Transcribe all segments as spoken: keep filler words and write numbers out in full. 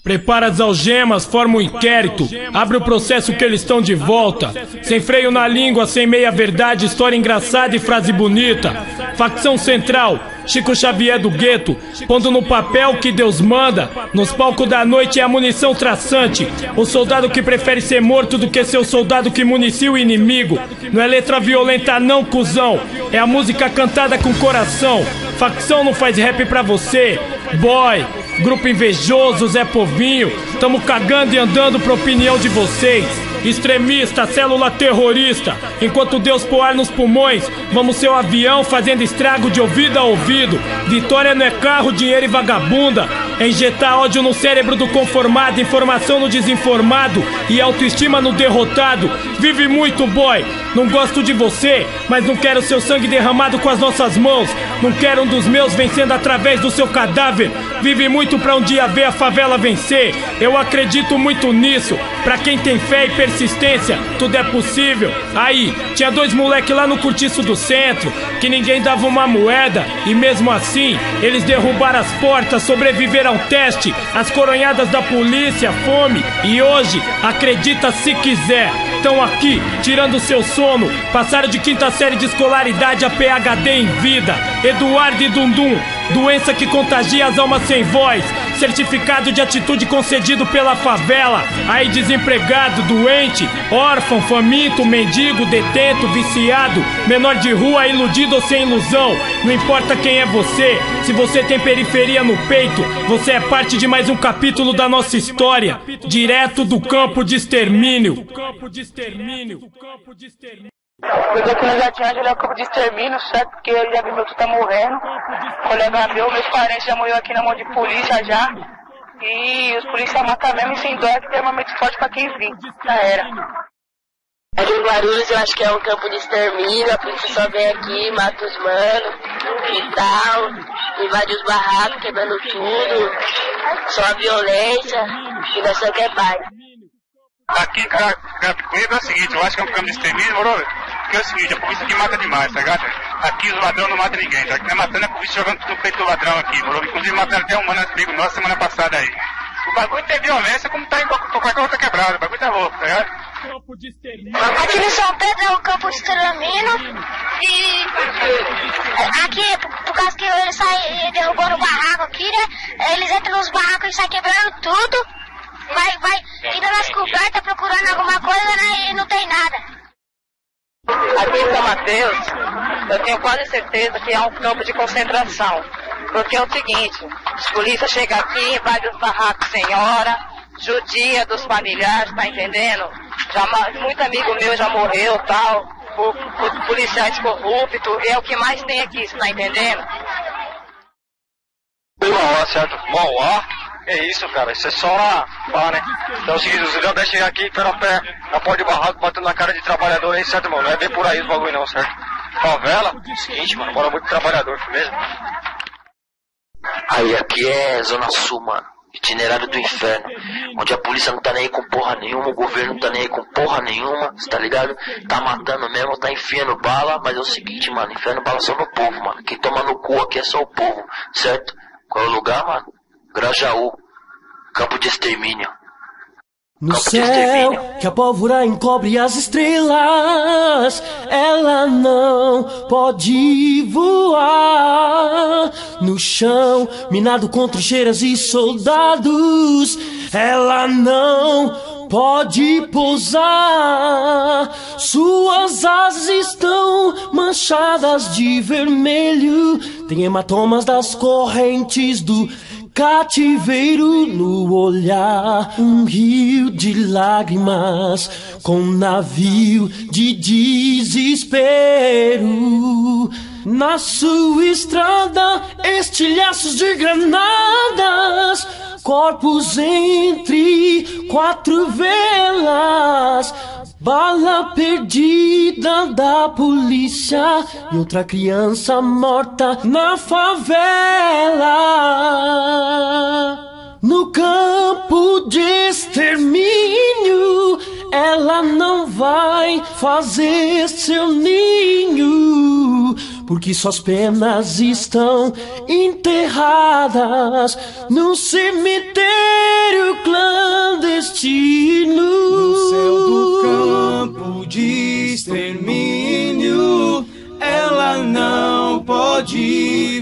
Prepara as algemas, forma um inquérito, abre o processo que eles estão de volta. Sem freio na língua, sem meia verdade, história engraçada e frase bonita. Facção central, Chico Xavier do gueto, pondo no papel o que Deus manda. Nos palcos da noite é a munição traçante. O soldado que prefere ser morto do que ser o soldado que municia o inimigo. Não é letra violenta não, cuzão, é a música cantada com coração. Facção não faz rap pra você, boy. Grupo invejoso, Zé Povinho, tamo cagando e andando pra opinião de vocês. Extremista, célula terrorista, enquanto Deus pôr ar nos pulmões, vamos ser o avião fazendo estrago de ouvido a ouvido. Vitória não é carro, dinheiro e vagabunda, é injetar ódio no cérebro do conformado, informação no desinformado e autoestima no derrotado. Vive muito, boy, não gosto de você, mas não quero seu sangue derramado com as nossas mãos. Não quero um dos meus vencendo através do seu cadáver. Vive muito pra um dia ver a favela vencer. Eu acredito muito nisso. Pra quem tem fé e persistência, tudo é possível. Aí, tinha dois moleque lá no cortiço do centro, que ninguém dava uma moeda, e mesmo assim, eles derrubaram as portas, sobreviveram ao teste, as coronhadas da polícia, fome. E hoje, acredita se quiser, estão aqui, tirando seu sono. Passaram de quinta série de escolaridade a P H D em vida. Eduardo e Dundum, doença que contagia as almas sem voz. Certificado de atitude concedido pela favela. Aí desempregado, doente, órfão, faminto, mendigo, detento, viciado, menor de rua, iludido ou sem ilusão. Não importa quem é você, se você tem periferia no peito, você é parte de mais um capítulo da nossa história. Direto do campo de extermínio. Eu tô aqui no Jardim Ângelo, é o campo de extermínio, certo? Porque ele já viu meu tio tá morrendo. Colega meu, meus parentes já morreram aqui na mão de polícia já. E os policiais matam mesmo e sem dó, que tem armamento forte pra quem vir. Já era. Aqui em Guarulhos eu acho que é um campo de extermínio, a polícia só vem aqui, mata os manos e tal, invade os barracos, quebrando tudo, só violência e nós só quer paz. Aqui em Carapicuíba é o seguinte, eu acho que é um campo de extermínio, moro? Porque é o seguinte, a polícia aqui mata demais, tá ligado? Aqui os ladrões não matam ninguém, tá? Aqui tá matando a polícia jogando tudo no peito do ladrão aqui, moro? Inclusive mataram até um mano amigo nosso semana passada aí. O bagulho tem violência como tá em qualquer outra quebrada, o bagulho tá louco, tá ligado? Aqui no São Pedro é um campo de extermínio e aqui, por, por causa que eles saem derrubando o barraco aqui, né? Eles entram nos barracos e saem quebrando tudo. Vai, vai, indo nas cobertas procurando alguma coisa, né, e não tem nada. Aqui em São Mateus, eu tenho quase certeza que é um campo de concentração. Porque é o seguinte, os polícias chegam aqui, invadem os barracos sem hora, judia dos familiares, tá entendendo? Já, muito amigo meu já morreu, tal, por, por policiais corruptos, é o que mais tem aqui, você tá entendendo? Mauá, certo? Mauá? É isso, cara, isso é só lá, lá, né? Então é o seguinte, os cidadãos devem chegar aqui, pé a pé, na porta de barraco, batendo na cara de trabalhador aí, certo, mano? Não é bem por aí o bagulho não, certo? Favela, é o seguinte, mano, mora muito trabalhador, mesmo. Aí, aqui é Zona Sul, mano, itinerário do inferno, onde a polícia não tá nem aí com porra nenhuma, o governo não tá nem aí com porra nenhuma, cê tá ligado? Tá matando mesmo, tá enfiando bala, mas é o seguinte, mano, enfiando bala só no povo, mano. Quem toma no cu aqui é só o povo, certo? Qual é o lugar, mano? Grajaú, campo de extermínio. No céu que a pólvora encobre as estrelas, ela não pode voar. No chão, minado com trincheiras e soldados, ela não pode pousar. Suas asas estão manchadas de vermelho, tem hematomas das correntes do cativeiro no olhar, um rio de lágrimas com um navio de desespero. Na sua estrada, estilhaços de granadas, corpos entre quatro velas, bala perdida da polícia e outra criança morta na favela. No campo de extermínio, ela não vai fazer seu ninho, porque suas penas estão enterradas num cemitério clandestino. No céu do campo de extermínio, ela não pode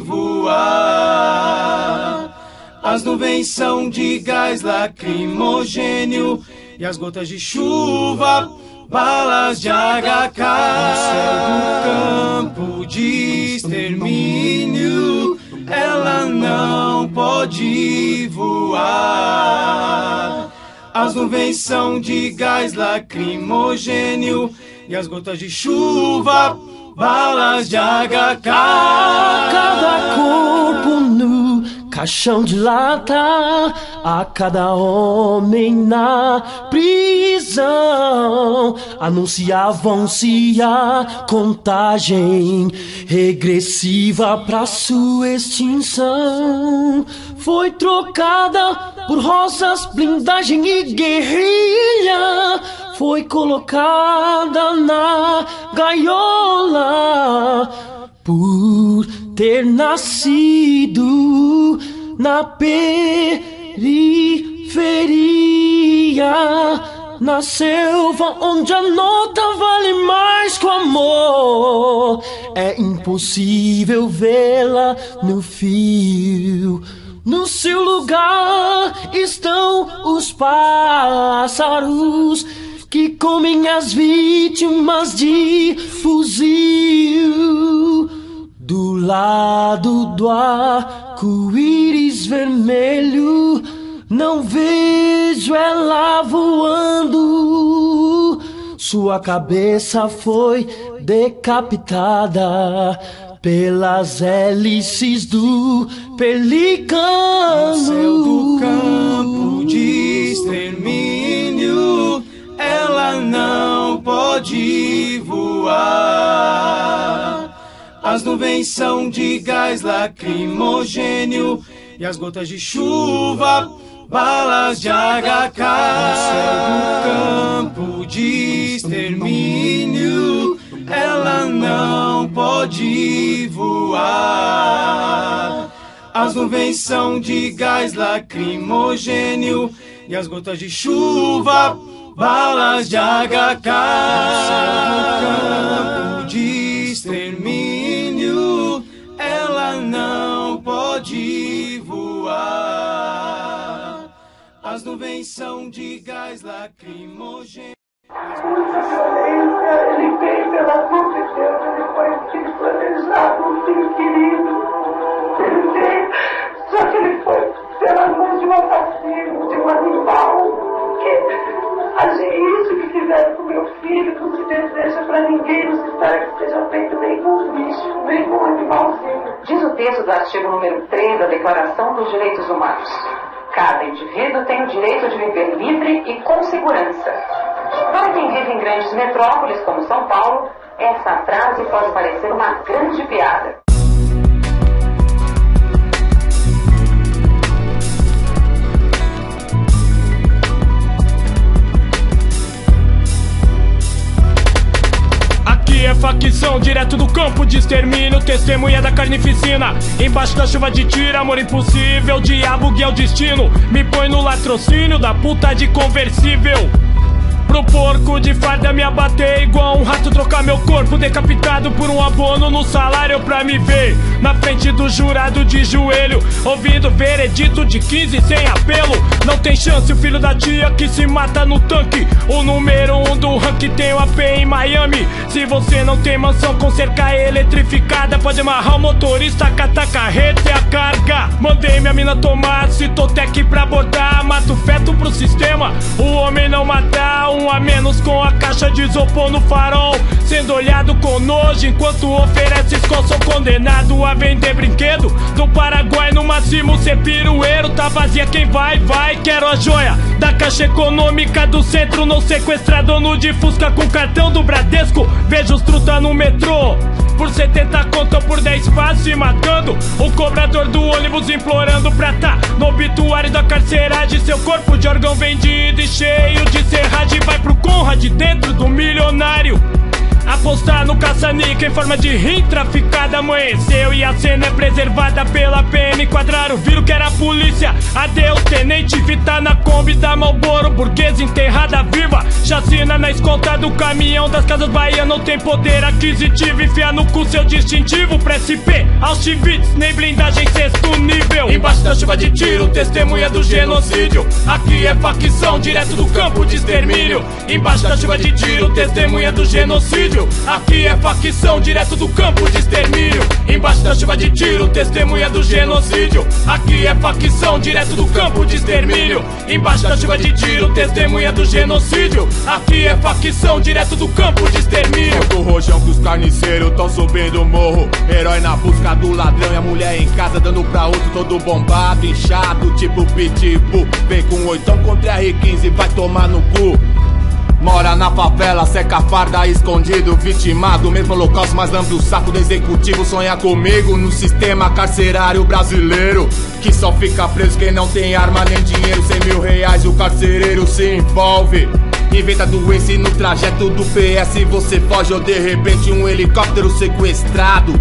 voar. As nuvens são de gás lacrimogênio e as gotas de chuva, balas de H K. No céu do campo de extermínio, ela não pode voar. As nuvens são de gás lacrimogênio e as gotas de chuva, balas de H K. A cada corpo nu, caixão de lata, a cada homem na prisão, anunciavam-se a contagem regressiva pra sua extinção. Foi trocada por rosas, blindagem e guerrilha, foi colocada na gaiola por ter nascido na periferia, na selva onde a nota vale mais que o amor. É impossível vê-la no fio. No seu lugar estão os pássaros que comem as vítimas de fuzil. Do lado do arco-íris vermelho, não vejo ela voando. Sua cabeça foi decapitada pelas hélices do pelicano. No céu do campo de extermínio, ela não pode voar. As nuvens são de gás lacrimogênio e as gotas de chuva, balas de H K. No céu do campo de extermínio, ela não pode voar. As nuvens são de gás lacrimogênio e as gotas de chuva, balas de H K. No céu do campo de extermínio, ela não pode voar. As nuvens são de gás lacrimogênio. Ele veio pela mão de Deus, ele foi planejado, um filho querido. Ele veio, só que ele foi pela mão de um assassino, de um animal, que agir isso que fizeram com meu filho, não se deseja para ninguém, não se espera que seja feito nem com um bicho, nem com um animalzinho. Diz o texto do artigo número três da Declaração dos Direitos Humanos: cada indivíduo tem o direito de viver livre e com segurança. Para quem vive em grandes metrópoles como São Paulo, essa frase pode parecer uma grande piada. Aqui é facção, direto do campo de extermínio, testemunha da carnificina. Embaixo da chuva de tiro, amor impossível, diabo guia o destino. Me põe no latrocínio da puta de conversível. Pro porco de farda me abater igual um rato, trocar meu corpo decapitado por um abono no salário pra me ver na frente do jurado de joelho, ouvindo veredito de quinze sem apelo. Não tem chance o filho da tia que se mata no tanque, o número um do ranking tem o A P em Miami. Se você não tem mansão com cerca eletrificada, pode amarrar o motorista, catar carreta e a carga. Mandei minha mina tomar Citotec pra abordar, mato feto pro sistema, o homem não matar. Um a menos com a caixa de isopor no farol, sendo olhado com nojo enquanto oferece escola. Sou condenado a vender brinquedo do Paraguai no máximo ser pirueiro. Tá vazia quem vai, vai. Quero a joia da Caixa Econômica do Centro, não sequestrador no de Fusca com cartão do Bradesco. Vejo os truta no metrô por setenta conto ou por dez passos se matando. O cobrador do ônibus implorando pra tá no obituário da carceragem. Seu corpo de órgão vendido e cheio de serragem vai pro Conrad dentro do milionário. Apostar no caça-níquel em forma de rim traficada. Amanheceu e a cena é preservada pela P M. Quadraram, viram que era a polícia. Adeus, tenente, fita na Kombi da Marlboro. Burguesa enterrada viva, chacina na escolta do caminhão das Casas Bahia. Não tem poder aquisitivo, enfia no cu seu distintivo. Pra S P, Auschwitz, nem blindagem sexto nível. Embaixo da chuva de tiro, testemunha do genocídio. Aqui é facção, direto do campo de extermínio. Embaixo da chuva de tiro, testemunha do genocídio. Aqui é facção, direto do campo de extermínio. Embaixo da chuva de tiro, testemunha do genocídio. Aqui é facção, direto do campo de extermínio. Embaixo da chuva de tiro, testemunha do genocídio. Aqui é facção, direto do campo de extermínio. Solta o rojão que os carniceiros tão subindo o morro. Herói na busca do ladrão e a mulher em casa dando pra outro todo bombado, inchado, tipo pitbull. Vem com oitão contra R quinze, vai tomar no cu. Mora na favela, seca a farda escondido, vitimado, mesmo holocausto, mas lambe o saco do executivo. Sonha comigo no sistema carcerário brasileiro, que só fica preso quem não tem arma nem dinheiro. Cem mil reais o carcereiro se envolve. Inventa doença e no trajeto do P S você foge, ou de repente um helicóptero sequestrado.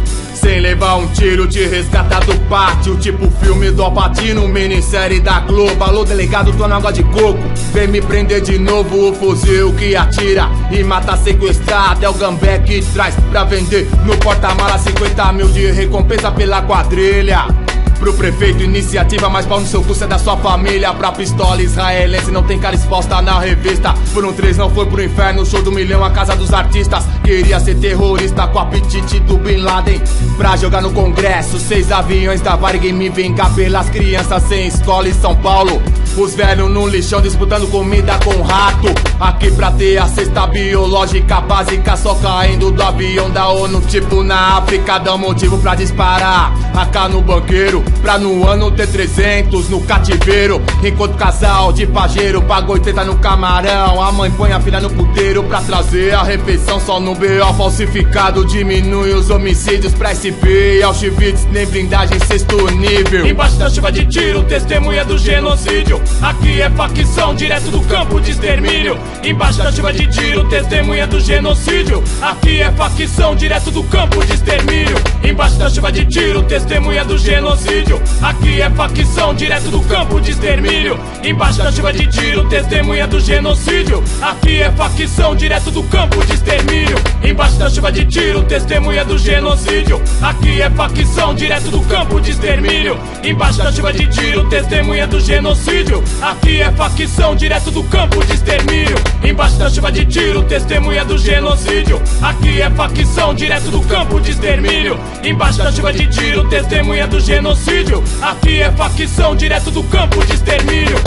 Sem levar um tiro te resgata do pátio, tipo filme do Al Pacino, minissérie da Globo. Alô delegado, tô na água de coco, vem me prender de novo. O fuzil que atira e mata sequestrado é o gambé que traz pra vender no porta-mala. Cinquenta mil de recompensa pela quadrilha. Pro prefeito, iniciativa, mas pau no seu cu, cê é da sua família. Pra pistola israelense, não tem cara exposta na revista. Por um três não foi pro inferno, show do milhão, a casa dos artistas. Queria ser terrorista com apetite do Bin Laden. Pra jogar no congresso, seis aviões da Varig me vingar pelas crianças sem escola em São Paulo. Os velhos no lixão disputando comida com rato. Aqui pra ter a cesta biológica básica, só caindo do avião da ONU. Tipo na África, dá um motivo pra disparar A K no banqueiro, pra no ano ter trezentos no cativeiro. Enquanto o casal de pajeiro paga oitenta no camarão, a mãe põe a filha no puteiro pra trazer a refeição. Só no B O falsificado diminui os homicídios. Pra S P, Auschwitz, nem blindagem sexto nível. Embaixo da chuva de tiro, testemunha do genocídio. Aqui é facção, direto do campo de extermínio. Embaixo da chuva de tiro, testemunha do genocídio. Aqui é facção, direto do campo de extermínio. Embaixo da chuva de tiro, testemunha do genocídio. Aqui é facção, direto do campo de extermínio. Embaixo da chuva de tiro, testemunha do genocídio. Aqui é facção, direto do campo de extermínio. Embaixo da chuva de tiro, testemunha do genocídio. Aqui é facção, direto do campo de extermínio. Embaixo da chuva de tiro, testemunha do genocídio. Aqui é facção, direto do campo de extermínio. Embaixo da chuva de tiro, testemunha do genocídio. Aqui é facção, direto do campo de extermínio. Embaixo da chuva de tiro, testemunha do genocídio. Aqui é facção, direto do campo de extermínio.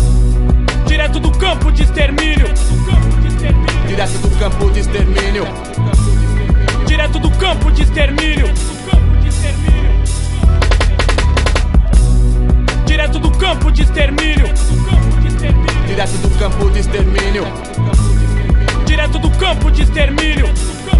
Direto do campo de extermínio. Direto do campo de extermínio. Direto do campo de extermínio. Direto do campo de extermínio. Direto do campo de extermínio. Direto do campo de extermínio.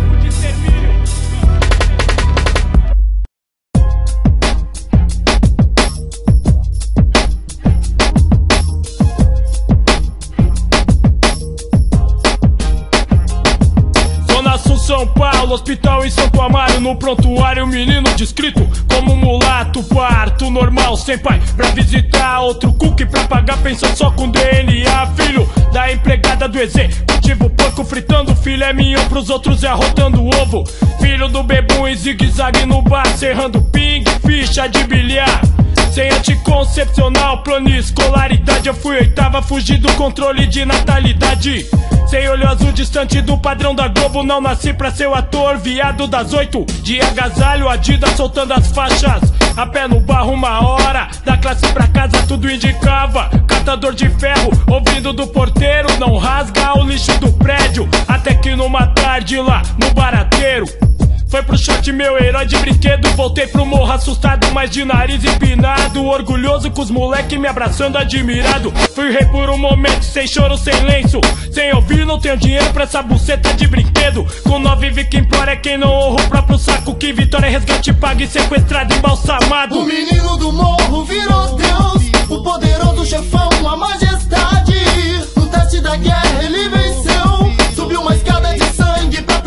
São Paulo, hospital em Santo Amaro. No prontuário, menino descrito como mulato. Parto normal, sem pai pra visitar outro cookie, pra pagar pensão só com D N A. Filho da empregada do executivo, porco fritando filé mignon pros outros e arrotando ovo. Filho do bebum e zigue-zague no bar, serrando ping, ficha de bilhar. Sem anticoncepcional, plano e escolaridade. Eu fui oitava, fugi do controle de natalidade. Sem olho azul distante do padrão da Globo. Não nasci pra ser o ator, viado das oito. De agasalho, Adidas soltando as faixas. A pé no barro uma hora, da classe pra casa tudo indicava. Catador de ferro, ouvindo do porteiro. Não rasga o lixo do prédio. Até que numa tarde lá no barateiro, foi pro shot meu herói de brinquedo. Voltei pro morro assustado, mas de nariz empinado. Orgulhoso com os moleque me abraçando admirado. Fui rei por um momento, sem choro, sem lenço. Sem ouvir, não tenho dinheiro pra essa buceta de brinquedo. Com nove vi que implora é quem não honra o próprio saco. Que vitória, resgate, paga e sequestrado, embalsamado. O menino do morro virou Deus, o poderoso chefão, a majestade. No teste da guerra ele venceu, subiu uma escada de sangue pra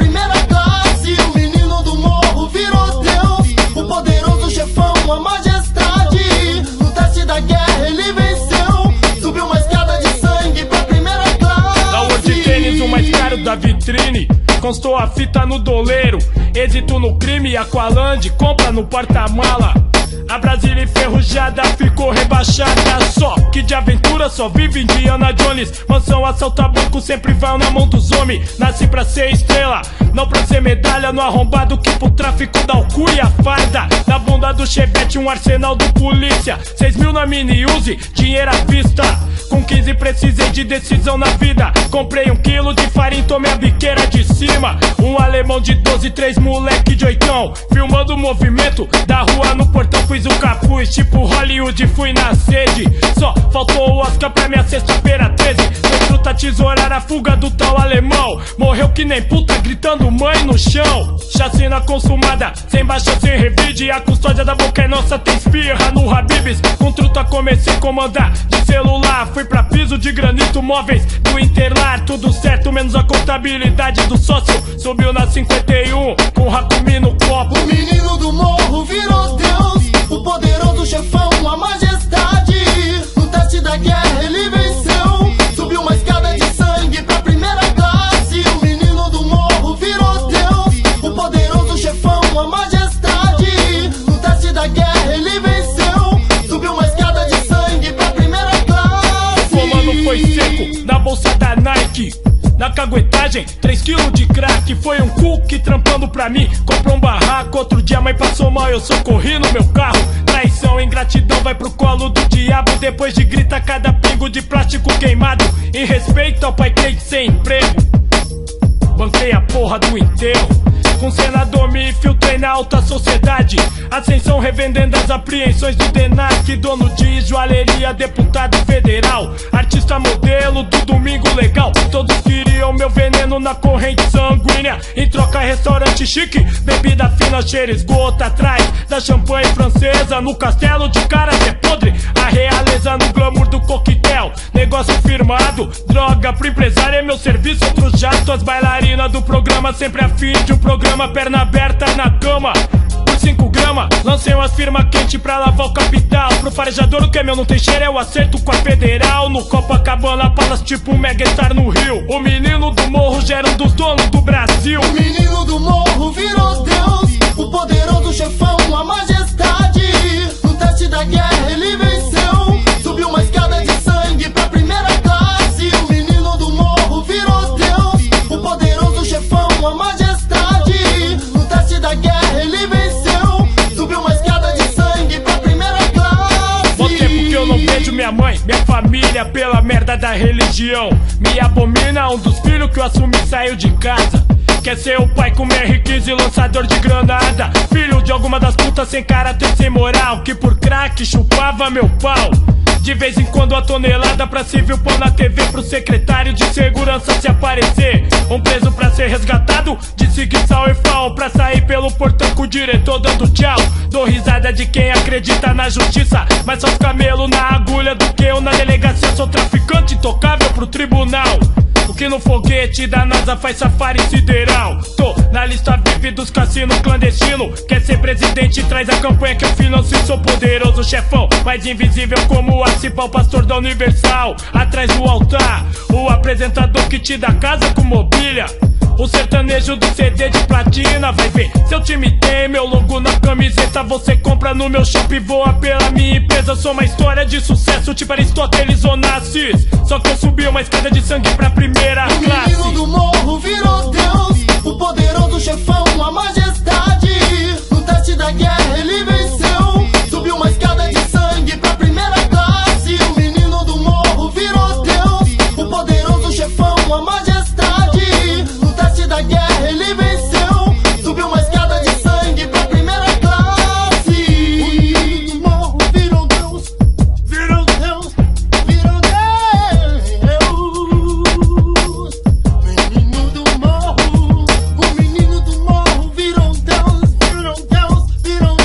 constou a fita no doleiro. Êxito no crime, Aqualand, compra no porta-mala. A Brasília enferrujada ficou rebaixada. Só que de aventura só vive Indiana Jones. Mansão assalta banco, sempre vai na mão dos homens. Nasci pra ser estrela, não pra ser medalha. No arrombado que pro tráfico dá o cu e a farda. Na bunda do chevette um arsenal do polícia. Seis mil na mini Uzi, dinheiro à vista. Com quinze precisei de decisão na vida. Comprei um quilo de farinha, tomei a biqueira de cima. Um alemão de doze, três moleque de oitão. Filmando o movimento da rua no portão. Fiz o capuz, tipo Hollywood, fui na sede. Só faltou o Oscar pra minha sexta-feira treze. Foi fruta tesourar a fuga do tal alemão. Morreu que nem puta, gritando mãe no chão. Chacina consumada, sem baixa, sem revide. A custódia da boca é nossa, tem espirra no Habibs. Com truta comecei a comandar de celular. Fui pra piso de granito, móveis do Interlar. Tudo certo, menos a contabilidade do sócio. Subiu na cinquenta e um, com o Hakumi no copo. O menino do morro virou Deus, o poderoso chefão, a majestade. No teste da guerra ele venceu, subiu uma escada de sangue pra primeira classe. O menino do morro virou Deus, o poderoso chefão, a majestade. No teste da guerra ele venceu, subiu uma escada de sangue pra primeira classe. O comando foi seco, na bolsa da Nike. Na caguetagem, três quilos de crack. Foi um cook trampando pra mim. Comprou um barraco, outro dia a mãe passou mal, eu socorri no meu carro. Traição, ingratidão, vai pro colo do diabo. Depois de grita cada pingo de plástico queimado. Em respeito ao pai crente sem emprego, banquei a porra do enterro. Com senador me infiltrei na alta sociedade. Ascensão revendendo as apreensões do DENAC. Dono de joalheria, deputado federal. Artista modelo do domingo legal. Todos queriam meu veneno na corrente sanguínea. Em troca restaurante chique, bebida fina, cheiro esgoto. Atrás da champanhe francesa, no castelo de caras é podre. A realeza no glamour do coquetel. Negócio firmado, droga pro empresário é meu serviço. Outro jato, as bailarinas do programa sempre a fim de um programa. Perna aberta na cama, por cinco gramas. Lancei umas firma quente pra lavar o capital. Pro farejador o que é meu não tem cheiro, é o acerto com a federal. No Copacabana, palas tipo um megastar no Rio. O menino do morro gera um dos donos do Brasil. O menino do morro virou Deus, o poderoso chefão, a majestade. No teste da guerra ele venceu, subiu uma escada de sangue pra primeira classe. O menino do morro virou Deus, o poderoso chefão, a majestade. No teste da guerra ele venceu, subiu uma escada de sangue pra primeira classe. Bom tempo que eu não vejo minha mãe, minha família, pela merda da religião. Me abomina um dos filhos que eu assumi saiu de casa. Quer ser o pai com R quinze, lançador de granada. Filho de alguma das putas sem caráter, sem moral, que por crack chupava meu pau. De vez em quando a tonelada pra civil pão na T V pro secretário de segurança se aparecer. Um preso pra ser resgatado, de seguir sal e fal. Pra sair pelo portão com o diretor dando tchau. Dou risada de quem acredita na justiça, mas só os camelo na agulha do que eu na delegacia. Sou traficante intocável pro tribunal. O que no foguete da NASA faz safari sideral. Tô na lista V I P dos cassinos clandestino. Quer ser presidente, traz a campanha que eu financio. Sou poderoso chefão, mais invisível como a Cipa, o pastor da Universal. Atrás do altar, o apresentador que te dá casa com mobília. O sertanejo do C D de platina. Vai ver, seu time tem meu logo na camiseta. Você compra no meu shop e voa pela minha empresa. Sou uma história de sucesso tipo Aristóteles Onassis. Só que eu subi uma escada de sangue pra primeira classe. O menino do morro virou Deus, o poderoso chefão, a majestade. No teste da guerra ele venceu, subiu uma escada de sangue pra primeira classe. O menino do morro virou Deus, o poderoso chefão, a majestade. No teste da guerra ele venceu, subiu uma escada de sangue pra primeira classe. O menino do morro virou Deus, virou Deus, virou Deus. Menino do morro, o menino do morro virou Deus, virou Deus, virou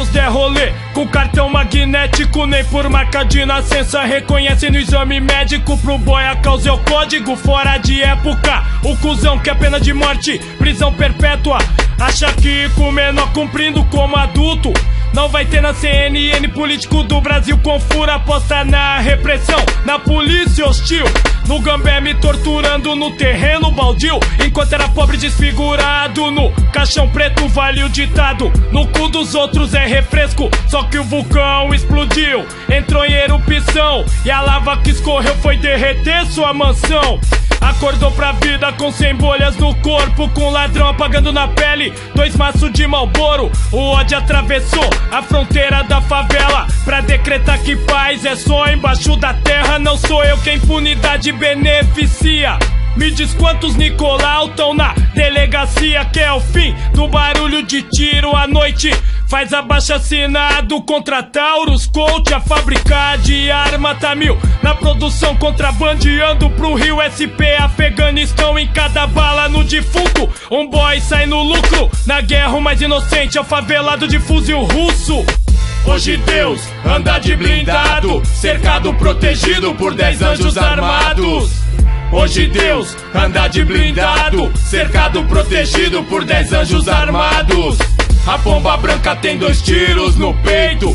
Deus der rolê com cartão magnético, nem por marca de nascença reconhece no exame médico. Pro boy a causa é o código, fora de época. O cuzão quer pena de morte, prisão perpétua. Acha que com menor cumprindo como adulto não vai ter na C N N político do Brasil com fura. Aposta na repressão, na polícia hostil, no Gambé me torturando no terreno baldio. Enquanto era pobre desfigurado, no caixão preto vale o ditado: no cu dos outros é refresco. Só que o vulcão explodiu, entrou em erupção, e a lava que escorreu foi derreter sua mansão. Acordou pra vida com cem bolhas no corpo, com ladrão apagando na pele dois maços de Marlboro. O ódio atravessou a fronteira da favela pra decretar que paz é só embaixo da terra. Não sou eu quem impunidade beneficia. Me diz quantos Nicolau tão na delegacia, que é o fim do barulho de tiro à noite. Faz abaixo-assinado contra Taurus Coach. A fábrica de arma tá mil na produção, contrabandeando pro Rio S P, Afeganistão. Em cada bala no defunto um boy sai no lucro. Na guerra o mais inocente é o favelado de fuzil russo. Hoje Deus anda de blindado, cercado, protegido por dez anjos armados. Hoje Deus anda de blindado, cercado, protegido por dez anjos armados. A pomba branca tem dois tiros no peito,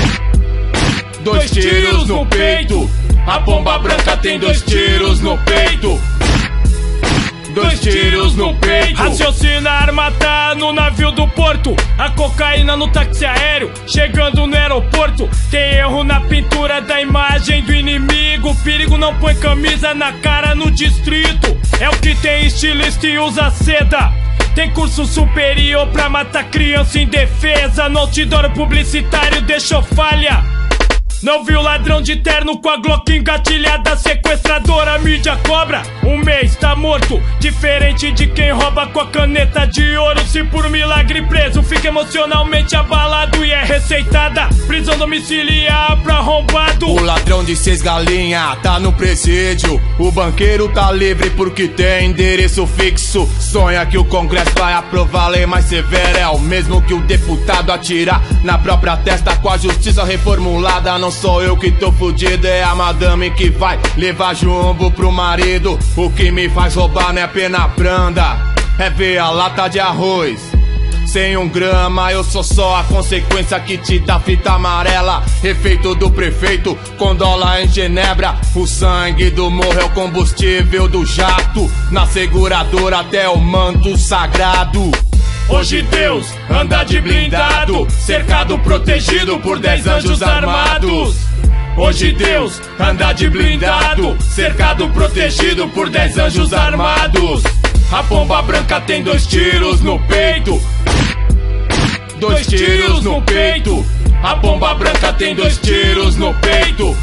dois tiros no peito. A pomba branca tem dois tiros no peito, dois tiros no peito. Raciocina, a arma tá no navio do porto, a cocaína no táxi aéreo, chegando no aeroporto. Tem erro na pintura da imagem do inimigo. Perigo não põe camisa na cara no distrito. É o que tem estilista e usa seda. Tem curso superior pra matar criança em defesa. No outdoor publicitário deixou falha. Não viu ladrão de terno com a Glock engatilhada, sequestradora, mídia cobra. Um mês tá morto, diferente de quem rouba com a caneta de ouro. Se por milagre preso, fica emocionalmente abalado e é receitada prisão domiciliar pra arrombado. O ladrão de seis galinha tá no presídio. O banqueiro tá livre porque tem endereço fixo. Sonha que o Congresso vai aprovar lei mais severa. É o mesmo que o deputado atirar na própria testa com a justiça reformulada. Não sou eu que tô fudido, é a madame que vai levar jumbo pro marido. O que me faz roubar não é pena branda, é ver a lata de arroz sem um grama. Eu sou só a consequência que te dá fita amarela. Efeito do prefeito com dólar em Genebra. O sangue do morro é o combustível do jato, na seguradora até o manto sagrado. Hoje Deus anda de blindado, cercado, protegido por dez anjos armados. Hoje Deus anda de blindado, cercado, protegido por dez anjos armados. A pomba branca tem dois tiros no peito, dois tiros no peito. A pomba branca tem dois tiros no peito,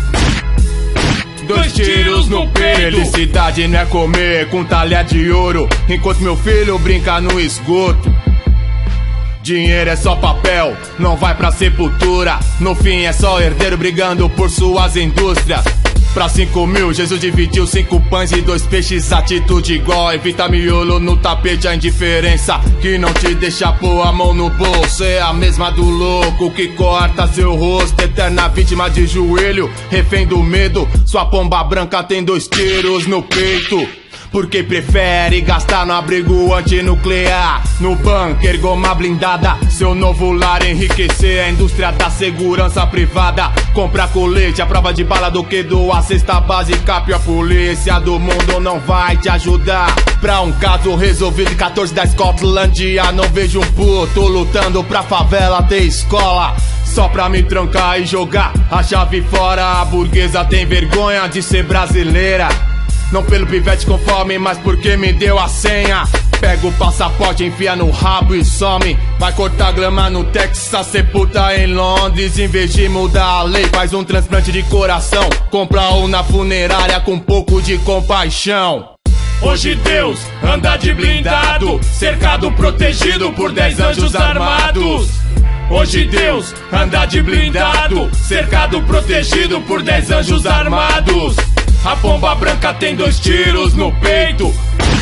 dois tiros no peito. Felicidade não é comer com talher de ouro enquanto meu filho brinca no esgoto. Dinheiro é só papel, não vai pra sepultura. No fim é só herdeiro brigando por suas indústrias. Pra cinco mil, Jesus dividiu cinco pães e dois peixes. Atitude igual, evita miolo no tapete. A indiferença que não te deixa pôr a mão no bolso é a mesma do louco que corta seu rosto. Eterna vítima de joelho, refém do medo. Sua pomba branca tem dois tiros no peito, porque prefere gastar no abrigo antinuclear, no bunker, goma blindada. Seu novo lar enriquecer a indústria da segurança privada. Compra colete à prova de bala do que doar cesta básica. Pior polícia do mundo não vai te ajudar. Pra um caso resolvido em quatorze da Scotlandia, não vejo um puto lutando pra favela ter escola só pra me trancar e jogar a chave fora. A burguesa tem vergonha de ser brasileira, não pelo pivete com fome, mas porque me deu a senha. Pega o passaporte, enfia no rabo e some. Vai cortar grama no Texas, sepulta em Londres. Em vez de mudar a lei, faz um transplante de coração. Compra um na funerária com um pouco de compaixão. Hoje Deus anda de blindado, cercado, protegido por dez anjos armados. Hoje Deus anda de blindado, cercado, protegido por dez anjos armados. A pomba branca tem dois tiros no peito,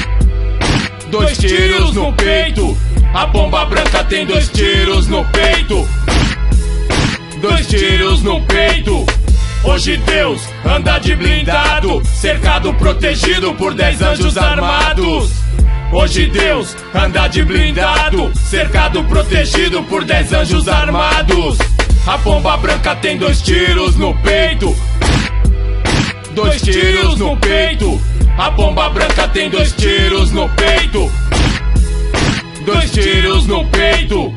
dois tiros no peito. A pomba branca tem dois tiros no peito, dois tiros no peito. Hoje Deus anda de blindado, cercado, protegido por dez anjos armados. Hoje Deus anda de blindado, cercado, protegido por dez anjos armados. A pomba branca tem dois tiros no peito. Dois tiros no peito. A pomba branca tem dois tiros no peito. Dois tiros no peito.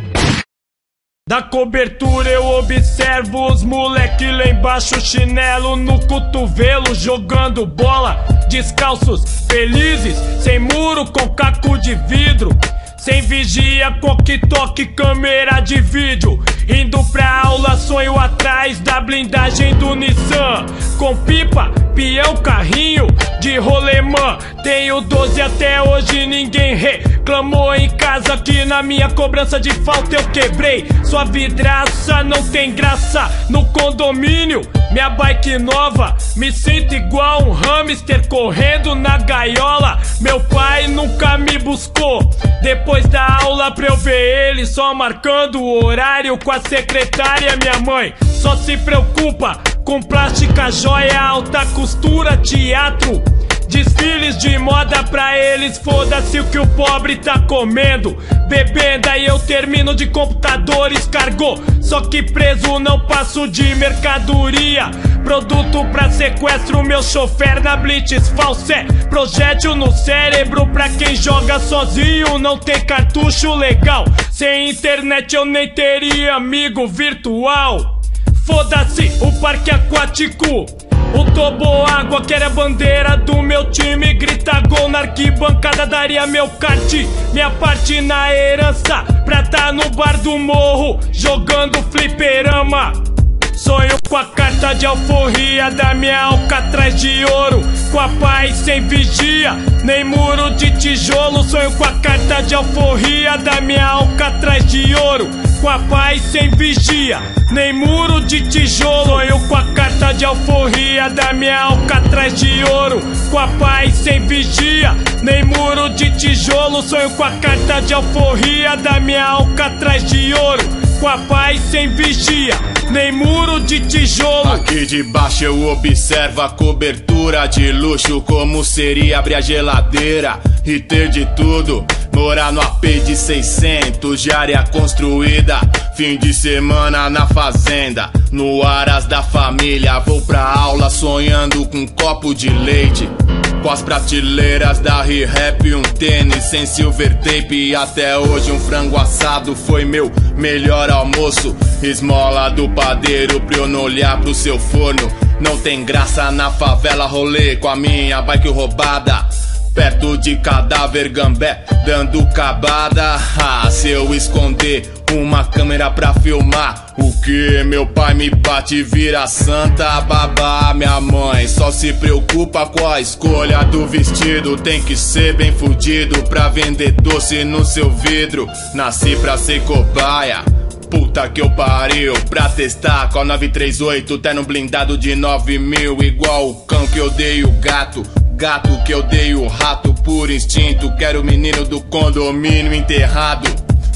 Da cobertura eu observo os moleque lá embaixo, chinelo no cotovelo, jogando bola, descalços, felizes, sem muro, com caco de vidro, sem vigia, coque-toque, câmera de vídeo. Indo pra aula, sonho atrás da blindagem do Nissan, com pipa, peão, carrinho de rolemã. Tenho doze até hoje, ninguém reclamou em casa que na minha cobrança de falta eu quebrei sua vidraça. Não tem graça no condomínio, minha bike nova, me sinto igual um hamster correndo na gaiola. Meu pai nunca me buscou depois da aula pra eu ver ele, só marcando o horário com a secretária. Minha mãe só se preocupa com plástica, joia, alta costura, teatro, desfiles de moda pra eles, foda-se o que o pobre tá comendo, bebendo. Aí eu termino de computadores, cargou, só que preso não passo de mercadoria, produto pra sequestro, meu chofer na blitz, falsé, projétil no cérebro pra quem joga sozinho, não tem cartucho legal, sem internet eu nem teria amigo virtual. Foda-se o parque aquático, o toboágua, que era a bandeira do meu time, grita gol na arquibancada, daria meu kart, minha parte na herança, pra tá no bar do morro, jogando fliperama. Sonho com a carta de alforria da minha Alcatraz de ouro, com a paz sem vigia, nem muro de tijolo. Sonho com a carta de alforria da minha Alcatraz de ouro, com a paz sem vigia, nem muro de tijolo. Sonho com a carta de alforria da minha Alcatraz de ouro, com a paz sem vigia, nem muro de tijolo. Sonho com a carta de alforria da minha Alcatraz de ouro, com a paz sem vigia, nem muro de tijolo. Aqui de baixo eu observo a cobertura de luxo, como seria abrir a geladeira e ter de tudo. Morar no A P de seiscentos, de área construída, fim de semana na fazenda, no aras da família. Vou pra aula sonhando com um copo de leite, com as prateleiras da Re-Rap, um tênis sem silver tape. E até hoje um frango assado foi meu melhor almoço. Esmola do padeiro pra eu não olhar pro seu forno. Não tem graça na favela, rolê com a minha bike roubada, perto de cadáver gambé, dando cabada. Ah, se eu esconder uma câmera pra filmar, o que? Meu pai me bate e vira santa babá. Minha mãe só se preocupa com a escolha do vestido, tem que ser bem fudido pra vender doce no seu vidro. Nasci pra ser cobaia, puta que eu pariu, pra testar com a nove três oito, terno blindado de nove mil, igual o cão que odeia o gato, gato que odeia o rato por instinto. Quero o menino do condomínio enterrado,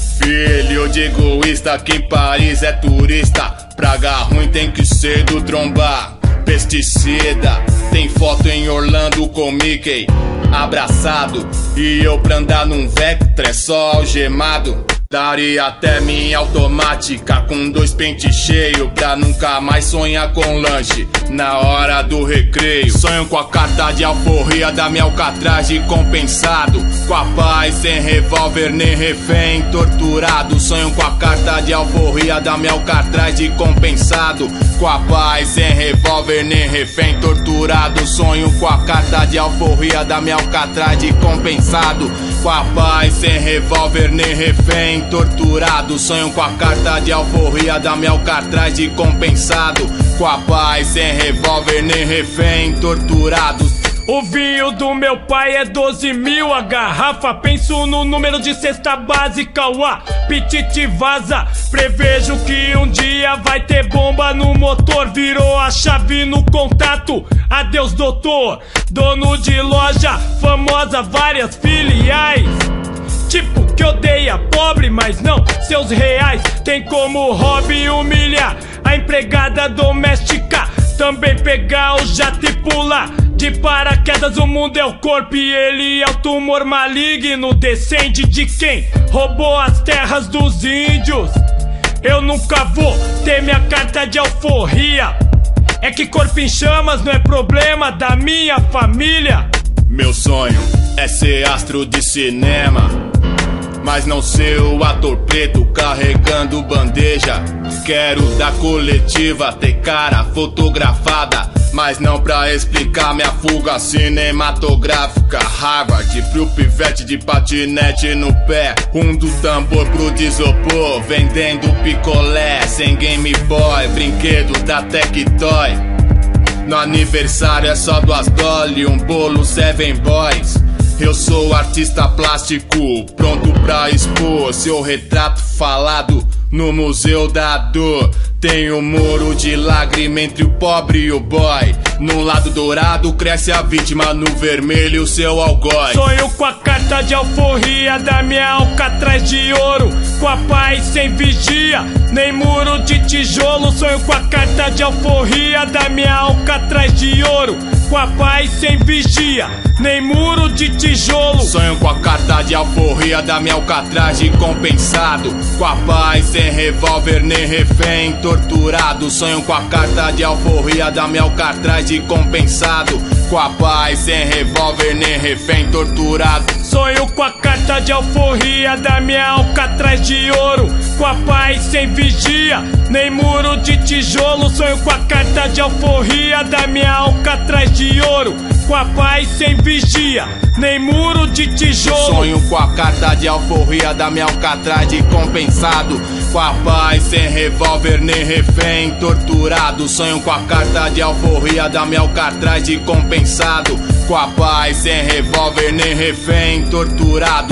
filho de egoísta que em Paris é turista. Praga ruim tem que ser do trombar, pesticida. Tem foto em Orlando com Mickey abraçado, e eu pra andar num Vectra é só algemado. Daria até minha automática com dois pentes cheios, pra nunca mais sonhar com lanche na hora do recreio. Sonho com a carta de alforria da minha Alcatraz de compensado, com a paz sem revólver nem refém torturado. Sonho com a carta de alforria da minha Alcatraz de compensado, com a paz sem revólver nem refém torturado. Sonho com a carta de alforria da minha Alcatraz de compensado, com a paz sem revólver nem refém torturado. Sonho com a carta de alforria da minha Alcatraz de compensado, com a paz sem revólver nem refém torturado. O vinho do meu pai é doze mil a garrafa, penso no número de cesta básica, o apetite vaza. Prevejo que um dia vai ter bomba no motor, virou a chave no contato, adeus doutor. Dono de loja famosa, várias filiais, tipo que odeia pobre, mas não seus reais. Tem como hobby humilhar a empregada doméstica, também pegar o jato e pular de paraquedas. O mundo é o corpo e ele é o tumor maligno. Descende de quem roubou as terras dos índios. Eu nunca vou ter minha carta de alforria. É que corpo em chamas não é problema da minha família. Meu sonho é ser astro de cinema, mas não ser o ator preto carregando bandeja. Quero da coletiva ter cara fotografada, mas não pra explicar minha fuga cinematográfica. Harvard pro pivete de patinete no pé, um do tambor pro desopor, vendendo picolé sem Game Boy, brinquedo da Tectoy. No aniversário é só duas dolly, um bolo Seven Boys. Eu sou artista plástico, pronto pra expor seu retrato falado no Museu da Dor. Tem um muro de lágrima entre o pobre e o boy. No lado dourado cresce a vítima, no vermelho o seu algoz. Sonho com a carta de alforria da minha alcatraz de ouro, com a paz sem vigia, nem muro de tijolo. Sonho com a carta de alforria da minha alcatraz de ouro, com a paz sem vigia, nem muro de tijolo. Sonho com a carta de alforria da minha alcatraz de compensado, com a paz sem revólver nem refém torturado. Sonho com a carta de alforria da minha alcatraz de compensado, com a paz sem revólver nem refém torturado. Sonho com a carta de alforria da minha alcatraz de ouro, com a paz sem vigia, nem muro de tijolo. Sonho com a carta de alforria da minha alcatraz de ouro, com a paz sem vigia, nem muro de tijolo. Sonho com a carta de alforria da minha alcatraz de compensado, com a paz sem revólver nem refém torturado. Sonho com a carta de alforria da minha alcatraz de compensado, com a paz sem revólver nem refém torturado.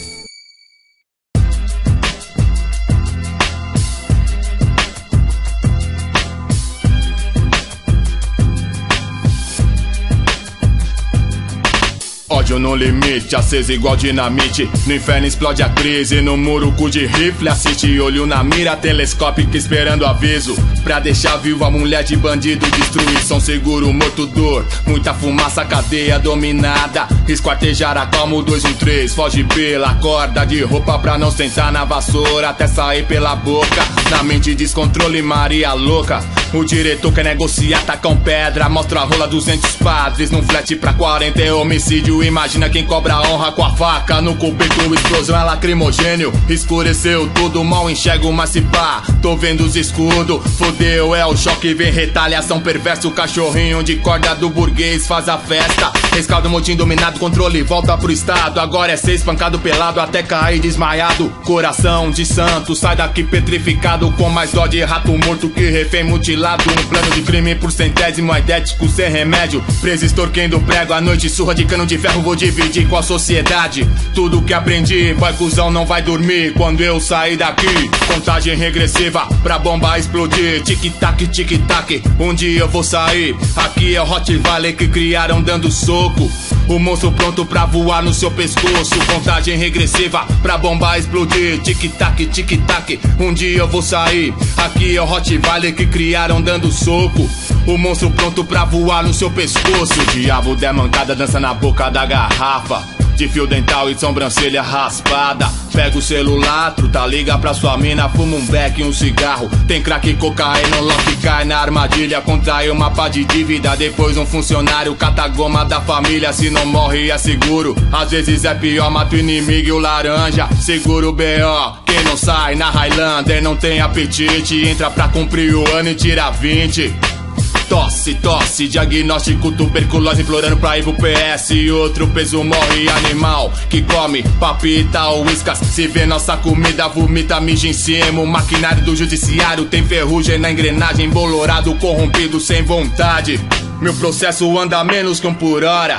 Ódio no limite, aceso igual dinamite. No inferno explode a crise, no muro cu de rifle assiste. Olho na mira telescópica esperando aviso, pra deixar viva a mulher de bandido. Destruição seguro, morto dor, muita fumaça, cadeia dominada. Esquartejar a calmo dois um três, foge pela corda de roupa pra não sentar na vassoura até sair pela boca. Na mente descontrole, Maria louca. O diretor quer negociar, tacão pedra, mostra a rola duzentos padres num flat pra quarenta é homicídio. Imagina quem cobra a honra com a faca no cubículo, explosão é lacrimogênio. Escureceu tudo, mal enxergo, mas se pá, tô vendo os escudos. Fodeu, é o choque, vem retaliação perverso. O cachorrinho de corda do burguês faz a festa. Rescaldo, motim dominado, controle, volta pro estado. Agora é ser espancado pelado até cair desmaiado. Coração de santo, sai daqui petrificado, com mais dó de rato morto que refém mutilado. Um plano de crime por centésimo, aidético sem remédio. Preso extorquendo prego, à noite surra de cano de ferro. Vou dividir com a sociedade tudo que aprendi. Boy cuzão não vai dormir quando eu sair daqui. Contagem regressiva pra bomba explodir. Tic-tac, tic-tac, um dia eu vou sair. Aqui é o Hot Valley que criaram dando soco. O monstro pronto pra voar no seu pescoço. Contagem regressiva pra bomba explodir. Tic-tac, tic-tac, um dia eu vou sair. Aqui é o Hot Valley que criaram dando soco. O monstro pronto pra voar no seu pescoço. O diabo der mancada, dança na boca da garrafa, de fio dental e sobrancelha raspada. Pega o celular, truta, liga pra sua mina, fuma um beck e um cigarro. Tem crack e cocaína, lock cai na armadilha. Contrai uma pá de dívida, depois um funcionário cata a goma da família. Se não morre é seguro, às vezes é pior, mata o inimigo e o laranja. Seguro o B O, quem não sai na Highlander não tem apetite. Entra pra cumprir o ano e tira vinte. Tosse, tosse, diagnóstico tuberculose, implorando pra ir pro P S. E outro peso morre, animal que come papita ou whiskas. Se vê nossa comida, vomita, mija em cima. O maquinário do judiciário tem ferrugem na engrenagem. Bolorado, corrompido, sem vontade. Meu processo anda menos que um por hora.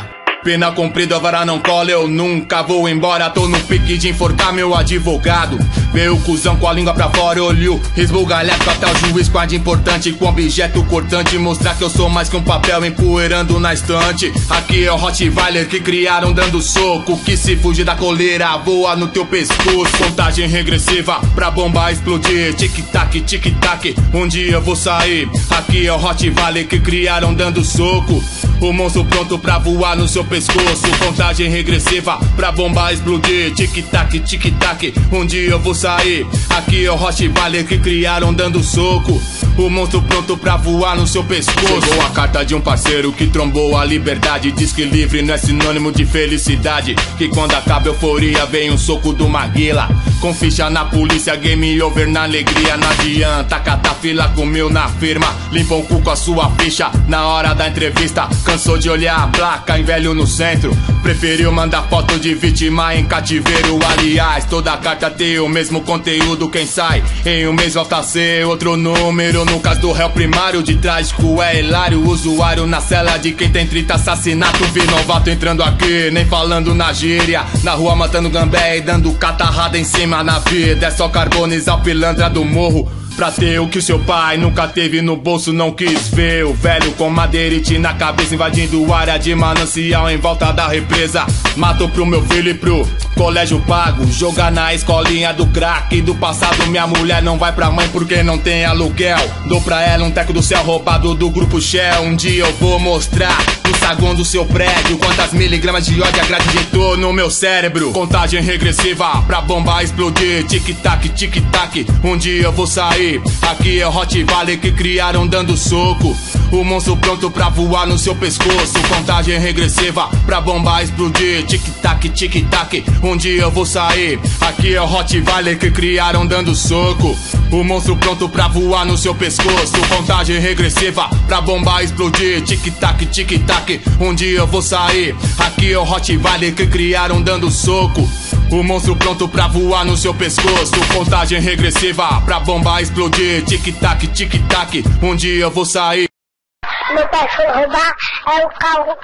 Pena comprida, a vara não cola, eu nunca vou embora. Tô no pique de enforcar meu advogado. Veio o cuzão com a língua pra fora, olhou esbugalhado até o juiz, quadro importante com objeto cortante. Mostrar que eu sou mais que um papel empoeirando na estante. Aqui é o Rottweiler que criaram dando soco, que se fugir da coleira voa no teu pescoço. Contagem regressiva pra bomba explodir. Tic-tac, tic-tac, um dia eu vou sair. Aqui é o Rottweiler que criaram dando soco, o monstro pronto pra voar no seu pescoço. Contagem regressiva pra bomba explodir. Tic-tac, tic-tac, um dia eu vou sair. Aqui é o Rottweiler que criaram dando soco, o monstro pronto pra voar no seu pescoço. Chegou a carta de um parceiro que trombou a liberdade. Diz que livre não é sinônimo de felicidade, que quando acaba a euforia vem um soco do Maguila. Com ficha na polícia, game over na alegria. Não adianta catar fila com mil na firma. Limpa o cu com a sua ficha na hora da entrevista. Cansou de olhar a placa em velho no centro, preferiu mandar foto de vítima em cativeiro. Aliás, toda carta tem o mesmo conteúdo. Quem sai em um mês volta a ser outro número. No caso do réu primário, de trágico é hilário. Usuário na cela de quem tem trinta assassinato. Vi novato entrando aqui, nem falando na gíria. Na rua matando gambé e dando catarrada em cima na vida. É só carbonizar o pilantra do morro pra ter o que o seu pai nunca teve no bolso, não quis ver. O velho com madeirite na cabeça invadindo área de manancial em volta da represa. Mato pro meu filho e pro colégio pago, jogar na escolinha do crack do passado. Minha mulher não vai pra mãe porque não tem aluguel. Dou pra ela um teco do céu roubado do grupo Shell. Um dia eu vou mostrar no saguão do seu prédio quantas miligramas de ódio a grade injetou no meu cérebro. Contagem regressiva pra bomba explodir. Tic-tac, tic-tac, um dia eu vou sair. Aqui é o Rottweiler que criaram dando soco, o monstro pronto pra voar no seu pescoço. Contagem regressiva pra bomba explodir. Tic-tac, tic-tac, um dia eu vou sair. Aqui é o Rottweiler que criaram dando soco, o monstro pronto pra voar no seu pescoço. Contagem regressiva pra bomba explodir. Tic-tac, tic-tac, um dia eu vou sair. Aqui é o Rottweiler que criaram dando soco, o monstro pronto pra voar no seu pescoço. Contagem regressiva pra bomba explodir. Tic-tac, tic-tac, um dia eu vou sair. Meu pai foi roubar, aí o carro,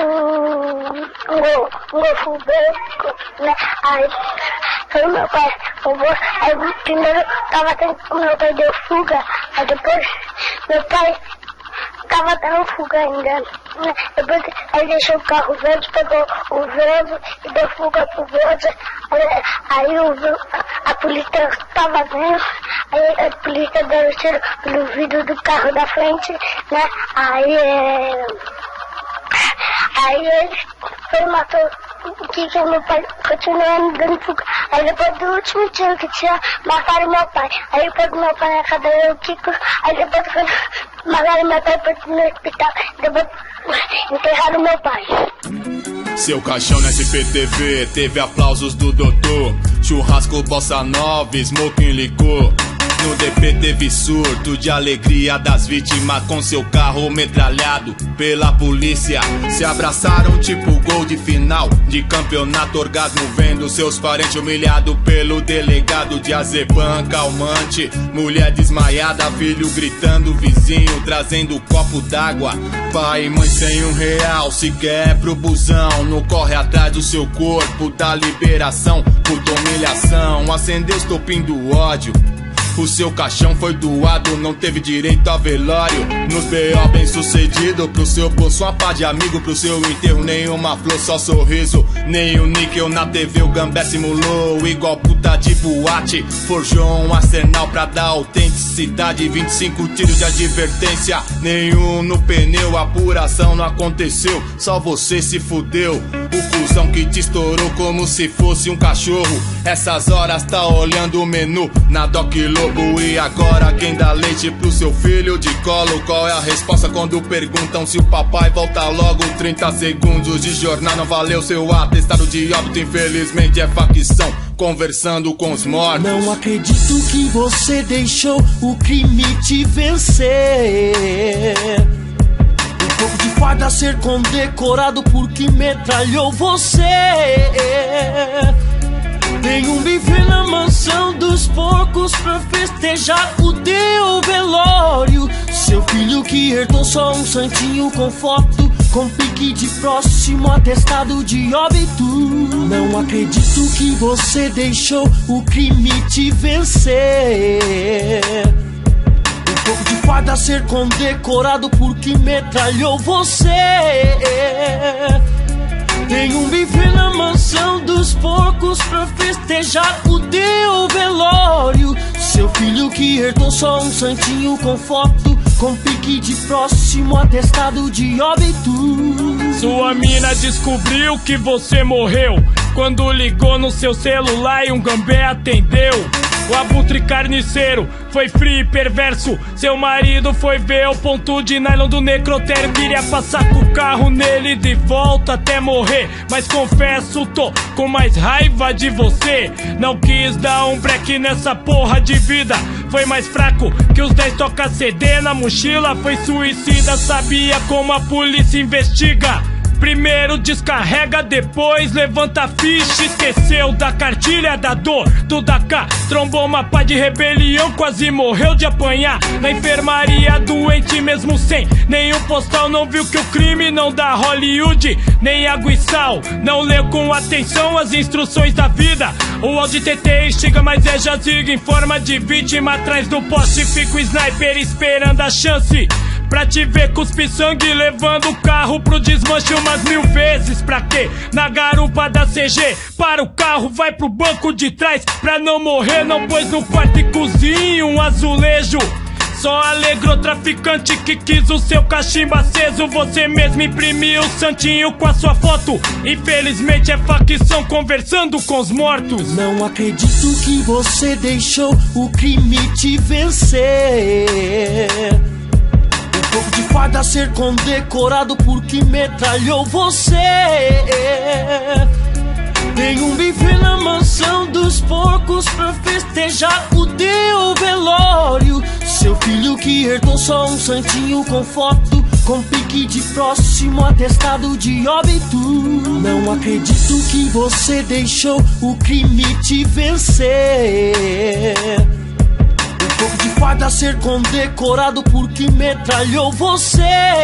um, um, gol, um golfo branco, né? Aí foi meu pai roubou, aí primeiro tava tendo, meu pai deu fuga, aí depois meu pai tava dando fuga ainda, né? Depois ele deixou o carro verde, pegou o verde e deu fuga pro verde. Aí, aí o, a, a polícia tava vendo, aí a polícia deu um tiro no vidro do carro da frente, né? Aí, é, aí ele foi e matou o que que meu pai continuando dando fuga. Aí depois do último tiro que tinha, mataram meu pai. Aí pegou meu pai na cadeira, o Kiko, aí depois foi, mataram meu pai no hospital, depois enterraram meu pai. Seu caixão na S P T V teve aplausos do doutor. Churrasco, bossa nova, smoking licor. No D P teve surto de alegria das vítimas com seu carro metralhado pela polícia. Se abraçaram tipo gol de final de campeonato, orgasmo vendo seus parentes humilhados pelo delegado. Diazepam calmante, mulher desmaiada, filho gritando, vizinho trazendo copo d'água. Pai e mãe sem um real sequer pro busão, no corre atrás do seu corpo da liberação. Puta humilhação, acendeu o estopim do ódio. O seu caixão foi doado, não teve direito a velório. Nos B O bem sucedido, pro seu bolso uma pá de amigo. Pro seu enterro nenhuma flor, só sorriso. Nem o níquel na T V o Gambé simulou. Igual puta de boate, forjou um arsenal pra dar autenticidade. Vinte e cinco tiros de advertência, nenhum no pneu. Apuração não aconteceu, só você se fudeu. O cuzão que te estourou como se fosse um cachorro. Essas horas tá olhando o menu na Doc Lobo. E agora quem dá leite pro seu filho de colo? Qual é a resposta quando perguntam se o papai volta logo? Trinta segundos de jornal não valeu seu atestado de óbito. Infelizmente é facção conversando com os mortos. Não acredito que você deixou o crime te vencer. Um pouco de farda ser condecorado porque metralhou você. Tem um bife na mansão dos porcos pra festejar o teu velório. Seu filho que herdou só um santinho com foto com pique de próximo atestado de óbito. Não acredito que você deixou o crime te vencer. Um pouco de farda ser condecorado porque metralhou você. Tem um bife na mansão dos porcos pra festejar o teu velório. Seu filho que herdou só um santinho com foto, com pique de próximo atestado de óbito. Sua mina descobriu que você morreu quando ligou no seu celular e um gambé atendeu. O abutre carniceiro foi frio e perverso. Seu marido foi ver o ponto de nylon do necrotério. Queria passar com o carro nele de volta até morrer, mas confesso, tô com mais raiva de você. Não quis dar um break nessa porra de vida. Foi mais fraco que os dez toca C D na mochila. Foi suicida, sabia como a polícia investiga. Primeiro descarrega, depois levanta a ficha. Esqueceu da cartilha da dor do Dakar. Trombou uma pá de rebelião, quase morreu de apanhar na enfermaria, doente mesmo sem nenhum postal. Não viu que o crime não dá Hollywood, nem água e sal. Não leu com atenção as instruções da vida. O áudio T T instiga, mas é jaziga em forma de vítima. Atrás do poste fica o sniper esperando a chance pra te ver cuspir sangue, levando o carro pro desmanche umas mil vezes. Pra quê? Na garupa da C G, para o carro, vai pro banco de trás. Pra não morrer, não pôs no quarto e cozinha um azulejo. Só alegrou traficante que quis o seu cachimbo aceso. Você mesmo imprimiu o santinho com a sua foto. Infelizmente é facção conversando com os mortos. Não acredito que você deixou o crime te vencer. Um pouco de farda ser condecorado porque metralhou você. Tem um bife na mansão dos porcos pra festejar o teu velório. Seu filho que herdou só um santinho com foto, com pique de próximo atestado de óbito. Não acredito que você deixou o crime te vencer. Um pouco de farda ser condecorado porque metralhou você.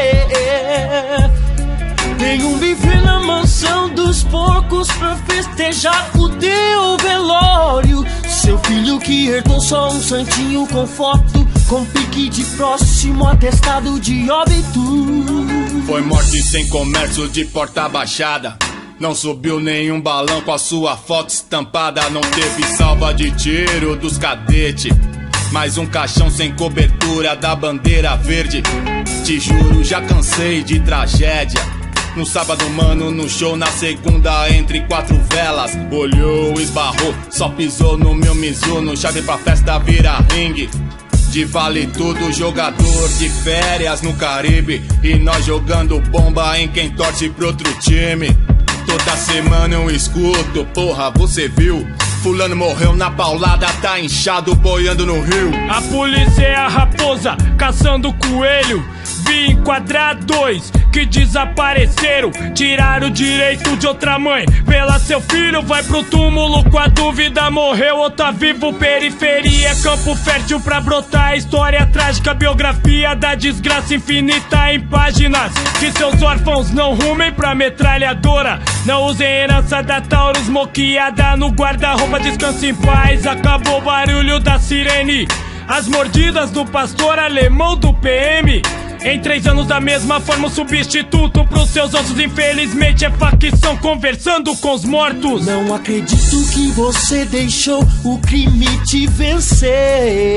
Tem um bife na mansão dos porcos pra festejar o teu velório. Seu filho que herdou só um santinho com foto, com pique de próximo atestado de óbito. Foi morte sem comércio de porta baixada. Não subiu nenhum balão com a sua foto estampada. Não teve salva de tiro dos cadetes. Mais um caixão sem cobertura da bandeira verde. Te juro, já cansei de tragédia. No sábado, mano, no show, na segunda, entre quatro velas. Olhou, esbarrou, só pisou no meu Mizuno. Chave pra festa vira ringue. De vale tudo, jogador de férias no Caribe. E nós jogando bomba em quem torce pro outro time. Toda semana eu escuto, porra, você viu? Fulano morreu na paulada, tá inchado boiando no rio. A polícia é a raposa, caçando coelho. Vi enquadrar dois que desapareceram. Tiraram o direito de outra mãe pela seu filho. Vai pro túmulo com a dúvida, morreu ou tá vivo. Periferia, campo fértil pra brotar. História trágica, biografia da desgraça infinita em páginas. Que seus órfãos não rumem pra metralhadora. Não usem herança da Taurus moqueada no guarda-roupa, descanse em paz. Acabou o barulho da sirene, as mordidas do pastor alemão do P M. Em três anos da mesma forma, o substituto pros seus ossos. Infelizmente é facção conversando com os mortos. Não acredito que você deixou o crime te vencer.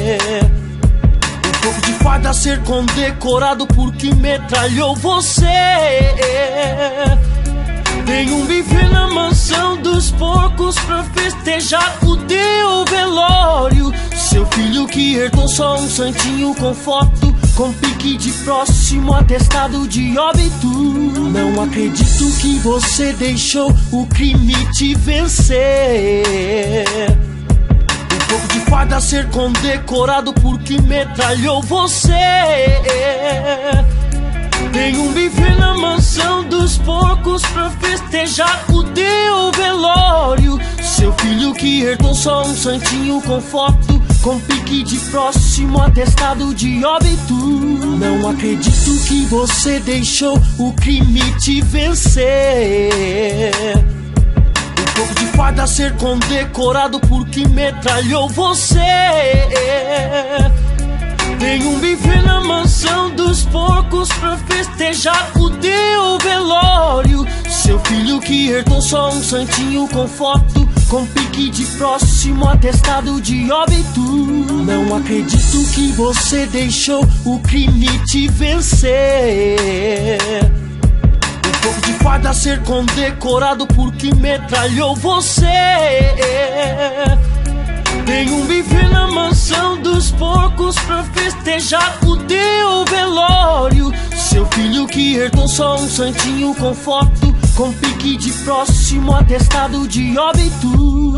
Um pouco de farda ser condecorado porque metralhou você. Tem um bife na mansão dos porcos pra festejar o teu velório. Seu filho que herdou só um santinho com foto, com pique de próximo atestado de óbito. Não acredito que você deixou o crime te vencer. Um pouco de farda ser condecorado porque metralhou você. Tem um bife na mansão dos porcos pra festejar o teu velório. Seu filho que herdou só um santinho com foto, com pique de próximo atestado de óbito. Não acredito que você deixou o crime te vencer. Um pouco de farda ser condecorado porque metralhou você. Tem um bife na mansão dos porcos pra festejar o teu velório. Seu filho que herdou só um santinho com foto, com pique de próximo atestado de óbito. Não acredito que você deixou o crime te vencer. Um pouco de farda ser condecorado porque metralhou você. Tem um bife na mansão dos porcos pra festejar o teu velório. Seu filho que herdou só um santinho com foto, com pique de próximo atestado de óbito.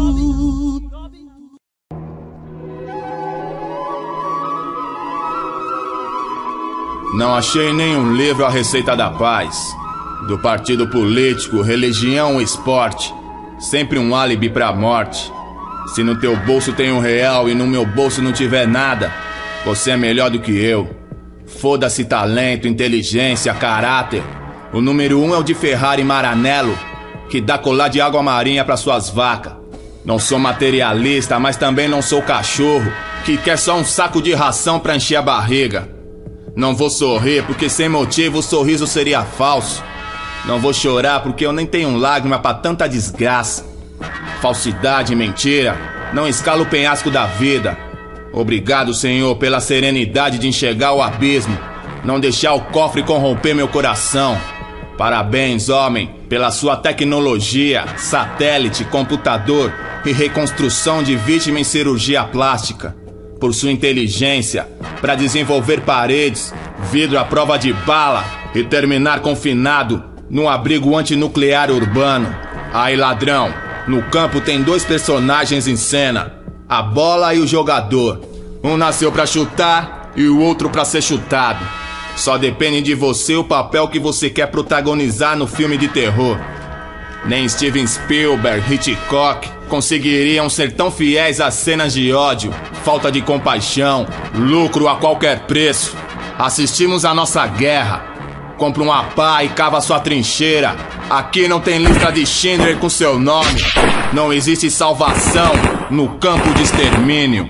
Não achei em nenhum livro a receita da paz. Do partido político, religião ou esporte, sempre um álibi pra morte. Se no teu bolso tem um real e no meu bolso não tiver nada, você é melhor do que eu. Foda-se talento, inteligência, caráter. O número um é o de Ferrari Maranello, que dá colar de água marinha para suas vacas. Não sou materialista, mas também não sou cachorro que quer só um saco de ração pra encher a barriga. Não vou sorrir porque sem motivo o sorriso seria falso. Não vou chorar porque eu nem tenho lágrima pra tanta desgraça. Falsidade e mentira não escala o penhasco da vida. Obrigado, Senhor, pela serenidade de enxergar o abismo, não deixar o cofre corromper meu coração. Parabéns, homem, pela sua tecnologia, satélite, computador e reconstrução de vítima em cirurgia plástica. Por sua inteligência para desenvolver paredes, vidro à prova de bala e terminar confinado num abrigo antinuclear urbano. Aí, ladrão, no campo tem dois personagens em cena, a bola e o jogador. Um nasceu pra chutar e o outro pra ser chutado. Só depende de você o papel que você quer protagonizar no filme de terror. Nem Steven Spielberg, Hitchcock conseguiriam ser tão fiéis às cenas de ódio, falta de compaixão, lucro a qualquer preço. Assistimos a nossa guerra. Compra uma pá e cava sua trincheira. Aqui não tem lista de Schindler com seu nome. Não existe salvação no campo de extermínio.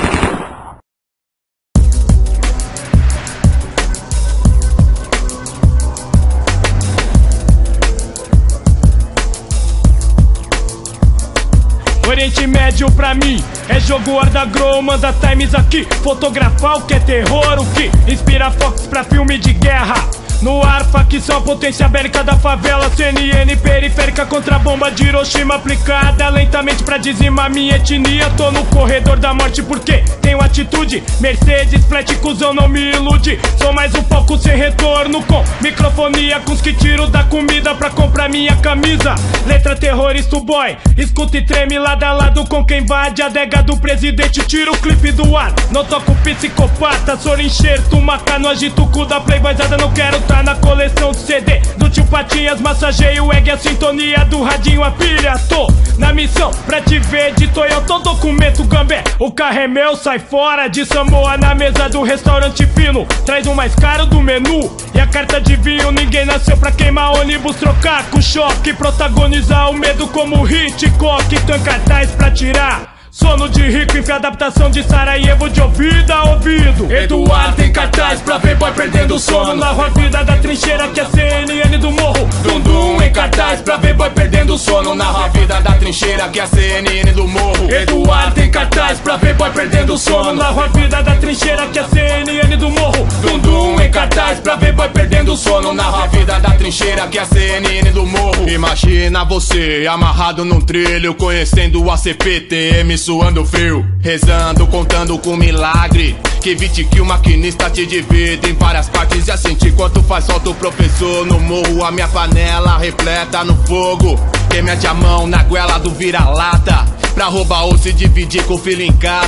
Oriente Médio pra mim é jogo Ardagrow, manda times aqui. Fotografar o que é terror, o que inspira Fox pra filme de guerra. No ar, facção, potência bélica da favela. C N N periférica contra a bomba de Hiroshima aplicada lentamente pra dizimar minha etnia. Tô no corredor da morte porque tenho atitude. Mercedes, flat, cuzão, não me ilude. Sou mais um palco sem retorno, com microfonia, com os que tiro da comida pra comprar minha camisa. Letra terrorista, boy, escuta e treme lado a lado com quem invade a adega do presidente. Tira o clipe do ar, não toco psicopata. Sou enxerto, maca, no agito o cu da playboyzada. Não quero tá na coleção de C D do tio Patinhas, massageio o egg, a sintonia do radinho, a pilha. Tô na missão pra te ver de Toyota, documento gambé. O carro é meu, sai fora de Samoa na mesa do restaurante fino. Traz um mais caro do menu e a carta de vinho. Ninguém nasceu pra queimar ônibus, trocar com choque, protagonizar o medo como Hitchcock. Tem cartaz pra tirar sono de rico, enfia adaptação de Sarajevo de ouvido a ouvido. Eduardo tem cartaz pra ver boy perdendo o sono. Narro a vida da trincheira que é C N N do morro. Dundum em cartaz pra ver boy perdendo o sono. Narro a vida da trincheira que é C N N do morro. Eduardo tem cartaz pra ver boy perdendo o sono. Narro a vida da trincheira que é C N N do morro. Dundum em cartaz pra ver boy perdendo o sono. Narro a vida da trincheira que é C N N do morro. Imagina você amarrado num trilho, conhecendo o A C P T M, suando frio, rezando, contando com milagre que evite que o maquinista te divida em várias partes e a sentir quanto faz falta o professor no morro. A minha panela repleta no fogo, que mete a mão na goela do vira-lata pra roubar ou se dividir com o filho em casa.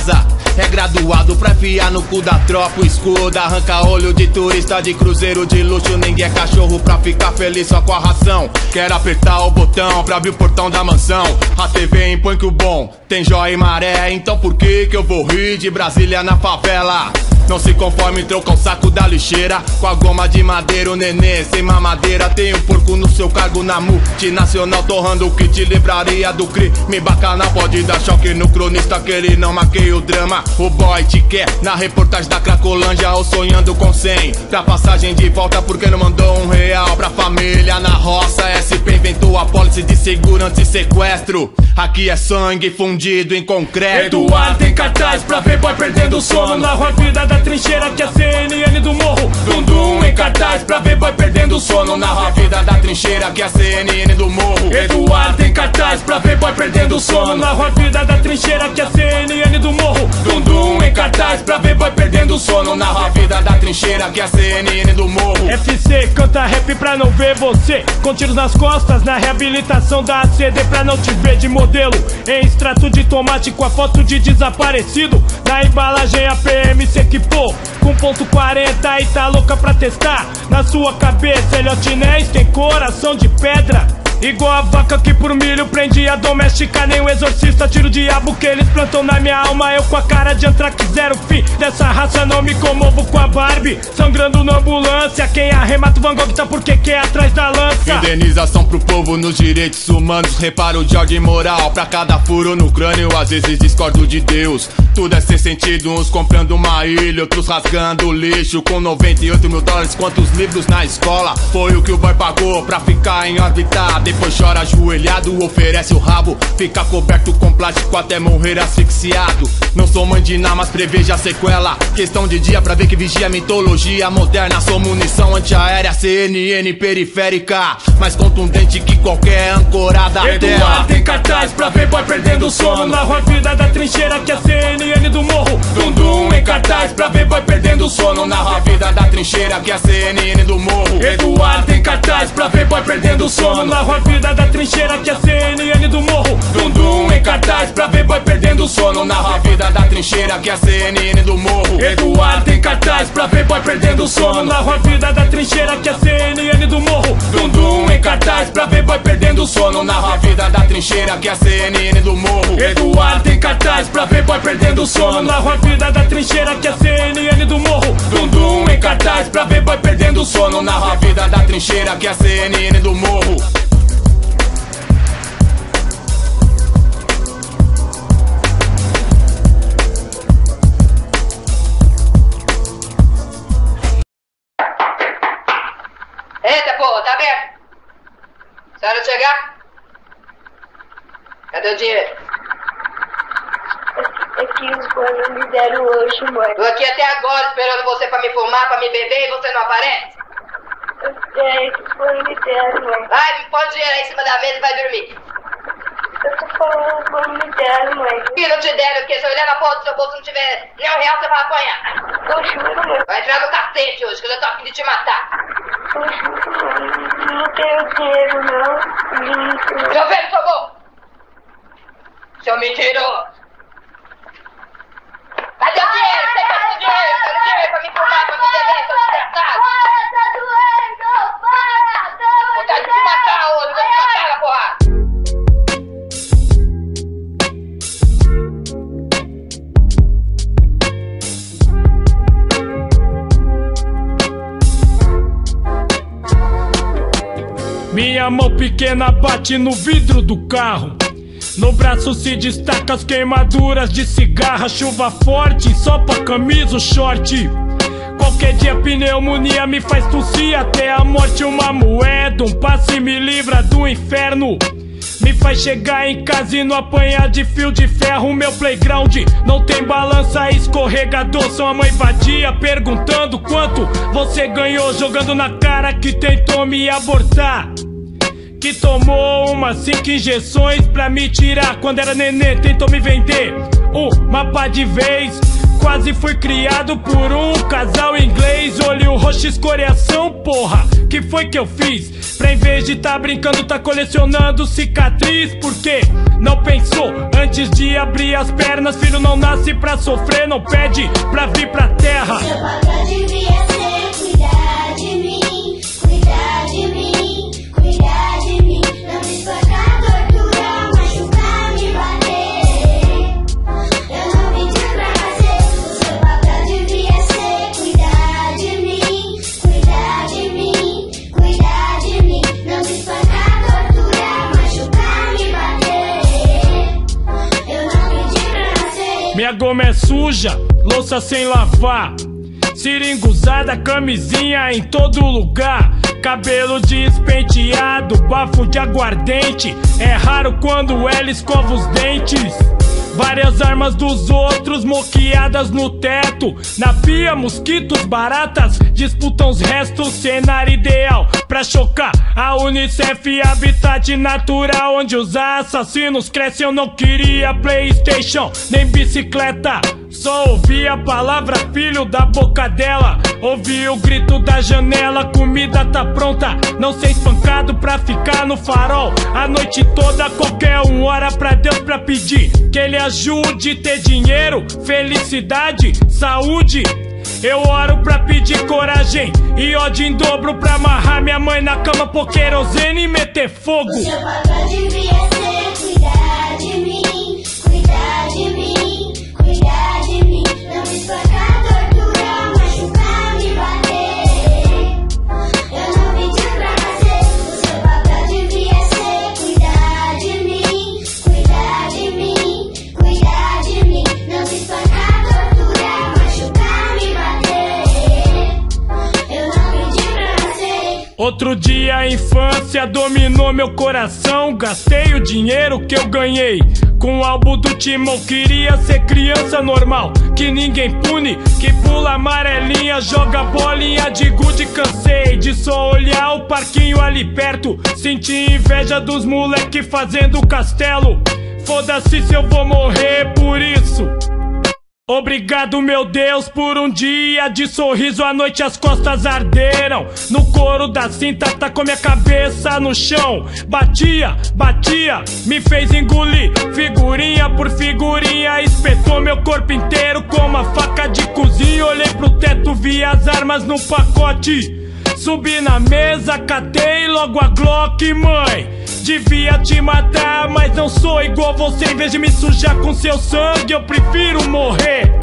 É graduado pra enfiar no cu da tropa o escudo. Arranca olho de turista de cruzeiro de luxo. Ninguém é cachorro pra ficar feliz só com a ração. Quero apertar o botão pra abrir o portão da mansão. A T V impõe que o bom tem joia e maré. Então por que que eu vou rir de Brasília na favela? Não se conforme em trocar o saco da lixeira com a goma de madeira, o nenê sem mamadeira. Tem um porco no seu cargo na multinacional, torrando o kit livraria do crime bacanal. Pode dar choque no cronista que ele não maqueia o drama. O boy te quer na reportagem da Cracolândia ou sonhando com cem pra passagem de volta porque não mandou um real pra família na roça. S P inventou a pólice de segurança e sequestro. Aqui é sangue fundido em concreto. Eduardo tem cartaz pra ver boy perdendo o sono na rua vida da trincheira que é C N N do morro. Dundum em cartaz pra ver boy perdendo o sono na rua vida da trincheira que é C N N do morro. Eduardo tem cartaz pra ver boy perdendo o sono na rua vida da trincheira que é C N N do morro. Dundum em cartaz pra ver boy perdendo o sono na rua vida da trincheira que é C N N do morro. F C canta rap pra não ver você com tiros nas costas na reabilitação da A C D pra não te ver de modelo em extrato de tomate com a foto de desaparecido. Na embalagem a P M se equipou com ponto quarenta e tá louca pra testar. Na sua cabeça Eliotinés tem coração de pedra, igual a vaca que por milho prende a doméstica. Nem o exorcista tira o diabo que eles plantam na minha alma. Eu com a cara de Antrax zero fim dessa raça não me comovo com a Barbie sangrando na ambulância. Quem arremata o Van Gogh tá porque quer atrás da lança. Indenização pro povo nos direitos humanos. Reparo de ordem moral pra cada furo no crânio. Às vezes discordo de Deus, tudo é sem sentido. Uns comprando uma ilha, outros rasgando lixo. Com noventa e oito mil dólares, quantos livros na escola? Foi o que o boy pagou pra ficar em órbita. Depois chora ajoelhado, oferece o rabo. Fica coberto com plástico até morrer asfixiado. Não sou mãe de nada, mas preveja a sequela. Questão de dia pra ver que vigia a mitologia moderna. Sou munição antiaérea, C N N periférica, mais contundente que qualquer ancorada à terra. Eduardo tem cartaz pra ver boy perdendo o sono na rua vida da trincheira que é C N N do morro. Dundum em cartaz pra ver boy perdendo o sono na rua vida da trincheira que é C N N do morro. Eduardo tem cartaz pra ver boy perdendo o sono na rua vida da trincheira que é C N N do morro. Dundum em cartaz pra ver boy perdendo o sono na rua vida da trincheira que é C N N do morro. Eduardo tem cartaz pra ver boy perdendo o sono na rua vida da trincheira que é C N N do morro. Dundum em cartaz pra ver boy perdendo o sono na rua vida da trincheira que é C N N do morro. Eduardo tem cartaz pra ver boy perdendo o sono na rua vida da trincheira que é C N N do morro. Dundum em cartaz pra ver boy perdendo o sono na rua vida da trincheira que é C N N do morro. Eita porra, tá aberto? Se a hora de chegar? Cadê o dinheiro? Aqui os boys me deram hoje, mãe. Tô aqui até agora esperando você pra me fumar, pra me beber e você não aparece? Eu sei que os boys me deram, mãe. Vai, põe o dinheiro aí em cima da mesa e vai dormir. Eu tô falando que os boys me deram, mãe. E não te deram, porque se eu olhar na porta do seu bolso e não tiver nem um real, você vai apanhar. Eu juro, mãe. Vai entrar no cacete hoje, que eu já tô a fim de te matar. Eu juro, mãe. Não tenho dinheiro, não. Dinheiro. Seu velho, sua boca! Seu mentiroso! Cadê o dinheiro? Você quer o dinheiro? Cadê o dinheiro pra me fumar, pra me beber, seu desgraçado? Para, tá doendo! Para! Vontade de te matar hoje, vou te matar na porrada! Minha mão pequena bate no vidro do carro. No braço se destaca as queimaduras de cigarra. Chuva forte, só pra camisa o short. Qualquer dia pneumonia me faz tossir até a morte. Uma moeda, um passe me livra do inferno. Me faz chegar em casa e não apanhar de fio de ferro. Meu playground não tem balança, escorregador. Sua mãe vadia perguntando quanto você ganhou, jogando na cara que tentou me abortar, que tomou umas cinco injeções pra me tirar. Quando era nenê tentou me vender uma pá de vez. quase fui criado por um casal inglês. Olho roxo, escoriação, porra, que foi que eu fiz? Pra em vez de tá brincando, tá colecionando cicatriz. Por quê? Não pensou antes de abrir as pernas. Filho não nasce pra sofrer, não pede pra vir pra terra. Seu papel devia ser cuidar de mim, cuidar de mim, cuidar de mim. Não me espancar, torturar, machucar, me bater. Eu não pedi pra nascer. O seu papel devia ser cuidar de mim, cuidar de mim, cuidar de mim. Não me espancar, torturar, machucar, me bater. Eu não pedi pra nascer. Minha goma é suja, louça sem lavar, seringa usada, camisinha em todo lugar, cabelo despenteado, bafo de aguardente. É raro quando ela escova os dentes. Várias armas dos outros moqueadas no teto. Na pia, mosquitos, baratas disputam os restos. Cenário ideal pra chocar a Unicef, habitat natural onde os assassinos crescem. Eu não queria Playstation nem bicicleta, só ouvi a palavra filho da boca dela. Ouvi o grito da janela, comida tá pronta. Não ser espancado pra ficar no farol a noite toda, qualquer um hora pra Deus pra pedir que ele ajude. Ter dinheiro, felicidade, saúde. Eu oro pra pedir coragem e ódio em dobro pra amarrar minha mãe na cama, pôr querosene e meter fogo. O seu papel devia ser cuidar de mim, cuidar de mim, cuidar de mim. Não me espancar, torturar, machucar, me bater. Eu não pedi pra nascer. O seu papel devia ser cuidar de mim, cuidar de mim, cuidar de mim. Não me espancar, torturar, machucar, me bater. Eu não pedi pra nascer. Outro dia a infância dominou meu coração. Gastei o dinheiro que eu ganhei com o álbum do Timão. Queria ser criança normal, que ninguém pune, que pula amarelinha, joga bolinha de gude. Cansei de só olhar o parquinho ali perto, senti inveja dos moleque fazendo castelo. Foda-se se eu vou morrer por isso. Obrigado, meu Deus, por um dia de sorriso. À noite as costas arderam, no couro da cinta tacou minha cabeça no chão. Batia, batia, me fez engolir figurinha por figurinha. Espetou meu corpo inteiro com uma faca de cozinha. Olhei pro teto, vi as armas no pacote. Subi na mesa, catei logo a Glock. Mãe, devia te matar, mas não sou igual você. Em vez de me sujar com seu sangue, eu prefiro morrer.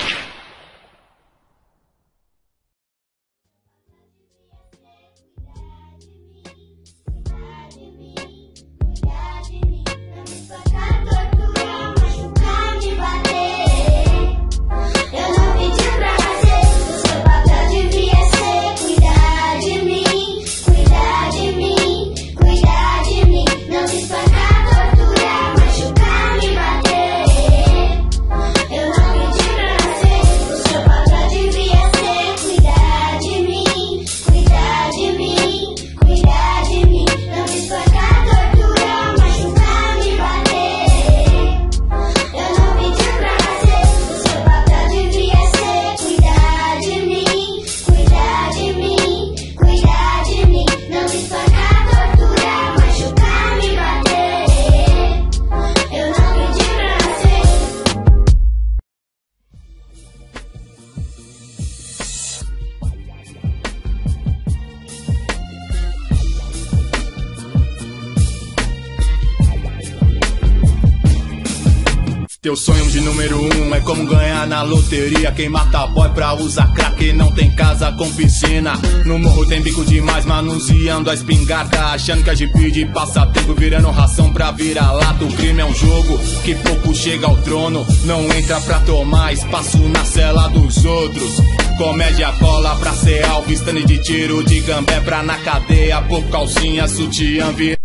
Teu sonho de número um é como ganhar na loteria. Quem mata boy pra usar crack não tem casa com piscina. No morro tem bico demais manuseando a espingarda, achando que a Jeep de passatempo virando ração pra vira-lata. O crime é um jogo que pouco chega ao trono, não entra pra tomar espaço na cela dos outros. Comédia cola pra ser alvo, stand de tiro de gambé pra na cadeia, por calcinha, sutiã, vira mulher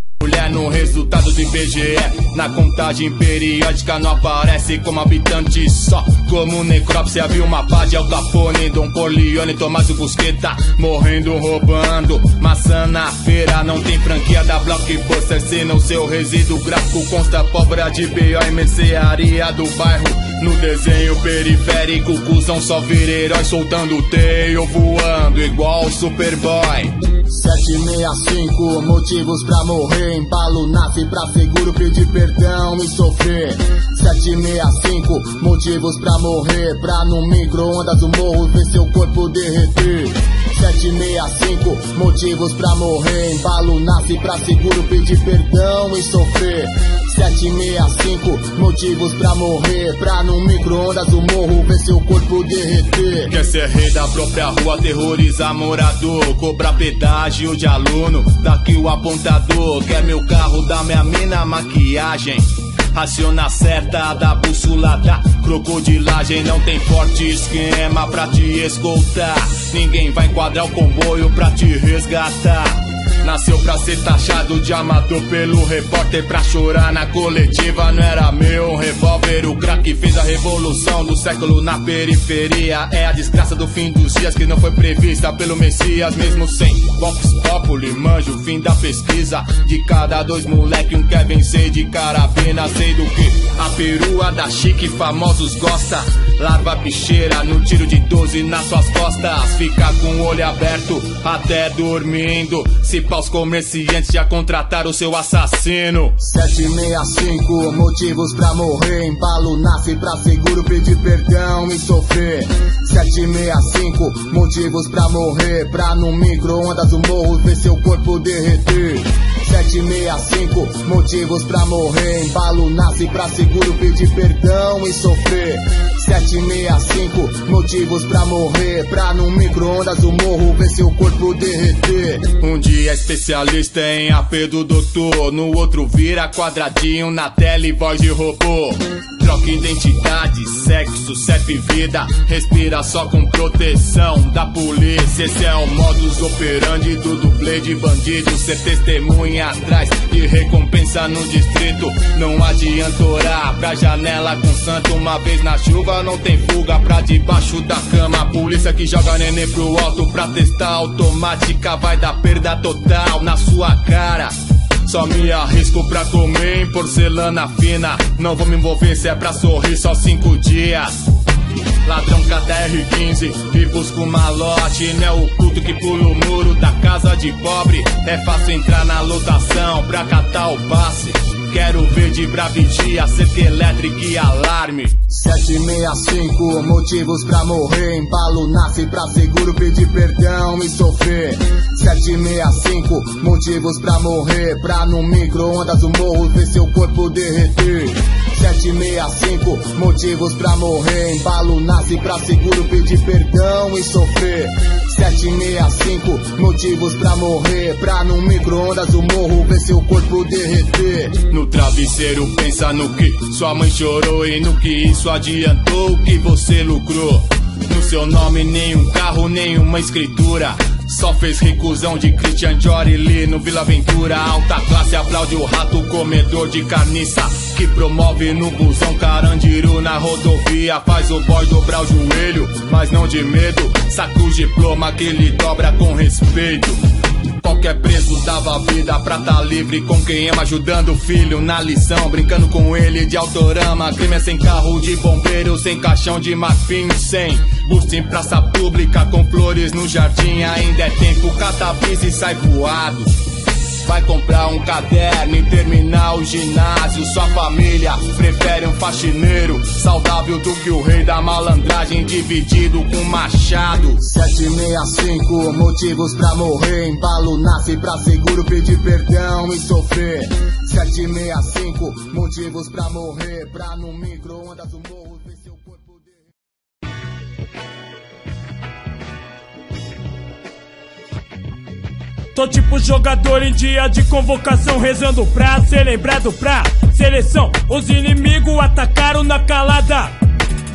inferno, resultado do I B G E. Na contagem periódica não aparece como habitante só. Como necrópsia, viu uma pá de Al Capone, Dom Corleone, Tomás Busqueta, morrendo, roubando maçã na feira. Não tem franquia da Blockbuster, se no seu resíduo gráfico consta pólvora de B O e mercearia do bairro. No desenho periférico, cuzão só vira herói, soltando teio, voando igual Superboy. Sete meia cinco, motivos pra morrer. Embalo nasce pra seguro, pedir perdão e sofrer. Sete meia cinco, motivos pra morrer. Pra no micro-ondas o morro ver seu corpo derreter. Sete meia cinco, motivos pra morrer. Embalo nasce pra seguro, pedir perdão e sofrer. Sete meia cinco, motivos pra morrer. Pra no micro-ondas o morro ver seu corpo derreter. Quer ser rei da própria rua, terrorizar morador, cobrar pedágio de aluno, daqui o apontador. Quer meu carro, dá minha mina, maquiagem. Raciona certa da bússola da crocodilagem. Não tem forte esquema pra te escoltar. Ninguém vai enquadrar o comboio pra te resgatar. Nasceu pra ser taxado de amador pelo repórter, pra chorar na coletiva. Não era meu um revólver, o crack fez a revolução do século na periferia. É a desgraça do fim dos dias que não foi prevista pelo Messias. Mesmo sem Vox Populi, manjo o fim da pesquisa. De cada dois moleque um quer vencer de carabina. Sei do que a perua da chique famosos gosta. Larva bicheira no tiro de doze nas suas costas. Fica com o olho aberto até dormindo. Se pá os comerciantes já contrataram o seu assassino. Sete meia cinco, motivos pra morrer. Embalo nasce pra seguro, pedir perdão e sofrer. Sete meia cinco, motivos pra morrer. Pra no micro-ondas o morro ver seu corpo derreter. Sete meia cinco, motivos pra morrer. Embalo nasce pra seguro, pedir perdão e sofrer. Sete meia cinco, motivos pra morrer. Pra no micro-ondas o morro ver seu corpo derreter. Um dia especialista em A P do doutor, no outro vira quadradinho na tela e voz de robô. Troca identidade, sexo, C E P e vida. Respira só com proteção da polícia. Esse é o modus operandi do dublê de bandido. Ser testemunha atrás de recompensa no distrito. Não adianta orar pra janela com santo. Uma vez na chuva não tem fuga pra debaixo da cama. A polícia que joga neném pro alto pra testar automática vai dar perda total na sua cara. Só me arrisco pra comer em porcelana fina. Não vou me envolver se é pra sorrir só cinco dias. Ladrão K D R quinze e busco malote. Não é o culto que pula o muro da casa de pobre. É fácil entrar na lotação pra catar o passe. Quero ver de bravidia, cerca elétrica e alarme. Sete meia cinco, motivos pra morrer. Embalo nasce pra seguro, pedir perdão e sofrer. Sete meia cinco, motivos pra morrer. Pra no micro-ondas o morro ver seu corpo derreter. Sete meia cinco, motivos pra morrer. Embalo nasce pra seguro, pedir perdão e sofrer. Sete meia cinco, motivos pra morrer. Pra no micro-ondas o morro ver seu corpo derreter. No travesseiro pensa no que sua mãe chorou e no que isso adiantou, o que você lucrou. No seu nome nenhum carro, nenhuma escritura. Só fez recusão de Christian Dior e Lee no Vila Ventura. Alta classe aplaude o rato comedor de carniça que promove no busão Carandiru na rodovia. Faz o boy dobrar o joelho, mas não de medo. Saca o diploma que ele dobra com respeito. Qualquer preso dava vida pra tá livre com quem ama, ajudando o filho na lição, brincando com ele de autorama. Crime é sem carro de bombeiro, sem caixão de marfim, sem busto em praça pública, com flores no jardim. Ainda é tempo, cata bis e sai voado. Vai comprar um caderno e terminar o ginásio. Sua família prefere um faxineiro saudável do que o rei da malandragem dividido com machado. Sete meia cinco, motivos pra morrer. Embalo nasce pra seguro, pedir perdão e sofrer. Sete meia cinco, motivos pra morrer. Pra no micro-ondas o morro ver seu corpo derreter. Tô tipo jogador em dia de convocação, rezando pra ser lembrado pra seleção. Os inimigos atacaram na calada.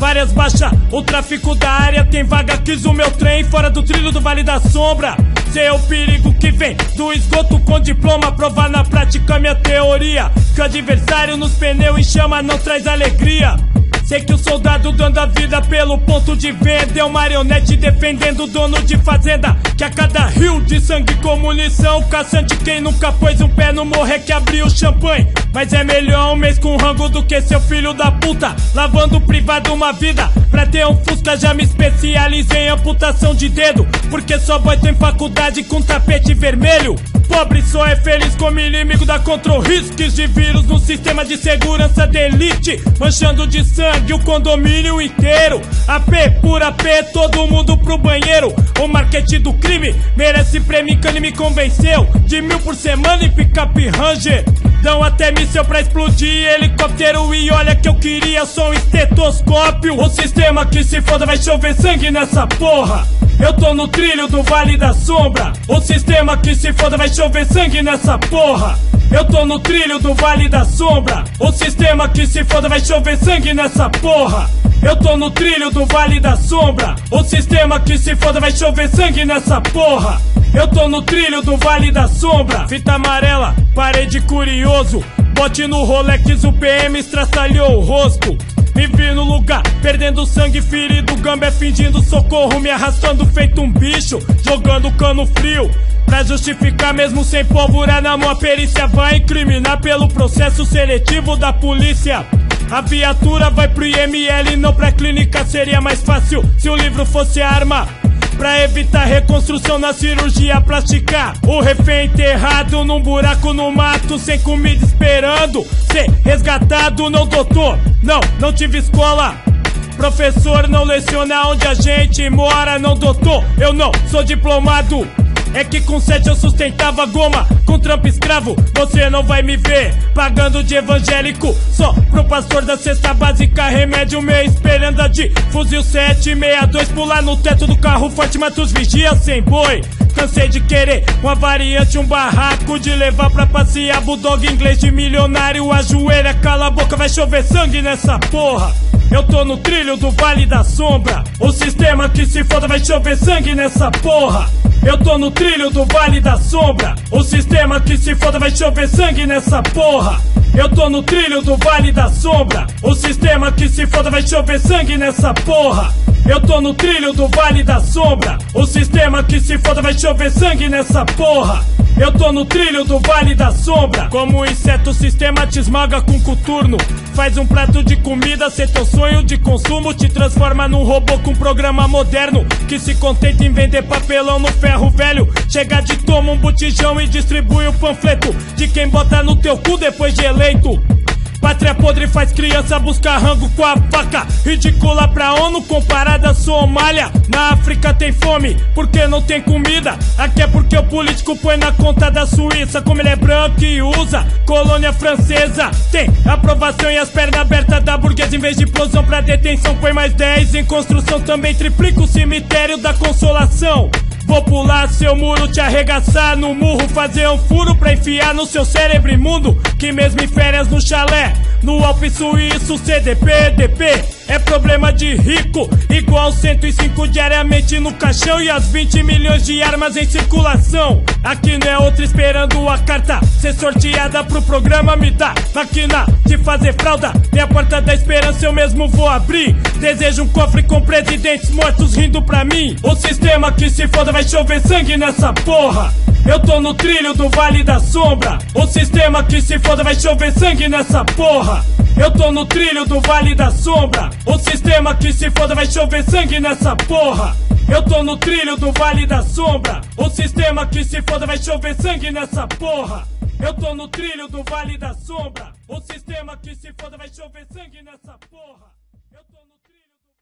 várias baixas. O tráfico da área tem vaga, quis o meu trem fora do trilho do Vale da Sombra. Cê é o perigo que vem do esgoto com diploma, provar na prática minha teoria, que o adversário nos pneu em chama não traz alegria. Sei que o soldado dando a vida pelo ponto de venda é um marionete defendendo o dono de fazenda, que a cada rio de sangue com munição, caçante quem nunca pôs um pé no morrer que abriu champanhe. Mas é melhor um mês com rango do que seu filho da puta lavando privado uma vida pra ter um Fusca. Já me especializei em amputação de dedo, porque só boy tem faculdade com tapete vermelho. Pobre só é feliz como inimigo da control riscos de vírus no sistema de segurança de elite, manchando de sangue o condomínio inteiro. A P por A P, todo mundo pro banheiro. O marketing do crime merece prêmio, Cane me convenceu. De mil por semana em picape Ranger, dão até míssel pra explodir helicóptero. E olha que eu queria só um estetoscópio. O sistema que se foda, vai chover sangue nessa porra. Eu tô no trilho do Vale da Sombra. O sistema que se foda, vai chover sangue nessa porra. Eu tô no trilho do Vale da Sombra. O sistema que se foda, vai chover sangue nessa porra. Eu tô no trilho do Vale da Sombra. O sistema que se foda, vai chover sangue nessa porra. Eu tô no trilho do Vale da Sombra. Fita amarela, parede curioso. Bote no Rolex, o P M estraçalhou o rosto. Me vi no lugar, perdendo sangue, ferido, gambé fingindo socorro, me arrastando feito um bicho, jogando cano frio. Pra justificar mesmo sem pólvora na mão, a perícia vai incriminar pelo processo seletivo da polícia. A viatura vai pro I M L, não pra clínica. Seria mais fácil se o livro fosse arma, pra evitar reconstrução na cirurgia plástica. O refém enterrado num buraco no mato, sem comida esperando ser resgatado. Não doutor, não, não tive escola. Professor não leciona onde a gente mora. Não doutor, eu não sou diplomado. É que com sete eu sustentava goma, com trampo escravo você não vai me ver pagando de evangélico, só pro pastor da cesta básica. Remédio meio espelhando a de fuzil sete sessenta e dois, pular no teto do carro forte, mata os vigias sem boi. Cansei de querer uma variante, um barraco, de levar pra passear bulldog inglês de milionário. Ajoelha, cala a boca, vai chover sangue nessa porra. Eu tô no trilho do Vale da Sombra. O sistema que se foda, vai chover sangue nessa porra. Eu tô no trilho do Vale da Sombra. O sistema que se foda, vai chover sangue nessa porra. Eu tô no trilho do Vale da Sombra. O sistema que se foda, vai chover sangue nessa porra. Eu tô no trilho do Vale da Sombra. O sistema que se foda, vai chover sangue nessa porra. Eu tô no trilho do Vale da Sombra. Como um inseto, o sistema te esmaga com coturno. Faz um prato de comida, ser teu sonho de consumo. Te transforma num robô com programa moderno, que se contenta em vender papelão no ferro velho. Chega de toma um botijão e distribui o panfleto de quem bota no teu cu depois de eleito. Pátria podre faz criança buscar rango com a faca. Ridícula pra ONU comparada à Somália. Na África tem fome porque não tem comida. Aqui é porque o político põe na conta da Suíça. Como ele é branco e usa colônia francesa, tem aprovação e as pernas abertas da burguesa. Em vez de explosão pra detenção, põe mais dez em construção. Também triplica o cemitério da Consolação. Vou pular seu muro, te arregaçar no murro, fazer um furo pra enfiar no seu cérebro imundo, que mesmo em férias no chalé, no Alpe Suíço, C D P, D P é problema de rico, igual cento e cinco diariamente no caixão e as vinte milhões de armas em circulação. Aqui não é outra esperando a carta ser sorteada pro programa me dá máquina de fazer fralda. Minha porta da esperança eu mesmo vou abrir. Desejo um cofre com presidentes mortos rindo pra mim. O sistema que se foda, vai chover sangue nessa porra. Eu tô no trilho do Vale da Sombra. O sistema que se foda, vai chover sangue nessa porra. Eu tô no trilho do Vale da Sombra. O sistema que se foda, vai chover sangue nessa porra. Eu tô no trilho do Vale da Sombra. O sistema que se foda, vai chover sangue nessa porra. Eu tô no trilho do Vale da Sombra. O sistema que se foda, vai chover sangue nessa porra. Eu tô no trilho do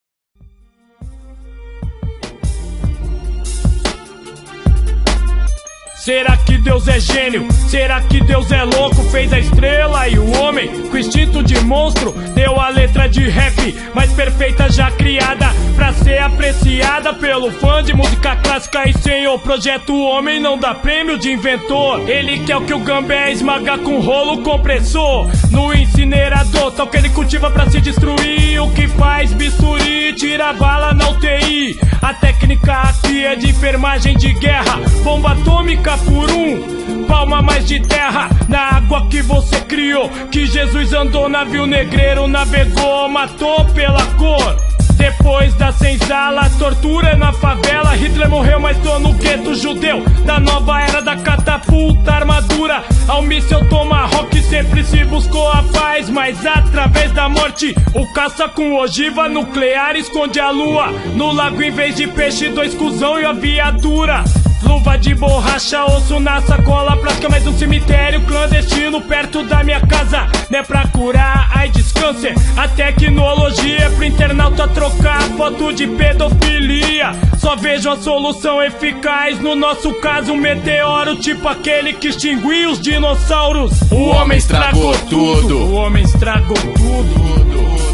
Será que Deus é gênio? Será que Deus é louco? Fez a estrela e o homem com instinto de monstro. Deu a letra de rap mais perfeita já criada, pra ser apreciada pelo fã de música clássica. E sem o projeto o homem não dá prêmio de inventor. Ele quer o que o gambé esmaga com rolo compressor. no incinerador, tal que ele cultiva pra se destruir. O que faz bisturi, tira bala na U T I. A técnica aqui é de enfermagem de guerra. Bomba atômica por um, palma mais de terra. Na água que você criou, que Jesus andou, navio negreiro navegou, matou pela cor. Depois da senzala, tortura na favela. Hitler morreu, mas tô no gueto judeu da nova era da catapulta, armadura ao míssel Tomahawk. Sempre se buscou a paz, mas através da morte. O caça com ogiva nuclear esconde a lua. No lago em vez de peixe, dois cuzão e a viatura. Luva de borracha, osso na sacola, prática mais um cemitério clandestino perto da minha casa. Não é pra curar AIDS, câncer, a tecnologia é pro internauta trocar foto de pedofilia. Só vejo a solução eficaz, no nosso caso um meteoro, tipo aquele que extinguiu os dinossauros. O homem estragou tudo, o homem estragou tudo.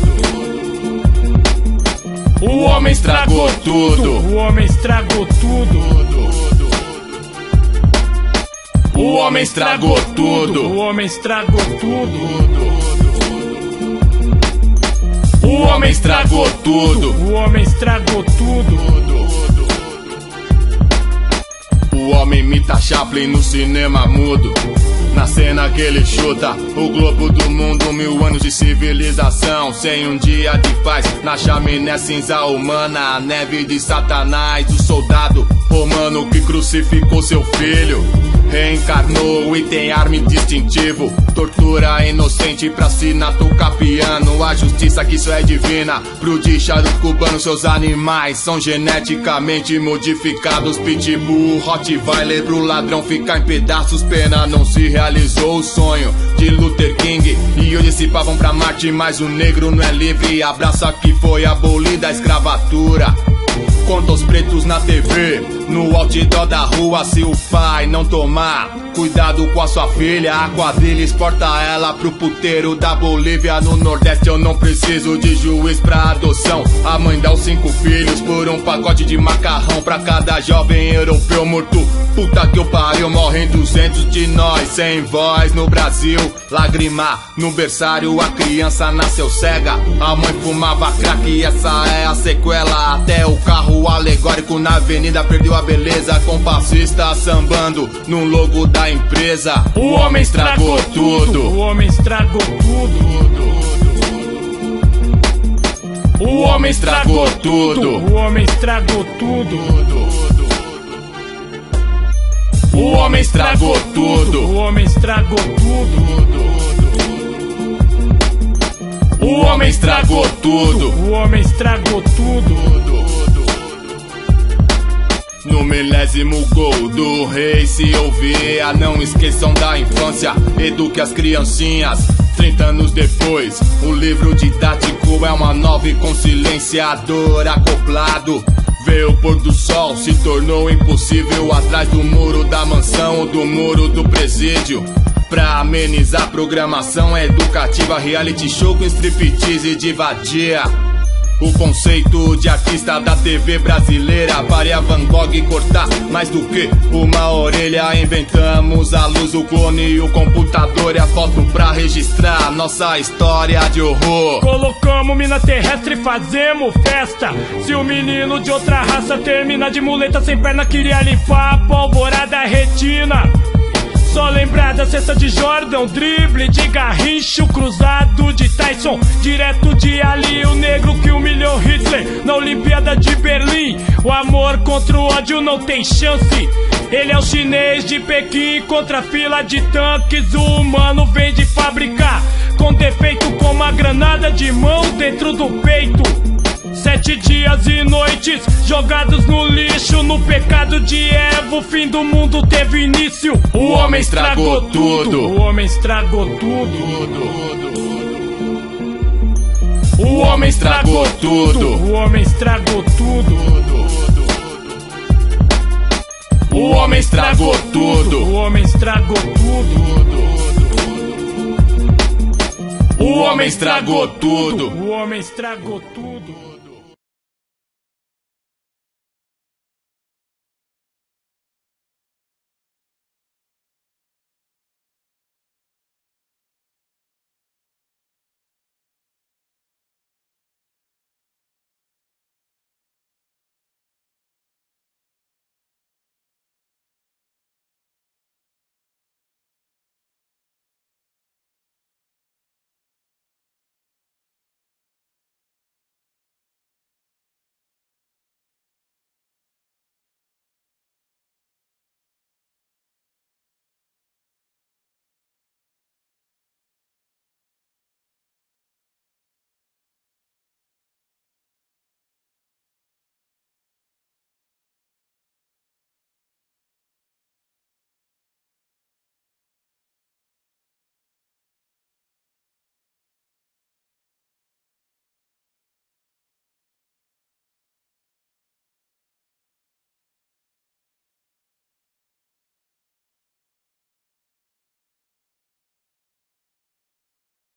O homem estragou tudo, o homem estragou tudo. O homem estragou tudo, o homem estragou tudo. O homem estragou tudo, o homem estragou tudo. O homem imita Chaplin no cinema mudo. Na cena que ele chuta o globo do mundo, mil anos de civilização sem um dia de paz. Na chaminé cinza humana, a neve de Satanás. O soldado romano que crucificou seu filho reencarnou e tem arma e distintivo. Tortura inocente pra assassinato capiano. A justiça que isso é divina. Pro de charuto cubano, seus animais são geneticamente modificados. Pitbull, Rottweiler, pro ladrão ficar em pedaços. Pena não se realizou o sonho de Luther King. E hoje se pavam pra Marte, mas o negro não é livre. Abraça que foi abolida a escravatura. Conta os pretos na T V, no outdoor da rua. Se o pai não tomar cuidado com a sua filha, a quadrilha exporta ela pro puteiro da Bolívia. No Nordeste eu não preciso de juiz pra adoção. A mãe dá os cinco filhos por um pacote de macarrão pra cada jovem europeu morto. Puta que eu pariu, morrem duzentos de nós sem voz no Brasil. Lagrimar no berçário, a criança nasceu cega. A mãe fumava crack e essa é a sequela. Até o carro alegórico na avenida perdeu a beleza, com fascista sambando no logo da empresa. O homem estragou tudo, o homem estragou tudo. O homem estragou tudo, o homem estragou tudo. O homem estragou tudo, o homem estragou tudo. O homem estragou tudo, o homem estragou tudo. No milésimo gol do rei se ouvia, não esqueçam da infância, eduque as criancinhas. Trinta anos depois, o livro didático é uma nova e com silenciador acoplado. Ver o pôr do sol se tornou impossível atrás do muro da mansão ou do muro do presídio. Pra amenizar a programação educativa, reality show com striptease de vadia. O conceito de artista da T V brasileira, pareia Van Gogh e cortar mais do que uma orelha. Inventamos a luz, o clone e o computador e a foto pra registrar nossa história de horror. Colocamos mina terrestre e fazemos festa. Se o menino de outra raça termina de muleta sem perna, queria limpar a pólvora da retina. Só lembrar da cesta de Jordan, drible de Garrincha, cruzado de Tyson, direto de Ali, o negro que humilhou Hitler na Olimpíada de Berlim. O amor contra o ódio não tem chance. Ele é o chinês de Pequim contra a fila de tanques. O humano vem de fabricar com defeito, como uma granada de mão dentro do peito. Sete dias e noites jogados no lixo, no pecado de Eva, o fim do mundo teve início. O homem estragou tudo, o homem estragou tudo. O homem estragou tudo, o homem estragou tudo. O homem estragou tudo, o homem estragou tudo. O homem estragou tudo, o homem estragou tudo.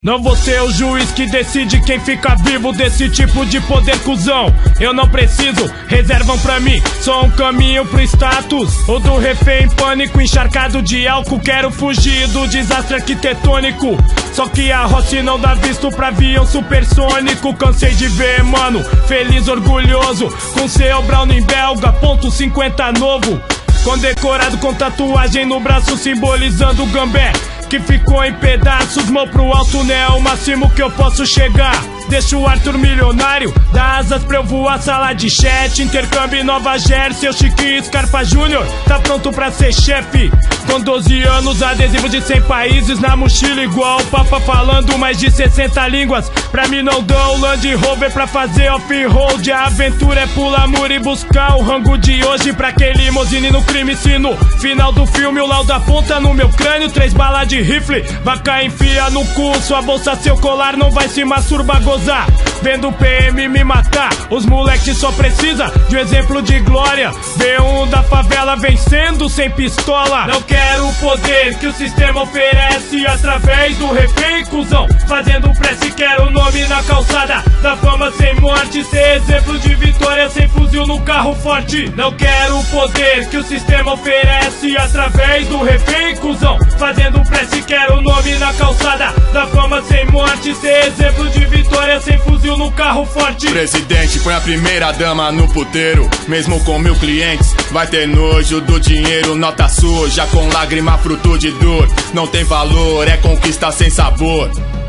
Não vou ser o juiz que decide quem fica vivo desse tipo de poder, cuzão. Eu não preciso, reservam pra mim só um caminho pro status. Ou do refém em pânico, encharcado de álcool. Quero fugir do desastre arquitetônico. Só que a Rossi não dá visto pra avião supersônico. Cansei de ver, mano, feliz, orgulhoso, com seu Browning belga, ponto cinquenta novo, condecorado com tatuagem no braço simbolizando o gambé que ficou em pedaços. Mão pro alto, né, é o máximo que eu posso chegar. Deixa o Arthur milionário, dá asas pra eu voar, sala de chat, intercâmbio Nova Jersey. O Chiquinho Scarpa Júnior tá pronto pra ser chefe. Com doze anos, adesivo de cem países na mochila, igual o Papa falando mais de sessenta línguas. Pra mim não dão Land Rover pra fazer off-road. A aventura é pular muro e buscar o rango de hoje. Pra aquele limousine no crime, se no final do filme o laudo aponta no meu crânio, três balas de rifle, vaca enfia no cu, sua bolsa, seu colar, não vai se masturbar, gozar vendo o P M me matar. Os moleques só precisa de um exemplo de glória. B um da favela vencendo sem pistola. Não quero o poder que o sistema oferece através do refém, cuzão, fazendo prece. Quero o nome na calçada da fama sem morte, ser exemplo de vitória sem fuzil no carro forte. Não quero o poder que o sistema oferece através do refém, cuzão, fazendo prece. Quero o nome na calçada da fama sem morte, ser exemplo de vitória sem fuzil no carro forte. Presidente, põe a primeira dama no puteiro. Mesmo com mil clientes, vai ter nojo do dinheiro. Nota suja com lágrima, fruto de dor. Não tem valor, é conquista sem sabor.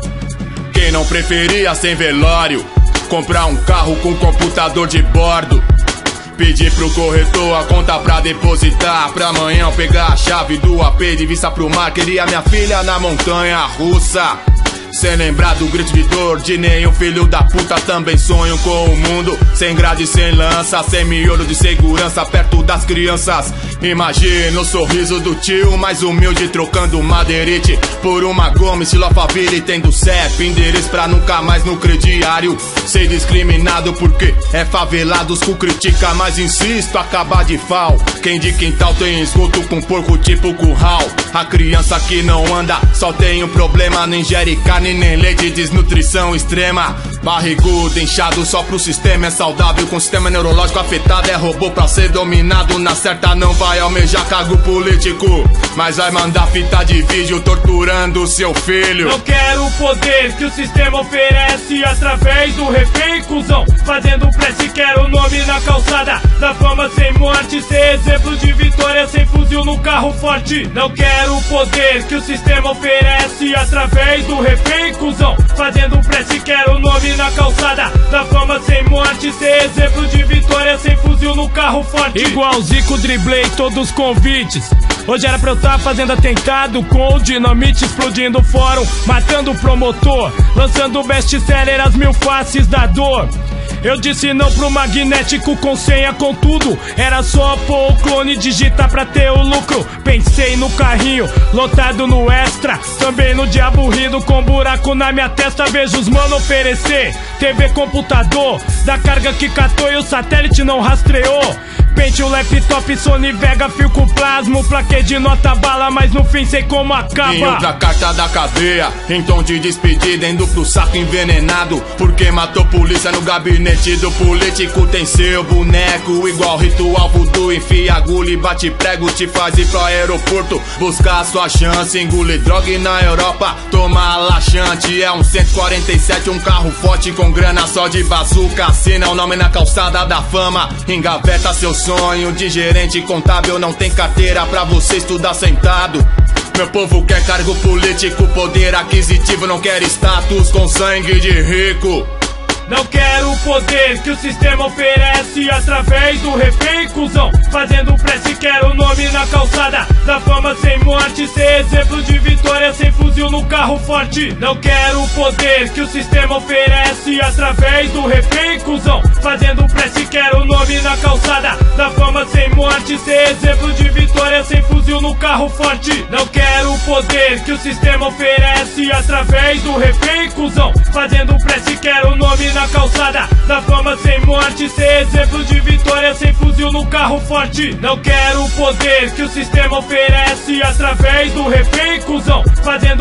Quem não preferia sem velório? Comprar um carro com computador de bordo. Pedir pro corretor a conta pra depositar, pra amanhã eu pegar a chave do A P de vista pro mar. Queria minha filha na montanha russa, sem lembrar do grito de dor de nenhum filho da puta. Também sonho com o mundo sem grade, sem lança, sem miolo de segurança perto das crianças. Imagina o sorriso do tio mais humilde trocando madeirite por uma Gomes de Alphaville, tendo C E P, endereço pra nunca mais no crediário. Ser discriminado porque é favelados cu critica, mas insisto, acabar de fal. Quem de quintal tem esgoto com porco tipo curral. A criança que não anda só tem um problema, não ingere carne nem leite, desnutrição extrema. Barrigudo, inchado só pro sistema é saudável, com sistema neurológico afetado. É robô pra ser dominado, na certa não vai almejar cargo político, mas vai mandar fita de vídeo torturando seu filho. Não quero o poder que o sistema oferece através do refém, cuzão, fazendo prece. Quero o nome na calçada da fama sem morte, ser exemplo de vitória sem fuzil no carro forte. Não quero o poder que o sistema oferece através do refém, cuzão, fazendo prece. Quero o nome na calçada da fama sem morte, ser exemplo de vitória sem fuzil no carro forte. Igual Zico, driblei todos os convites. Hoje era pra eu estar fazendo atentado com o dinamite, explodindo o fórum, matando o promotor, lançando o best-seller As Mil Faces da Dor. Eu disse não pro magnético com senha, com tudo. Era só pôr o clone, digitar pra ter o lucro. Pensei no carrinho, lotado no extra. Também no diabo rindo, com buraco na minha testa. Vejo os mano oferecer T V, computador, da carga que catou e o satélite não rastreou. Pente o laptop, Sony Vega, fio com plasma. Plaquê de nota bala, mas no fim sei como acaba. Em outra carta da cadeia, em tom de despedida, indo pro saco envenenado, porque matou polícia no gabinete do político. Tem seu boneco, igual ritual voodoo. Enfia agulha e bate prego, te faz ir pro aeroporto buscar sua chance. Engole droga na Europa, toma laxante. É um cento e quarenta e sete, um carro forte com grana só de bazuca. Assina o nome na calçada da fama, engaveta seus sonho de gerente contábil, não tem carteira pra você estudar sentado. Meu povo quer cargo político, poder aquisitivo, não quer status com sangue de rico. Não quero o poder que o sistema oferece através do refém, cuzão, fazendo prece. Quero o nome na calçada da fama sem morte, ser exemplo de vitória sem fuzil no carro forte. Não quero o poder que o sistema oferece através do refém, cuzão, fazendo prece. Quero o nome na calçada da fama sem morte, ser exemplo de vitória sem fuzil no carro forte. Não quero o poder que o sistema oferece através do refém, cuzão, fazendo prece. Quero o nome na calçada da fama sem morte, ser exemplo de vitória sem fuzil no carro forte. Não quero o poder que o sistema oferece através do refém, cuzão, fazendo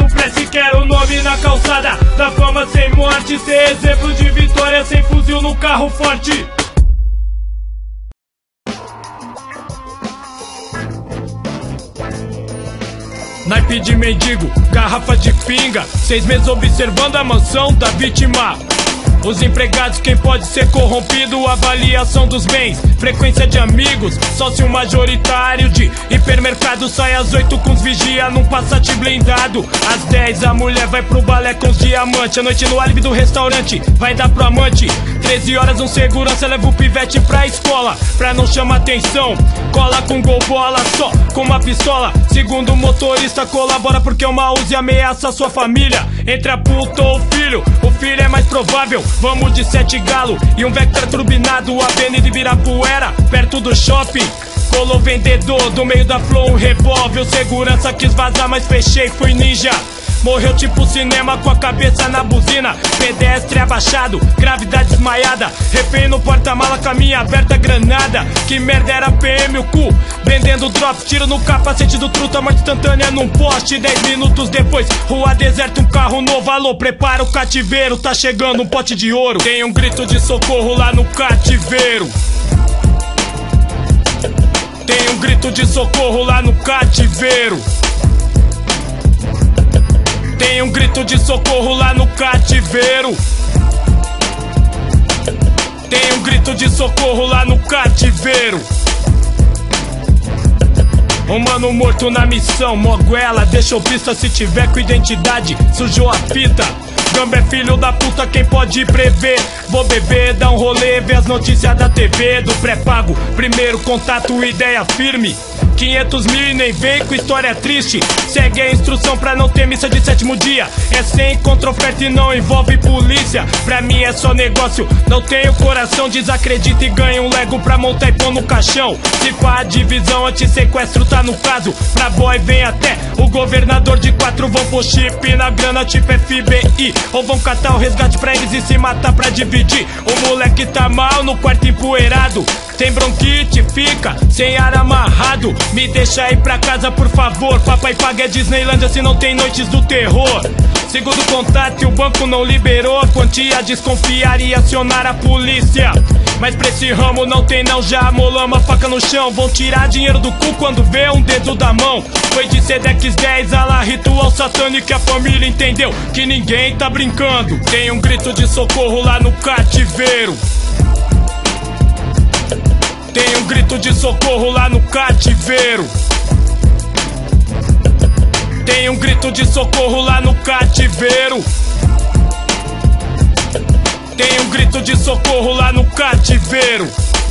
do Prece, quero o nome na calçada da fama sem morte, ser exemplo de vitória sem fuzil no carro forte. Naipe de mendigo, garrafa de pinga, seis meses observando a mansão da vítima. Os empregados, quem pode ser corrompido, avaliação dos bens, frequência de amigos, sócio majoritário de hipermercado, sai às oito com os vigia num Passat blindado. Às dez a mulher vai pro balé com os diamantes, a noite no álibi do restaurante vai dar pro amante. Treze horas um segurança leva o pivete pra escola, pra não chamar atenção, cola com gol bola só com uma pistola. Segundo o motorista colabora porque uma usa e ameaça a sua família. Entre a puta ou o filho, o filho é mais provável. Vamos de sete galo e um Vectra turbinado, Avenida Ibirapuera, perto do shopping. Colou vendedor, do meio da flor um revólver. O segurança quis vazar, mas fechei, fui ninja. Morreu tipo cinema com a cabeça na buzina. Pedestre abaixado, gravidade desmaiada. Refém no porta-mala, caminha aberta, granada. Que merda era P M o cu, vendendo drops. Tiro no capacete do truta, morte instantânea num poste. Dez minutos depois, rua deserta, um carro novo. Alô, prepara o cativeiro, tá chegando um pote de ouro. Tem um grito de socorro lá no cativeiro. Tem um grito de socorro lá no cativeiro. Tem um grito de socorro lá no cativeiro. Tem um grito de socorro lá no cativeiro. Um mano morto na missão, moguela, deixou pista se tiver com identidade, sujou a fita. Gamba é filho da puta, quem pode prever? Vou beber, dar um rolê, ver as notícias da T V. Do pré-pago, primeiro contato, ideia firme. Quinhentos mil e nem vem com história triste. Segue a instrução pra não ter missa de sétimo dia. É sem contra-oferta e não envolve polícia. Pra mim é só negócio, não tenho coração. Desacredita e ganha um Lego pra montar e pôr no caixão. Se pá a divisão anti-sequestro tá no caso. Pra boy vem até o governador de quatro. Vão pôr chip na grana tipo F B I, ou vão catar o resgate pra eles e se matar pra dividir. O moleque tá mal no quarto empoeirado. Tem bronquite, fica sem ar amarrado. Me deixa ir pra casa por favor. Papai paga é Disneylândia se não tem noites do terror. Segundo contato e o banco não liberou a quantia, desconfiar e acionar a polícia. Mas pra esse ramo não tem não, já amolama a faca no chão. Vão tirar dinheiro do cu quando vê um dedo da mão. Foi de Sedex dez a lá ritual satânico que a família entendeu que ninguém tá brincando. Tem um grito de socorro lá no cativeiro. Tem um grito de socorro lá no cativeiro. Tem um grito de socorro lá no cativeiro. Tem um grito de socorro lá no cativeiro.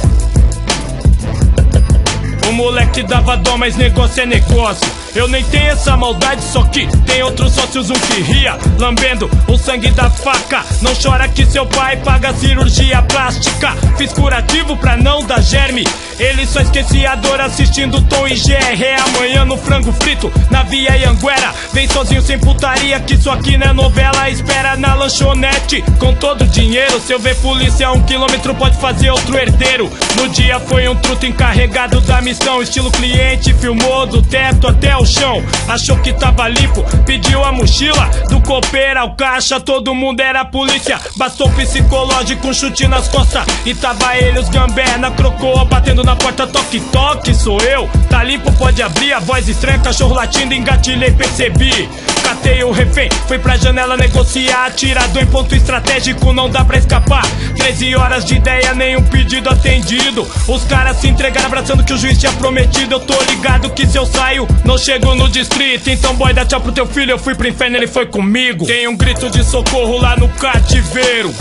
O moleque dava dó, mas negócio é negócio. Eu nem tenho essa maldade, só que tem outros sócios, um que ria lambendo o sangue da faca. Não chora que seu pai paga cirurgia plástica. Fiz curativo pra não dar germe. Ele só esquecia a dor assistindo Tom e Jerry. É amanhã no frango frito, na Via Anguera. Vem sozinho sem putaria, que isso aqui não é novela. Espera na lanchonete com todo o dinheiro. Se eu ver polícia a um quilômetro pode fazer outro herdeiro. No dia foi um truto encarregado da missão. Estilo cliente, filmou do teto até o chão. Achou que tava limpo, pediu a mochila. Do copeiro ao caixa, todo mundo era polícia. Bastou psicológico, um chute nas costas. E tava ele, os gambé na crocô, batendo na porta, toque, toque, sou eu. Tá limpo, pode abrir, a voz estranha, cachorro latindo, engatilhei, percebi. Catei o refém, fui pra janela negociar. Atirador em ponto estratégico, não dá pra escapar. Treze horas de ideia, nenhum pedido atendido. Os caras se entregaram abraçando que o juiz tinha prometido. Eu tô ligado que se eu saio, não chego no distrito. Então boy, dá tchau pro teu filho, eu fui pro inferno, ele foi comigo. Tem um grito de socorro lá no cativeiro.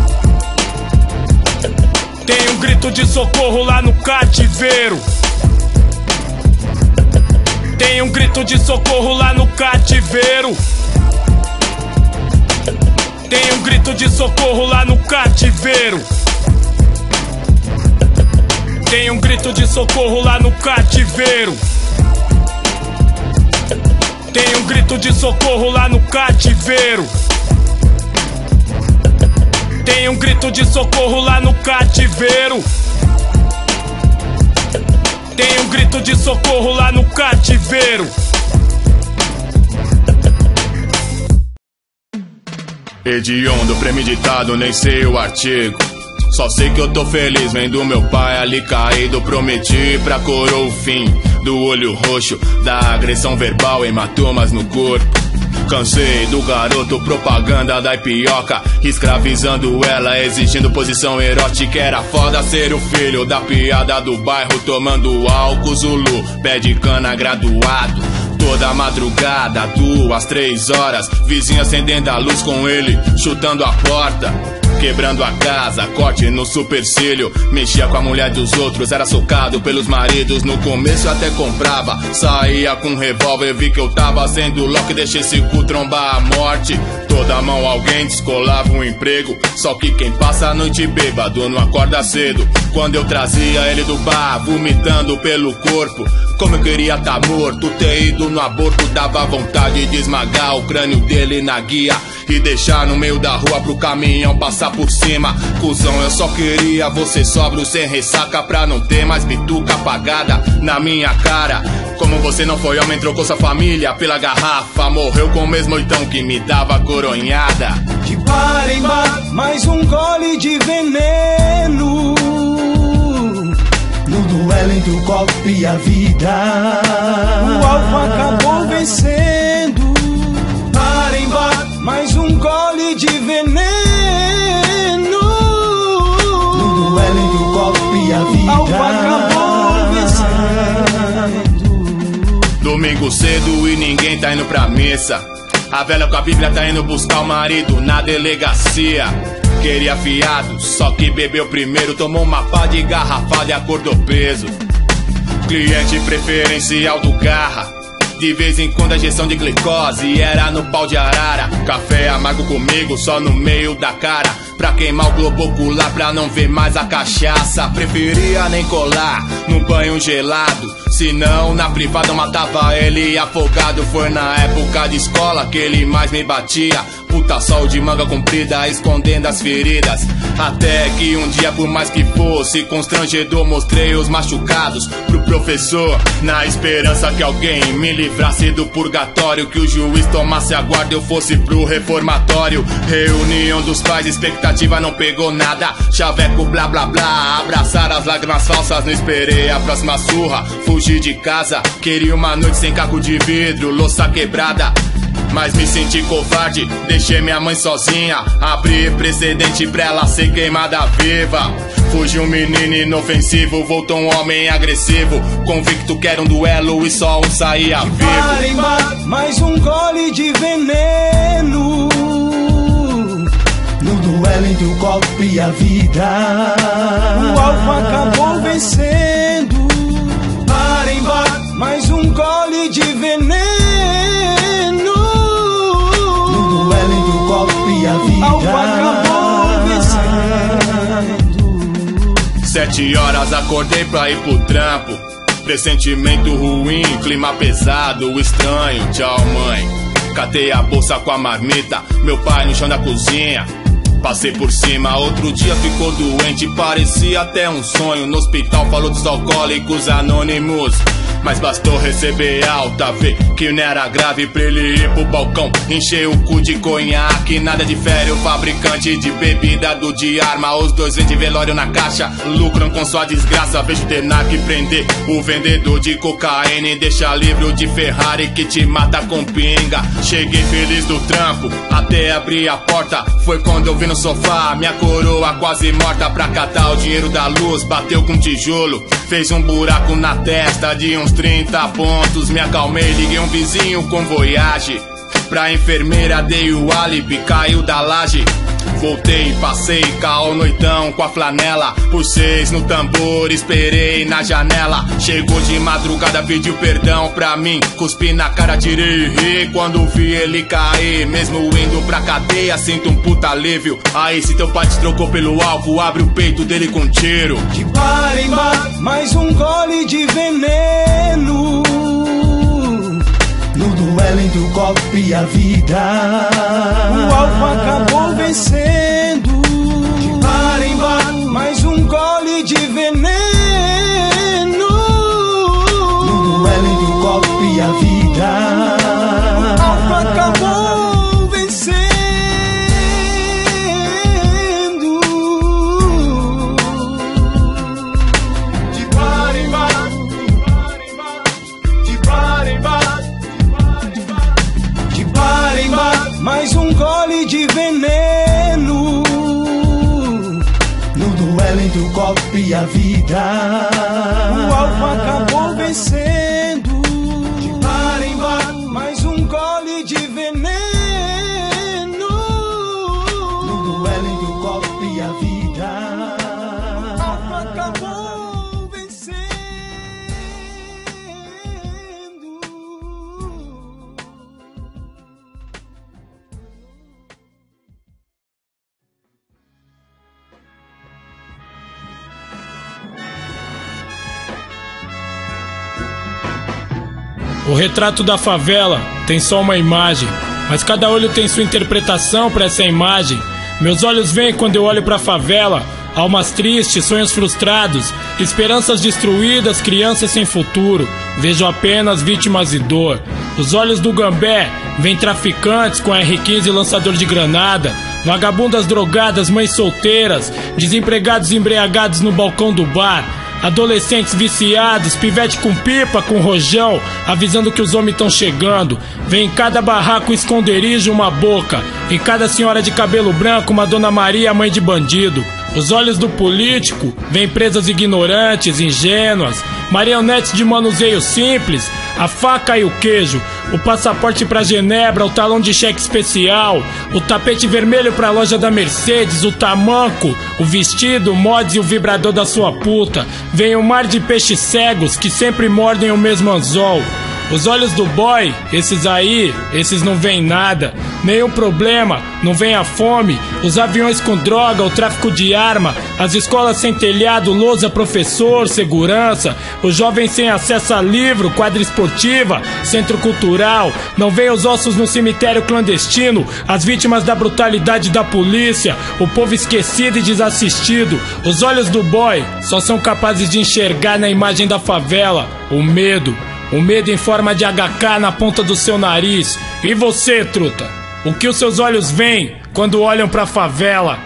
Tem um grito de socorro lá no cativeiro. Tem um grito de socorro lá no cativeiro. Tem um grito de socorro lá no cativeiro. Tem um grito de socorro lá no cativeiro. Tem um grito de socorro lá no cativeiro. Tem um grito de socorro lá no cativeiro. Tem um grito de socorro lá no cativeiro. Hediondo, premeditado, nem sei o artigo. Só sei que eu tô feliz vendo meu pai ali caído. Prometi pra coroa o fim do olho roxo, da agressão verbal, hematomas no corpo. Cansei do garoto propaganda da ipioca, escravizando ela, exigindo posição erótica. Era foda ser o filho da piada do bairro, tomando álcool Zulu, pé de cana graduado. Toda madrugada, duas, três horas, vizinha acendendo a luz com ele, chutando a porta, quebrando a casa, corte no supercílio. Mexia com a mulher dos outros, era socado pelos maridos. No começo até comprava, saía com revólver. Vi que eu tava sendo louco e deixei esse cu trombar a morte. Toda mão alguém descolava um emprego, só que quem passa a noite bêbado não acorda cedo. Quando eu trazia ele do bar, vomitando pelo corpo, como eu queria tá morto. Ter ido no aborto dava vontade de esmagar o crânio dele na guia e deixar no meio da rua pro caminhão passar por cima. Cusão, eu só queria você sóbrio, sem ressaca, pra não ter mais bituca apagada na minha cara. Como você não foi homem, trocou sua família pela garrafa, morreu com o mesmo oitão que me dava coronhada. De bar em bar, mais um gole de veneno, no duelo entre o copo e a vida, o alvo acabou vencendo. Bar em bar, mais um gole de veneno, no duelo entre o copo e a vida, o alvo acabou vencendo. Domingo cedo e ninguém tá indo pra missa. A velha com a Bíblia tá indo buscar o marido na delegacia. Queria fiado, só que bebeu primeiro, tomou uma pá de garrafada e acordou preso. Cliente preferencial do Garra, de vez em quando a injeção de glicose era no pau de arara. Café amargo comigo, só no meio da cara, pra queimar o globo ocular, pra não ver mais a cachaça. Preferia nem colar num banho gelado, senão na privada eu matava ele afogado. Foi na época de escola que ele mais me batia, puta sol de manga comprida, escondendo as feridas. Até que um dia, por mais que fosse constrangedor, mostrei os machucados pro professor, na esperança que alguém me livrasse do purgatório, que o juiz tomasse a guarda e eu fosse pro reformatório. Reunião dos pais, expectativa não pegou nada, chaveco blá blá blá, abraçar as lágrimas falsas. Não esperei a próxima surra, fugi de casa, queria uma noite sem caco de vidro, louça quebrada, mas me senti covarde, deixei minha mãe sozinha, abri precedente pra ela ser queimada viva. Fugiu um menino inofensivo, voltou um homem agressivo, convicto que era um duelo e só um saía vivo. Bar em bar, mais um gole de veneno, no duelo entre o copo e a vida, o alvo acabou vencendo. Bar em bar, mais um gole de veneno, e a vida, alvo acabou vencendo. Sete horas acordei pra ir pro trampo, pressentimento ruim, clima pesado, estranho. Tchau mãe, catei a bolsa com a marmita, meu pai no chão da cozinha, passei por cima. Outro dia ficou doente, parecia até um sonho. No hospital falou dos alcoólicos anônimos, mas bastou receber alta, ver que não era grave pra ele ir pro balcão, encher o cu de conhaque. Nada difere o fabricante de bebida do de arma, os dois vendem velório na caixa, lucram com sua desgraça. Vejo Tenac prender o vendedor de cocaína e deixa livre de Ferrari que te mata com pinga. Cheguei feliz do trampo, até abrir a porta, foi quando eu vi no sofá minha coroa quase morta. Pra catar o dinheiro da luz, bateu com tijolo, fez um buraco na testa de uns trinta pontos. Me acalmei, liguei um vizinho com Voyage, pra enfermeira dei o álibi, caiu da laje. Voltei, passei caô noitão com a flanela, por seis no tambor, esperei na janela. Chegou de madrugada, pediu perdão pra mim, cuspi na cara, tirei e ri quando vi ele cair. Mesmo indo pra cadeia, sinto um puta alívio. Aí se teu pai te trocou pelo álcool, abre o peito dele com tiro. De bar em bar, mais um gole de veneno, no duelo entre o copo e a vida, o alvo acabou vencendo. De bar em bar, mais um gole de veneno, no duelo entre o copo e a vida, o alvo acabou vencendo. um gole de veneno. No duelo entre o copo e a vida, o álcool acabou vencendo. De bar em bar, mais um gole de veneno. No duelo entre o copo e a vida, o álcool acabou vencendo. O retrato da favela tem só uma imagem, mas cada olho tem sua interpretação para essa imagem. Meus olhos veem quando eu olho pra favela, almas tristes, sonhos frustrados, esperanças destruídas, crianças sem futuro. Vejo apenas vítimas e dor. Os olhos do Gambé veem traficantes com R quinze e lançador de granada, vagabundas drogadas, mães solteiras, desempregados embriagados no balcão do bar, adolescentes viciados, pivete com pipa, com rojão, avisando que os homens estão chegando. Vem em cada barraco esconderijo uma boca, em cada senhora de cabelo branco uma Dona Maria, mãe de bandido. Os olhos do político veem presas ignorantes, ingênuas, marionetes de manuseio simples, a faca e o queijo, o passaporte pra Genebra, o talão de cheque especial, o tapete vermelho pra loja da Mercedes, o tamanco, o vestido, o mods e o vibrador da sua puta. Vem um mar de peixes cegos que sempre mordem o mesmo anzol. Os olhos do boy, esses aí, esses não veem nada. Nenhum problema, não vem a fome, os aviões com droga, o tráfico de arma, as escolas sem telhado, lousa, professor, segurança, os jovens sem acesso a livro, quadra esportiva, centro cultural. Não vem os ossos no cemitério clandestino, as vítimas da brutalidade da polícia, o povo esquecido e desassistido. Os olhos do boy só são capazes de enxergar na imagem da favela o medo. O medo em forma de H K na ponta do seu nariz. E você, truta? O que os seus olhos veem quando olham pra favela?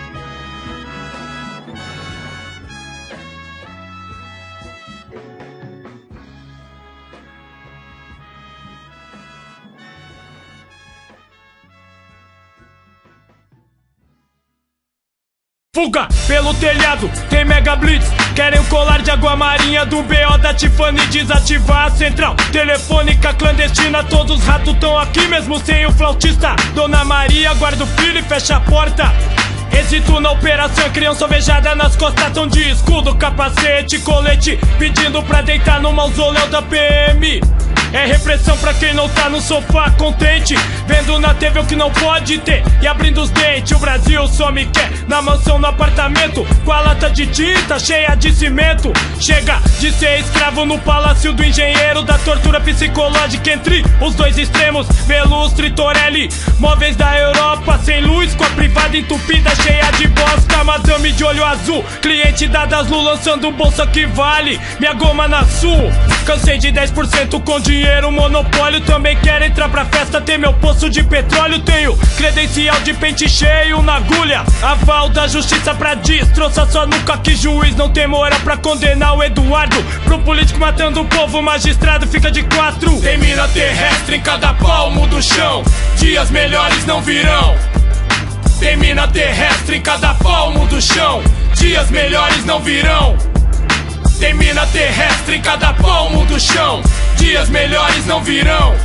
Fuga pelo telhado, tem Mega Blitz. Querem um colar de água marinha do B O da Tiffany. Desativar a central telefônica clandestina. Todos os ratos tão aqui mesmo sem o flautista. Dona Maria guarda o filho e fecha a porta. Êxito na operação, criança alvejada nas costas. Tão de escudo, capacete, colete, pedindo pra deitar no mausoléu da P M. É repressão pra quem não tá no sofá contente, vendo na T V o que não pode ter e abrindo os dentes. O Brasil só me quer na mansão, no apartamento, com a lata de tinta cheia de cimento. Chega de ser escravo no palácio do engenheiro, da tortura psicológica entre os dois extremos. Velustre, Torelli, móveis da Europa sem luz, com a privada entupida cheia de bosta. Madame de olho azul, cliente da Daslu lançando bolsa que vale minha goma na Sul. Cansei de dez por cento com dinheiro, monopólio. Também quero entrar pra festa, ter meu poço de petróleo. Tenho credencial de pente cheio na agulha, aval da justiça pra destroçar sua nuca. Que juiz não tem moral pra condenar o Eduardo. Pro político matando o povo, o magistrado fica de quatro. Tem mina terrestre em cada palmo do chão, dias melhores não virão. Tem mina terrestre em cada palmo do chão, dias melhores não virão. Tem mina terrestre em cada palmo do chão, dias melhores não virão.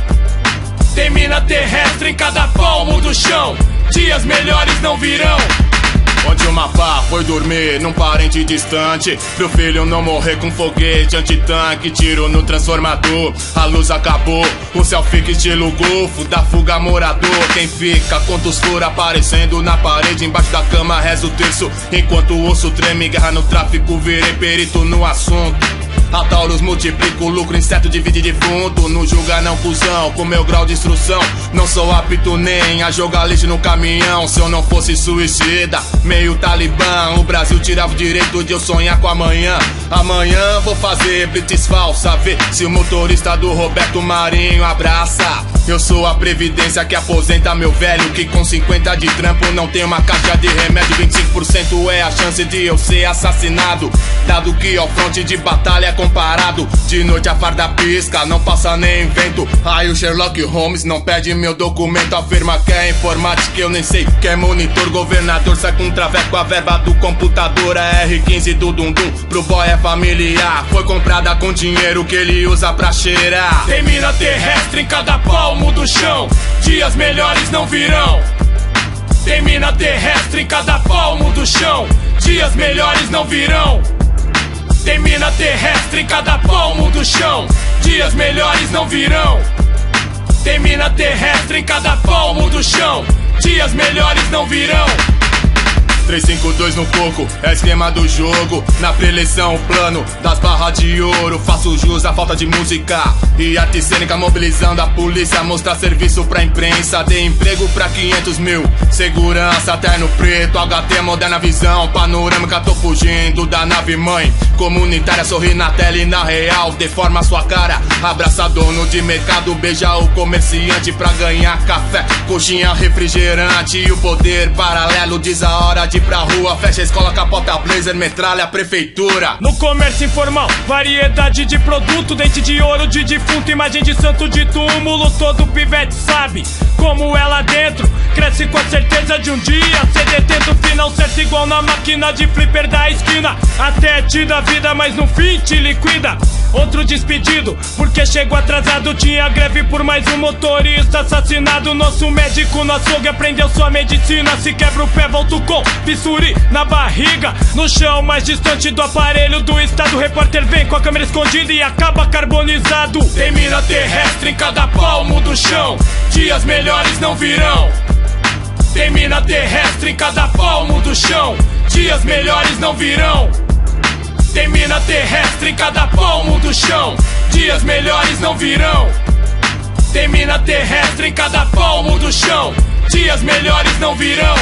Tem mina terrestre em cada palmo do chão, dias melhores não virão. Onde uma pá foi dormir num parente distante, pro filho não morrer com foguete antitanque. Tiro no transformador, a luz acabou. O selfie estilo golfo, da fuga morador. Quem fica com os furos aparecendo na parede, embaixo da cama reza o terço, enquanto o osso treme. Guerra no tráfico, virei perito no assunto. A Taurus multiplica o lucro, inseto divide defunto. Não julga não, cuzão, com meu grau de instrução não sou apto nem a jogar lixo no caminhão. Se eu não fosse suicida, meio talibã, o Brasil tirava o direito de eu sonhar com amanhã. Amanhã vou fazer blitz falsa, ver se o motorista do Roberto Marinho abraça. Eu sou a previdência que aposenta meu velho, que com cinquenta de trampo não tem uma caixa de remédio. Vinte e cinco por cento é a chance de eu ser assassinado, dado que ao fronte de batalha comparado. De noite a farda pisca, não passa nem vento. Aí o Sherlock Holmes não pede meu documento. Afirma que é informática, eu nem sei que é monitor. Governador sai com traveco, a verba do computador é R quinze do Dundum. Pro boy é familiar, foi comprada com dinheiro que ele usa pra cheirar. Tem mina terrestre em cada palmo do chão, dias melhores não virão. Tem mina terrestre em cada palmo do chão, dias melhores não virão. Tem mina terrestre em cada palmo do chão, dias melhores não virão. Tem mina terrestre em cada palmo do chão, dias melhores não virão. três cinco dois no coco, é esquema do jogo. Na preleção, o plano das barras de ouro. Faço jus à falta de música e arte cênica, mobilizando a polícia, mostrar serviço pra imprensa. Dei emprego pra quinhentos mil, segurança, terno preto, H T, moderna visão panorâmica. Tô fugindo da nave mãe comunitária, sorri na tela e na real deforma sua cara. Abraça dono de mercado, beija o comerciante pra ganhar café, coxinha, refrigerante. E o poder paralelo diz a hora de ir pra rua, fecha a escola, capota blazer, metralha a prefeitura. No comércio informal, variedade de produto, dente de ouro de defunto, imagem de santo de túmulo. Todo pivete sabe como é lá dentro, cresce com a certeza de um dia ser detento. Final certo igual na máquina de flipper da esquina, até te dá vida, mas no fim te liquida. Outro despedido, porque chegou atrasado. Tinha greve por mais um motorista assassinado. Nosso médico no açougue aprendeu sua medicina. Se quebra o pé, volto com bisturi na barriga. No chão mais distante do aparelho do estado, o repórter vem com a câmera escondida e acaba carbonizado. Tem mina terrestre em cada palmo do chão, dias melhores não virão. Tem mina terrestre em cada palmo do chão, dias melhores não virão. Tem mina terrestre em cada palmo do chão, dias melhores não virão. Tem mina terrestre em cada palmo do chão, dias melhores não virão.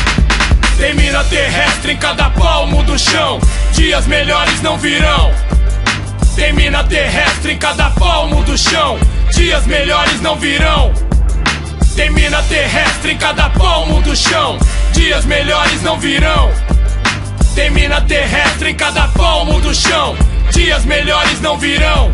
Tem mina terrestre em cada palmo do chão, dias melhores não virão. Tem mina terrestre em cada palmo do chão, dias melhores não virão. Tem mina terrestre em cada palmo do chão, dias melhores não virão. Tem mina terrestre em cada palmo do chão, dias melhores não virão.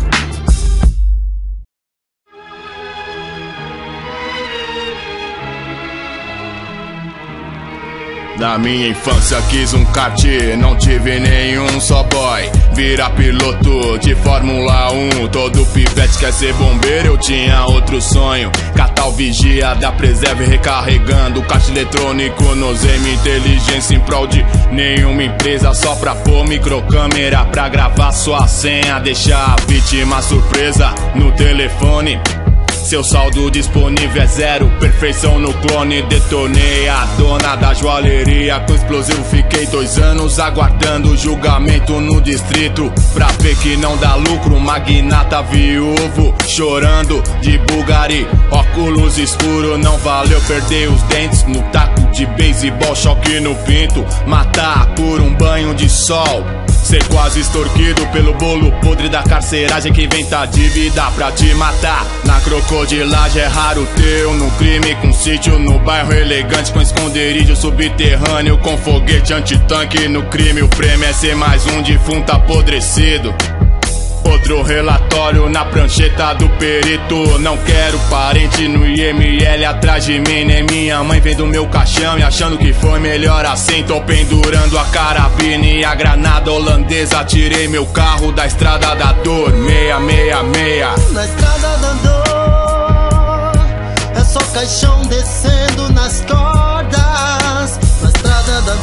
Na minha infância quis um kart, não tive nenhum só boy. Virar piloto de Fórmula um, todo pivete quer ser bombeiro, eu tinha outro sonho. Catar o vigia da Preserve recarregando caixa eletrônico nos M, inteligência em prol de nenhuma empresa. Só pra pôr microcâmera pra gravar sua senha, deixar a vítima surpresa no telefone. Seu saldo disponível é zero, perfeição no clone. Detonei a dona da joalheria com explosivo, fiquei dois anos aguardando julgamento no distrito, pra ver que não dá lucro. Magnata viúvo, chorando de Bulgari, óculos escuro, não valeu perder os dentes no taco de beisebol, choque no pinto, matar por um banho de sol, ser quase extorquido pelo bolo podre da carceragem que inventa dívida pra te matar. Na crocodilagem é raro ter um crime com sítio no bairro elegante, com esconderijo subterrâneo, com foguete antitanque no crime. O prêmio é ser mais um defunto apodrecido. Outro relatório na prancheta do perito. Não quero parente no I M L atrás de mim, nem minha mãe vendo meu caixão e achando que foi melhor assim. Tô pendurando a carabina e a granada holandesa. Tirei meu carro da estrada da dor, meia, meia, meia. Na estrada da dor é só caixão descendo nas cordas. Na estrada da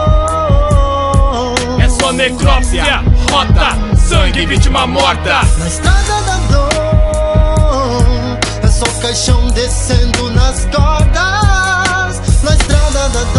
dor é só necrópsia, rota, sangue, vítima morta. Na estrada da dor é só caixão descendo nas cordas. Na estrada da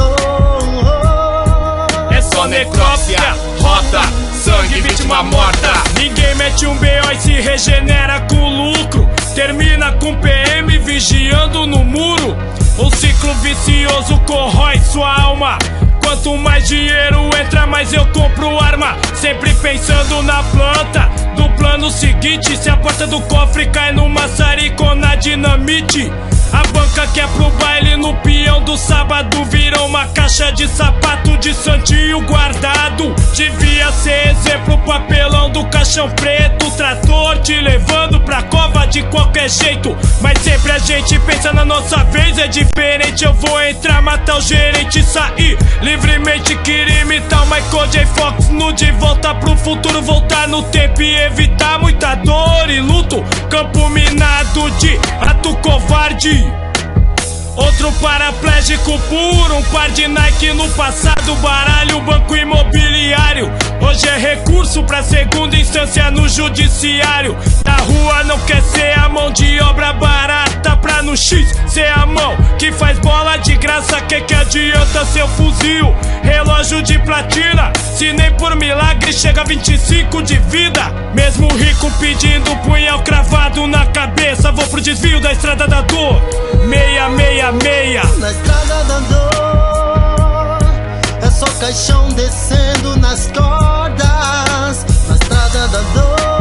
dor é só necrópsia, rota, sangue, vítima morta. Ninguém mete um B O e se regenera com lucro. Termina com P M vigiando no muro. O ciclo vicioso corrói sua alma. Quanto mais dinheiro entra, mais eu compro arma. Sempre pensando na planta do plano seguinte. Se a porta do cofre cai no maçarico na dinamite, a banca que é pro baile no peão do sábado virou uma caixa de sapato de santinho guardado. Devia ser exemplo, papelão do caixão preto. Trator te levando pra cova de qualquer jeito, mas sempre a gente pensa na nossa vez. É diferente, eu vou entrar, matar o gerente, sair livremente. Queria imitar o Michael J. Fox no De Volta pro Futuro. Voltar no tempo e evitar muita dor e luto. Campo minado de ato covarde. Outro paraplégico por um par de Nike no passado. Baralho, banco imobiliário. Hoje é recurso pra segunda instância no judiciário. Na rua não quer ser a mão de obra barata, pra no X ser a mão que faz bola de graça. Que que adianta seu fuzil, relógio de platina, se nem por milagre chega a vinte e cinco de vida. Mesmo rico pedindo punhal cravado na cabeça, vou pro desvio da estrada da dor. Meia, meia, meia. Na estrada da dor é só caixão descendo nas cordas. Na estrada da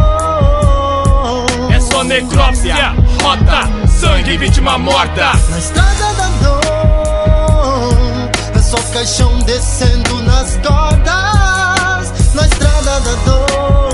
dor é só necrópsia, rota, sangue, vítima morta. Na estrada da dor é só caixão descendo nas cordas. Na estrada da dor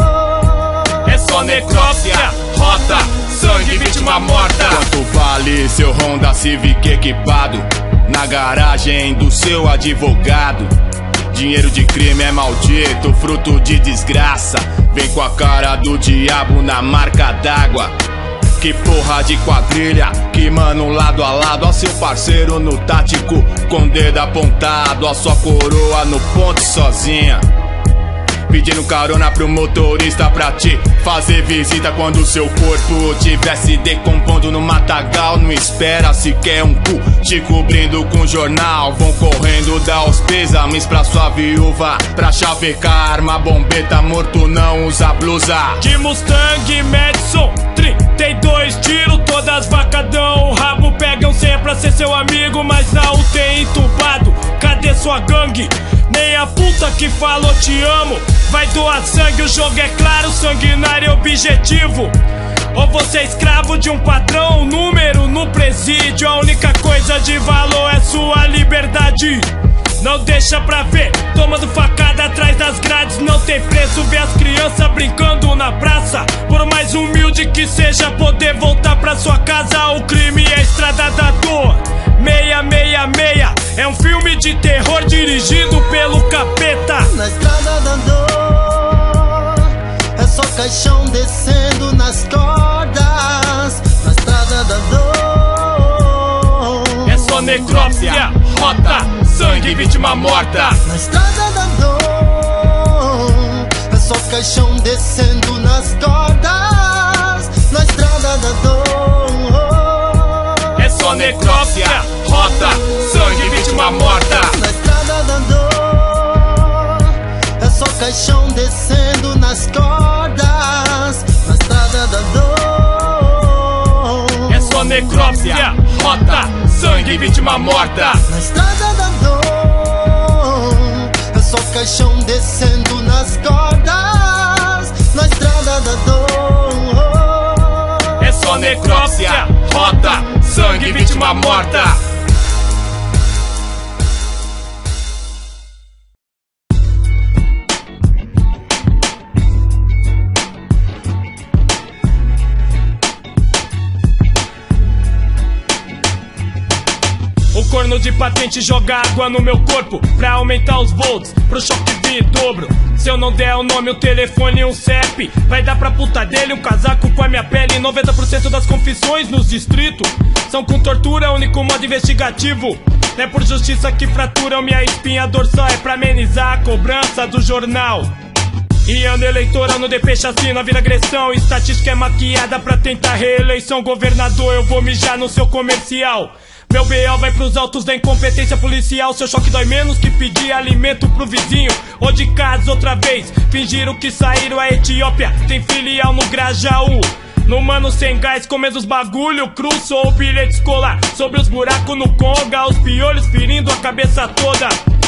é só necrópsia, rota, sangue, vítima morta. Quanto vale seu Honda Civic equipado na garagem do seu advogado? Dinheiro de crime é maldito, fruto de desgraça. Vem com a cara do diabo na marca d'água. Que porra de quadrilha, que mano lado a lado. Ó seu parceiro no tático, com dedo apontado. Ó sua coroa no ponte sozinha, pedindo carona pro motorista pra te fazer visita. Quando seu corpo tiver se decompondo no matagal, não espera sequer um cu te cobrindo com jornal. Vão correndo dar os pêsames pra sua viúva, pra chavecar arma, bombeta, morto não usa blusa. De Mustang Madison, trinta e dois tiros, todas vacadão. O rabo pegam senha pra ser seu amigo, mas não tem entubado. Cadê sua gangue? Nem a puta que falou te amo vai doar sangue. O jogo é claro, sanguinário é objetivo. Ou você é escravo de um patrão, um número no presídio. A única coisa de valor é sua liberdade. Não deixa pra ver, tomando facada atrás das grades. Não tem preço ver as crianças brincando na praça. Por mais humilde que seja, poder voltar pra sua casa. O crime é a estrada da dor. Meia, meia, meia. É um filme de terror dirigido pelo capeta. Na estrada da dor é só caixão descendo nas cordas. Na estrada da dor é só necrópsia, rota, sangue, vítima morta. Na estrada da dor é só caixão descendo nas cordas. Na estrada da dor é só necrópsia, rota, sangue, vítima morta. Na estrada da dor é só caixão descendo nas cordas. Na estrada da dor é só necrópsia, rota, sangue, vítima morta. Na estrada da dor é só caixão descendo nas cordas. Na estrada da dor é só necrópsia, rota, sangue, vítima morta. O corno de patente joga água no meu corpo pra aumentar os volts, pro choque vir em dobro. Se eu não der o nome, o telefone e um C E P, vai dar pra puta dele um casaco com a minha pele. Noventa por cento das confissões nos distritos são com tortura, único modo investigativo. Não é por justiça que fraturam minha espinha dorsal, é pra amenizar a cobrança do jornal. E ano eleitoral no D P chacina vira agressão. Estatística é maquiada pra tentar reeleição. Governador, eu vou mijar no seu comercial. Meu B O vai pros altos da incompetência policial. Seu choque dói menos que pedir alimento pro vizinho. Ou de casa outra vez, fingiram que saíram a Etiópia. Tem filial no Grajaú. No mano sem gás, comendo os bagulho cru. Sou o bilhete escolar sobre os buracos no Conga. Os piolhos ferindo a cabeça toda.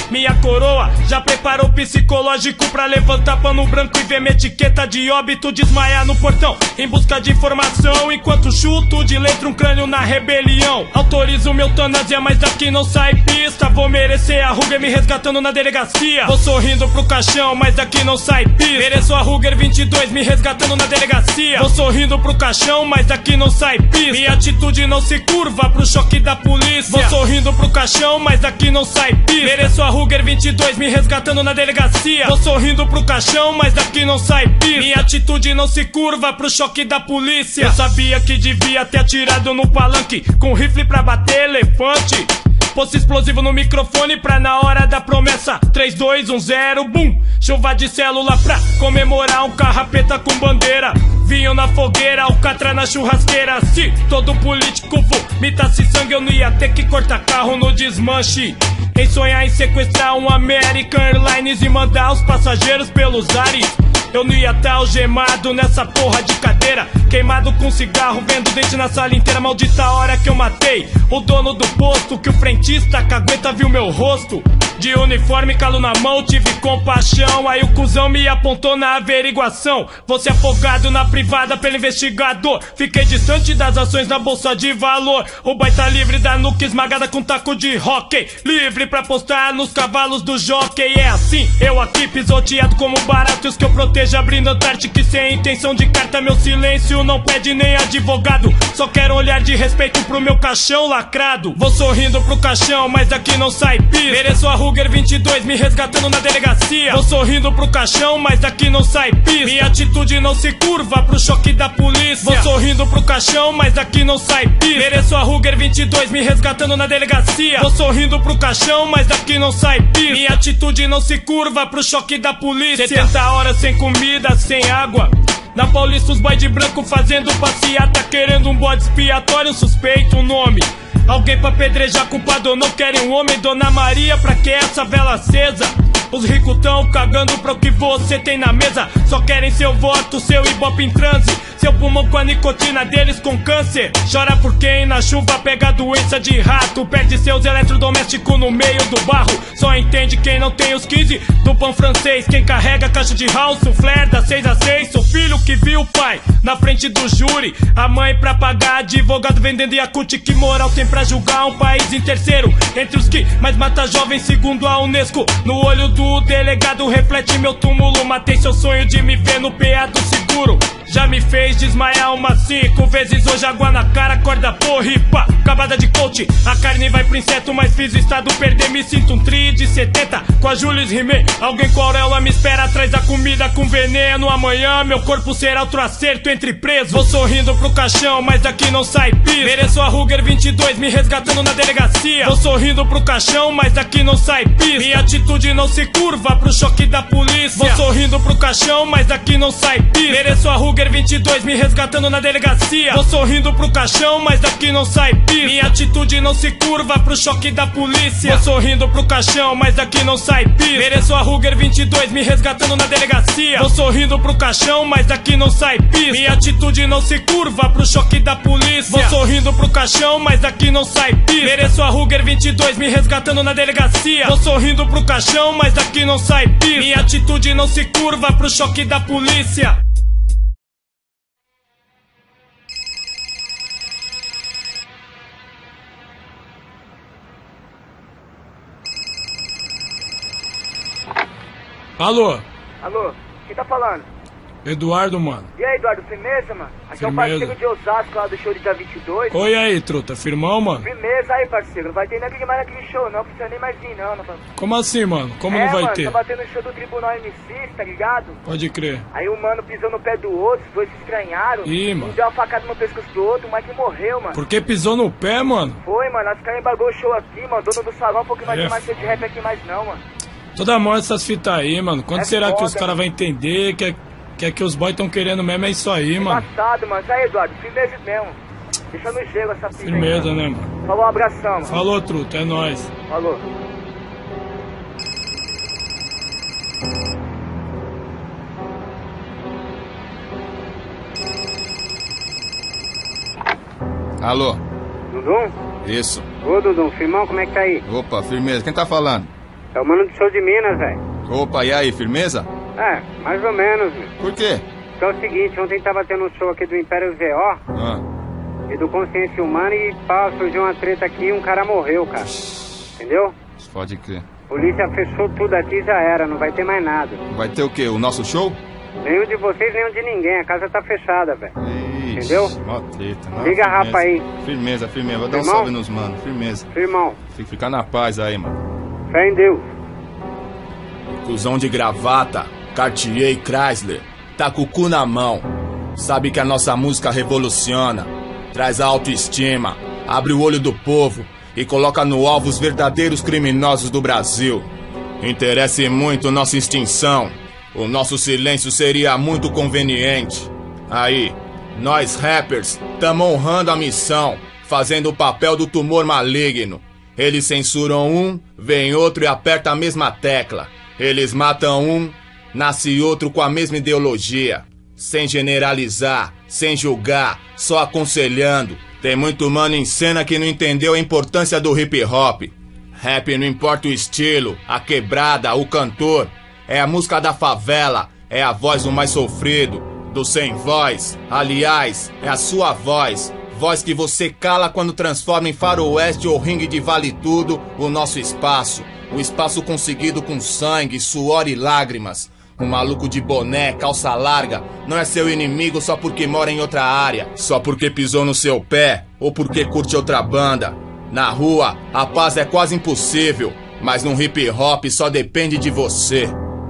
Minha coroa já preparou o psicológico pra levantar pano branco e ver minha etiqueta de óbito desmaiar no portão em busca de informação, enquanto chuto de letra um crânio na rebelião. Autorizo meu eutanásia, mas daqui não sai pista. Vou merecer a Ruger me resgatando na delegacia. Vou sorrindo pro caixão, mas daqui não sai pista. Mereço a Ruger vinte e dois me resgatando na delegacia. Vou sorrindo pro caixão, mas daqui não sai pista. Minha atitude não se curva pro choque da polícia. Vou sorrindo pro caixão, mas daqui não sai pista. Mereço a Ruger vinte e dois me resgatando na delegacia. Vou sorrindo pro caixão, mas daqui não sai pista. Minha atitude não se curva pro choque da polícia. Eu sabia que devia ter atirado no palanque com rifle pra bater elefante. Posto explosivo no microfone pra na hora da promessa três, dois, um, zero, bum. Chuva de célula pra comemorar um carrapeta com bandeira. Vinho na fogueira, alcatra na churrasqueira. Se todo político vomitasse sangue, eu não ia ter que cortar carro no desmanche. Em sonhar em sequestrar um American Airlines e mandar os passageiros pelos ares, eu não ia estar algemado nessa porra de cadeira, queimado com cigarro, vendo dente na sala inteira. Maldita hora que eu matei o dono do posto, que o frentista cagueta viu meu rosto. De uniforme, calo na mão, tive compaixão. Aí o cuzão me apontou na averiguação. Você afogado na privada pelo investigador. Fiquei distante das ações na bolsa de valor. O boy tá livre da nuca esmagada com taco de hóquei, livre pra postar nos cavalos do jockey. É assim, eu aqui pisoteado como baratos que eu protejo, abrindo Antártica sem intenção de carta. Meu silêncio não pede nem advogado, só quero um olhar de respeito pro meu caixão lacrado. Vou sorrindo pro caixão, mas daqui não sai pista. Mereço a Ruger vinte e dois me resgatando na delegacia. Vou sorrindo pro caixão, mas daqui não sai pista. Minha atitude não se curva pro choque da polícia. Vou sorrindo pro caixão, mas daqui não sai pista. Mereço a Ruger vinte e dois me resgatando na delegacia. Vou sorrindo pro caixão, mas daqui não sai pista. Minha atitude não se curva pro choque da polícia. setenta horas sem comida, sem água. Na Paulista os boy de branco fazendo passeata, querendo um bode expiatório, suspeito um nome. Alguém pra apedrejar culpado ou não querem um homem. Dona Maria, pra que essa vela acesa? Os ricos tão cagando pro que você tem na mesa. Só querem seu voto, seu ibope em transe, seu pulmão com a nicotina deles com câncer. Chora por quem na chuva pega doença de rato, perde seus eletrodomésticos no meio do barro. Só entende quem não tem os quinze do pão francês, quem carrega a caixa de house, o flare da seis a seis. Sou filho que viu o pai na frente do júri, a mãe pra pagar advogado vendendo Yakult. Que moral tem pra julgar um país em terceiro entre os que mais mata jovens segundo a Unesco? No olho do delegado reflete meu túmulo. Matei seu sonho de me ver no P A do seguro. Já me fez desmaiar umas cinco vezes. Hoje água na cara, corda porra e pá. Acabada de coach, a carne vai pro inseto, mas fiz o estado perder. Me sinto um tri de setenta, com a Julius rimei. Alguém com a auréola me espera atrás da comida com veneno. Amanhã meu corpo será outro acerto entre presos. Vou sorrindo pro caixão, mas daqui não sai pista. Mereço a Ruger vinte e dois me resgatando na delegacia. Vou sorrindo pro caixão, mas daqui não sai pista. Minha atitude não se curva pro choque da polícia. Vou sorrindo pro caixão, mas daqui não sai pista. Mereço a Ruger vinte e dois me resgatando na delegacia. Vou sorrindo pro caixão, mas daqui não sai pista. Minha atitude não se curva pro choque da polícia. Vou sorrindo pro caixão, mas daqui não sai pista. Mereço a Ruger vinte e dois me resgatando na delegacia. Vou sorrindo pro caixão, mas daqui não sai pista. Minha atitude não se curva pro choque da polícia. Vou sorrindo pro caixão, mas daqui não sai pista. Mereço a Ruger vinte e dois me resgatando na delegacia. Vou sorrindo pro caixão, mas daqui não sai pista. Minha atitude não se curva pro choque da polícia. Alô? Alô, quem tá falando? Eduardo, mano. E aí, Eduardo, firmeza, mano? Aqui Firmeza. é o parceiro de Osasco lá do show de dia vinte e dois. Oi aí, truta, firmão, mano? Firmeza aí, parceiro. Não vai ter naquele mais naquele show, não. Precisa nem mais vir, não. não. Como assim, mano? Como é, não vai mano, ter? tá batendo o show do Tribunal M C, tá ligado? Pode crer. Aí o mano pisou no pé do outro, os dois se estranharam. Ih, mano. Um deu uma facada no pescoço do outro, o Mike morreu, mano. Por que pisou no pé, mano? Foi, mano. Os caras embargou o show aqui, mano. Dono do salão falou que não vai É. ter mais show de rap aqui mais, não, mano. Toda mão essas fitas aí, mano. Quando É será que foda, os caras vão entender que é, que é que os boys tão querendo mesmo? É isso aí, mano. Passado, mano. Aí, Eduardo, firmeza mesmo. Deixa no gelo essa fita aí, Firmeza, mano. né, mano? Falou, um abração, mano. Falou, truta, é nóis. Falou. Alô? Dudum? Isso. Ô, Dudum, firmão, como é que tá aí? Opa, firmeza. Quem tá falando? É o mano do show de Minas, velho. Opa, e aí, firmeza? É, mais ou menos, meu. Por quê? Porque é o seguinte, ontem tava tendo um show aqui do Império V O Ah. e do Consciência Humana e pá, surgiu uma treta aqui e um cara morreu, cara. Entendeu? Pode crer. Polícia fechou tudo aqui e já era, não vai ter mais nada. Vai ter o quê? O nosso show? Nenhum de vocês, nenhum de ninguém, a casa tá fechada, velho. Entendeu? Mó treta, não. Liga, rapa aí. Firmeza, firmeza. Vou dar um Firmão? salve nos mano, firmeza. Firmão. Tem que ficar na paz aí, mano. Fé em Deus. Cusão de gravata, Cartier e Chrysler, tá com o cu na mão. Sabe que a nossa música revoluciona, traz a autoestima, abre o olho do povo e coloca no alvo os verdadeiros criminosos do Brasil. Interessa muito nossa extinção, o nosso silêncio seria muito conveniente. Aí, nós rappers tamo honrando a missão, fazendo o papel do tumor maligno. Eles censuram um, vem outro e aperta a mesma tecla. Eles matam um, nasce outro com a mesma ideologia. Sem generalizar, sem julgar, só aconselhando. Tem muito mano em cena que não entendeu a importância do hip hop. Rap não importa o estilo, a quebrada, o cantor. É a música da favela, é a voz do mais sofrido, do sem voz. Aliás, é a sua voz. Voz que você cala quando transforma em faroeste ou ringue de vale tudo o nosso espaço. O espaço conseguido com sangue, suor e lágrimas. Um maluco de boné, calça larga, não é seu inimigo só porque mora em outra área. Só porque pisou no seu pé ou porque curte outra banda. Na rua, a paz é quase impossível, mas no hip hop só depende de você.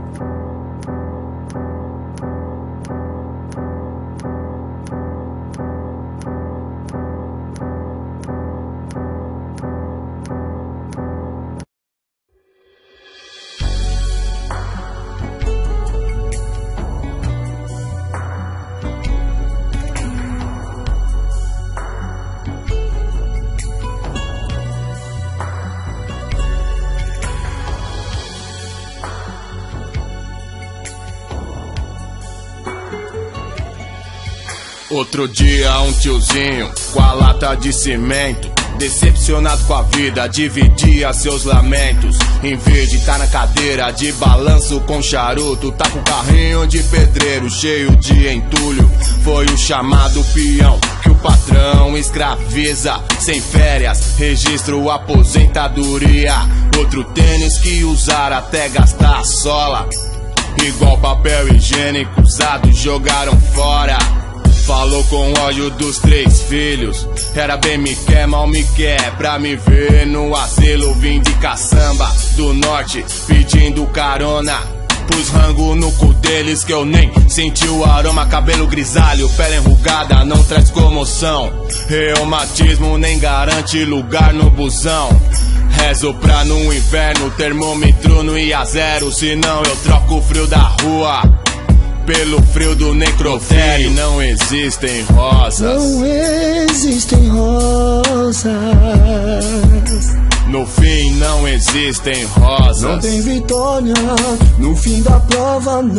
Outro dia um tiozinho com a lata de cimento, decepcionado com a vida, dividia seus lamentos. Em vez de tá na cadeira de balanço com charuto, tá com carrinho de pedreiro cheio de entulho. Foi o chamado peão que o patrão escraviza. Sem férias, registro aposentadoria. Outro tênis que usar até gastar a sola. Igual papel higiênico usado, jogaram fora. Falou com ódio dos três filhos. Era bem me quer, mal me quer. Pra me ver no asilo, vim de caçamba do norte pedindo carona. Pus rango no cu deles que eu nem senti o aroma. Cabelo grisalho, pele enrugada, não traz comoção. Reumatismo nem garante lugar no busão. Rezo pra no inverno termômetro não ir a zero, senão eu troco o frio da rua pelo frio do necrotério. Não existem rosas, não existem rosas. No fim não existem rosas. Não tem vitória no fim da prova, não.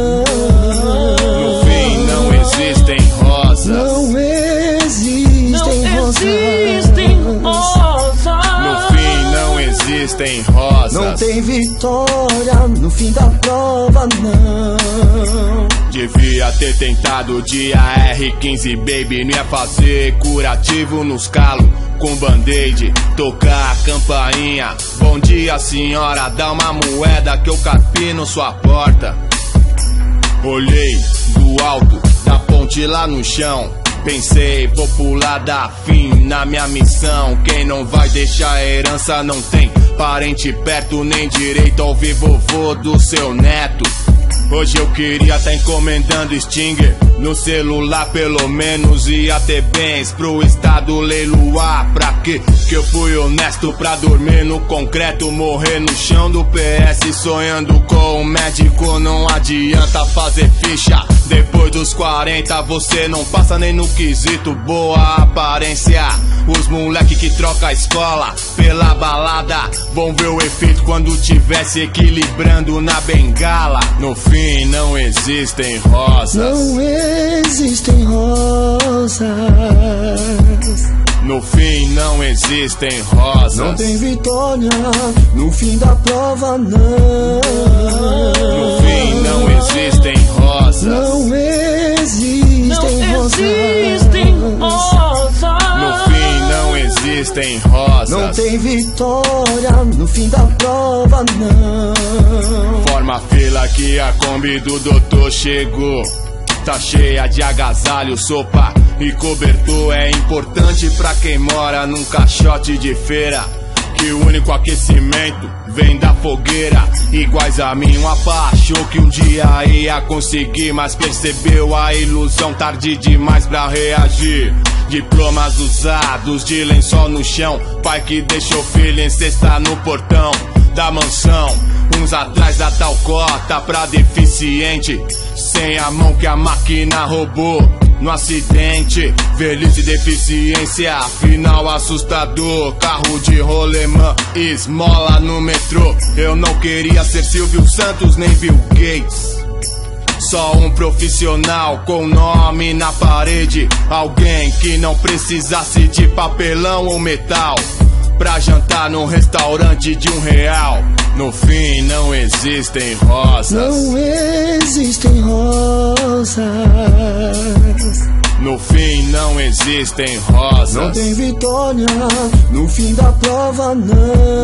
No fim não existem rosas. Não existem não rosas. Existem rosas. No fim não existem rosas. Não tem vitória no fim da prova, não. Devia ter tentado de A R quinze, baby. Não ia fazer curativo nos calos com band-aid, tocar a campainha. Bom dia, senhora, dá uma moeda que eu carpino sua porta. Olhei do alto da ponte lá no chão, pensei, vou pular da fim na minha missão. Quem não vai deixar herança não tem parente perto, nem direito ao ver vovô do seu neto. Hoje eu queria tá encomendando Stinger no celular, pelo menos ia ter bens pro estado leiloar. Pra quê? Que eu fui honesto pra dormir no concreto, morrer no chão do P S sonhando com um médico. Não adianta fazer ficha depois dos quarenta, você não passa nem no quesito boa aparência. Os moleque que troca a escola pela balada vão ver o efeito quando tiver se equilibrando na bengala. No fim não existem rosas. Não existem rosas. No fim não existem rosas. Não tem vitória no fim da prova, não. No fim não existem rosas. Não existem Não rosas. existem rosas. No fim não existem rosas. Não tem vitória no fim da prova, não. Forma a fila que a Kombi do doutor chegou. Tá cheia de agasalho, sopa e cobertor. É importante pra quem mora num caixote de feira, que o único aquecimento vem da fogueira. Iguais a mim, um apa achou que um dia ia conseguir, mas percebeu a ilusão tarde demais pra reagir. Diplomas usados, de lençol no chão, pai que deixou filho em cesta no portão da mansão. Uns atrás da tal cota pra deficiente, sem a mão que a máquina roubou no acidente. Velhice e deficiência, final assustador. Carro de rolemã, esmola no metrô. Eu não queria ser Silvio Santos nem Bill Gates, só um profissional com nome na parede. Alguém que não precisasse de papelão ou metal pra jantar num restaurante de um real. No fim não existem rosas. Não existem rosas. No fim não existem rosas. Não tem vitória no fim da prova, não.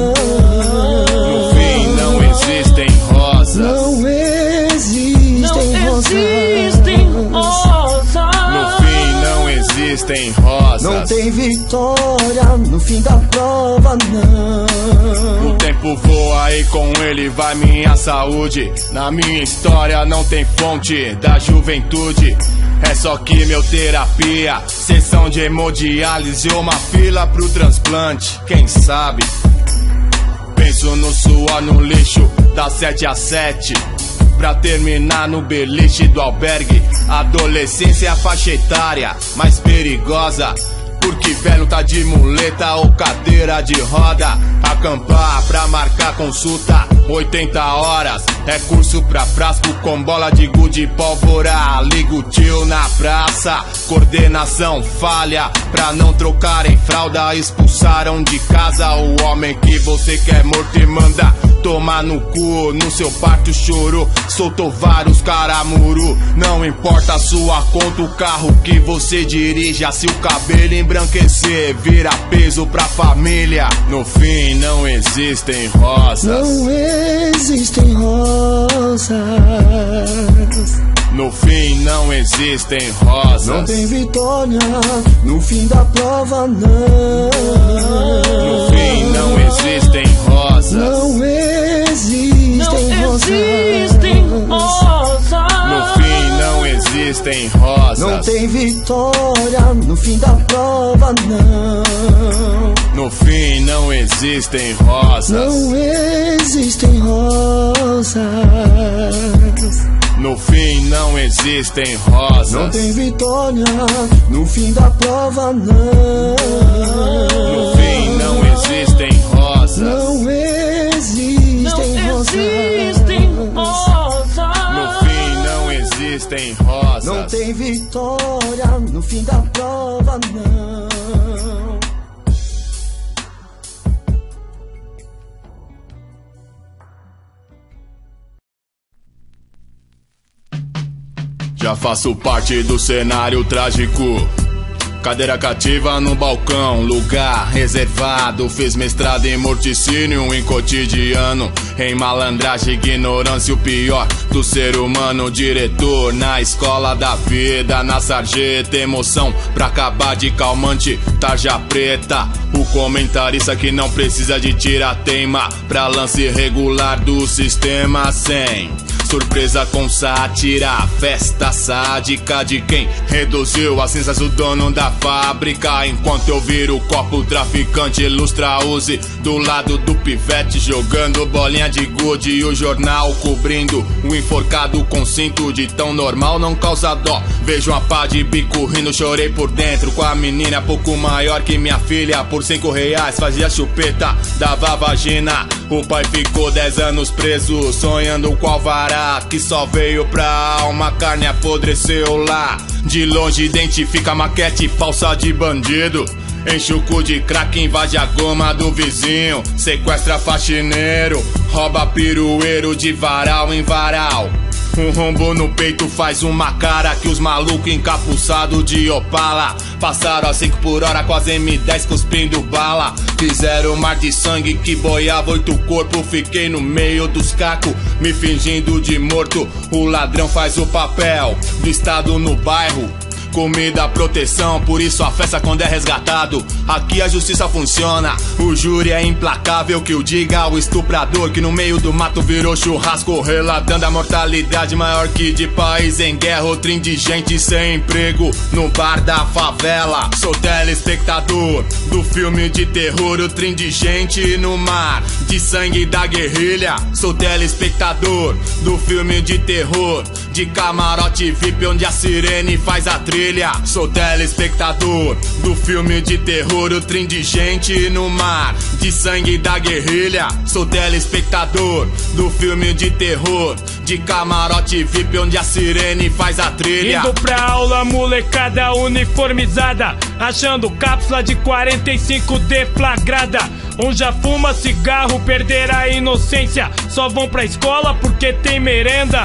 No fim não existem rosas. Não existem Não rosas. existem rosas. No fim não existem rosas. Não tem vitória no fim da prova, não. O tempo voa e com ele vai minha saúde. Na minha história não tem fonte da juventude. É só quimioterapia, sessão de hemodiálise ou uma fila pro transplante. Quem sabe? Penso no suor no lixo, das sete às sete, pra terminar no beliche do albergue. Adolescência é a faixa etária mais perigosa, porque velho tá de muleta ou cadeira de roda. Acampar pra marcar consulta, oitenta horas. É curso pra frasco com bola de gude e pólvora. Liga o tio na praça, coordenação falha pra não trocarem fralda. Expulsaram de casa o homem que você quer morto e manda tomar no cu. No seu parto chorou, soltou vários caramuru. Não importa a sua conta, o carro que você dirija, se o cabelo embranquecer, vira peso pra família. No fim não existem rosas. Não existem rosas. No fim não existem rosas. Não tem vitória no fim da prova, não. No fim não existem rosas. Não existem Não rosas. existem rosas. No fim não existem rosas. Não tem vitória no fim da prova, não. No fim não existem rosas. Não existem rosas. No fim não existem rosas. Não tem vitória no fim da prova, não. No fim não existem rosas. Não existem Não rosas. existem rosas. No fim não existem rosas. Não tem vitória no fim da prova, não. Já faço parte do cenário trágico. Cadeira cativa no balcão, lugar reservado. Fiz mestrado em morticínio, em cotidiano, em malandragem, ignorância, o pior do ser humano. Diretor na escola da vida, na sarjeta, emoção pra acabar de calmante, tarja preta. O comentarista que não precisa de tira-teima pra lance regular do sistema sem surpresa com sátira, festa sádica de quem reduziu as cinzas do dono da fábrica. Enquanto eu viro o copo, traficante ilustra use do lado do pivete, jogando bolinha de gude e o jornal cobrindo o enforcado com cinto de tão normal não causa dó. Vejo uma pá de bico rindo, chorei por dentro com a menina pouco maior que minha filha. Por cinco reais fazia chupeta, dava vagina. O pai ficou dez anos preso, sonhando com alvará que só veio pra alma, carne apodreceu lá. De longe identifica a maquete falsa de bandido. Enche o cu de crack, invade a goma do vizinho. Sequestra faxineiro, rouba pirueiro de varal em varal. Um rombo no peito faz uma cara que os malucos encapuçados de Opala passaram a cinco por hora com as M dez cuspindo bala. Fizeram um mar de sangue que boiava oito corpos. Fiquei no meio dos cacos, me fingindo de morto. O ladrão faz o papel do estado no bairro. Comida, proteção, por isso a festa quando é resgatado. Aqui a justiça funciona, o júri é implacável. Que o diga o estuprador que no meio do mato virou churrasco, relatando a mortalidade maior que de país em guerra. Outro indigente sem emprego no bar da favela. Sou telespectador do filme de terror, outro indigente no mar de sangue da guerrilha. Sou telespectador do filme de terror, de camarote V I P onde a sirene faz a trilha. Sou telespectador do filme de terror, outro indigente no mar de sangue da guerrilha. Sou telespectador do filme de terror, de camarote V I P onde a sirene faz a trilha. Indo pra aula, molecada uniformizada, achando cápsula de quarenta e cinco deflagrada. Um já fuma cigarro, perder a inocência, só vão pra escola porque tem merenda.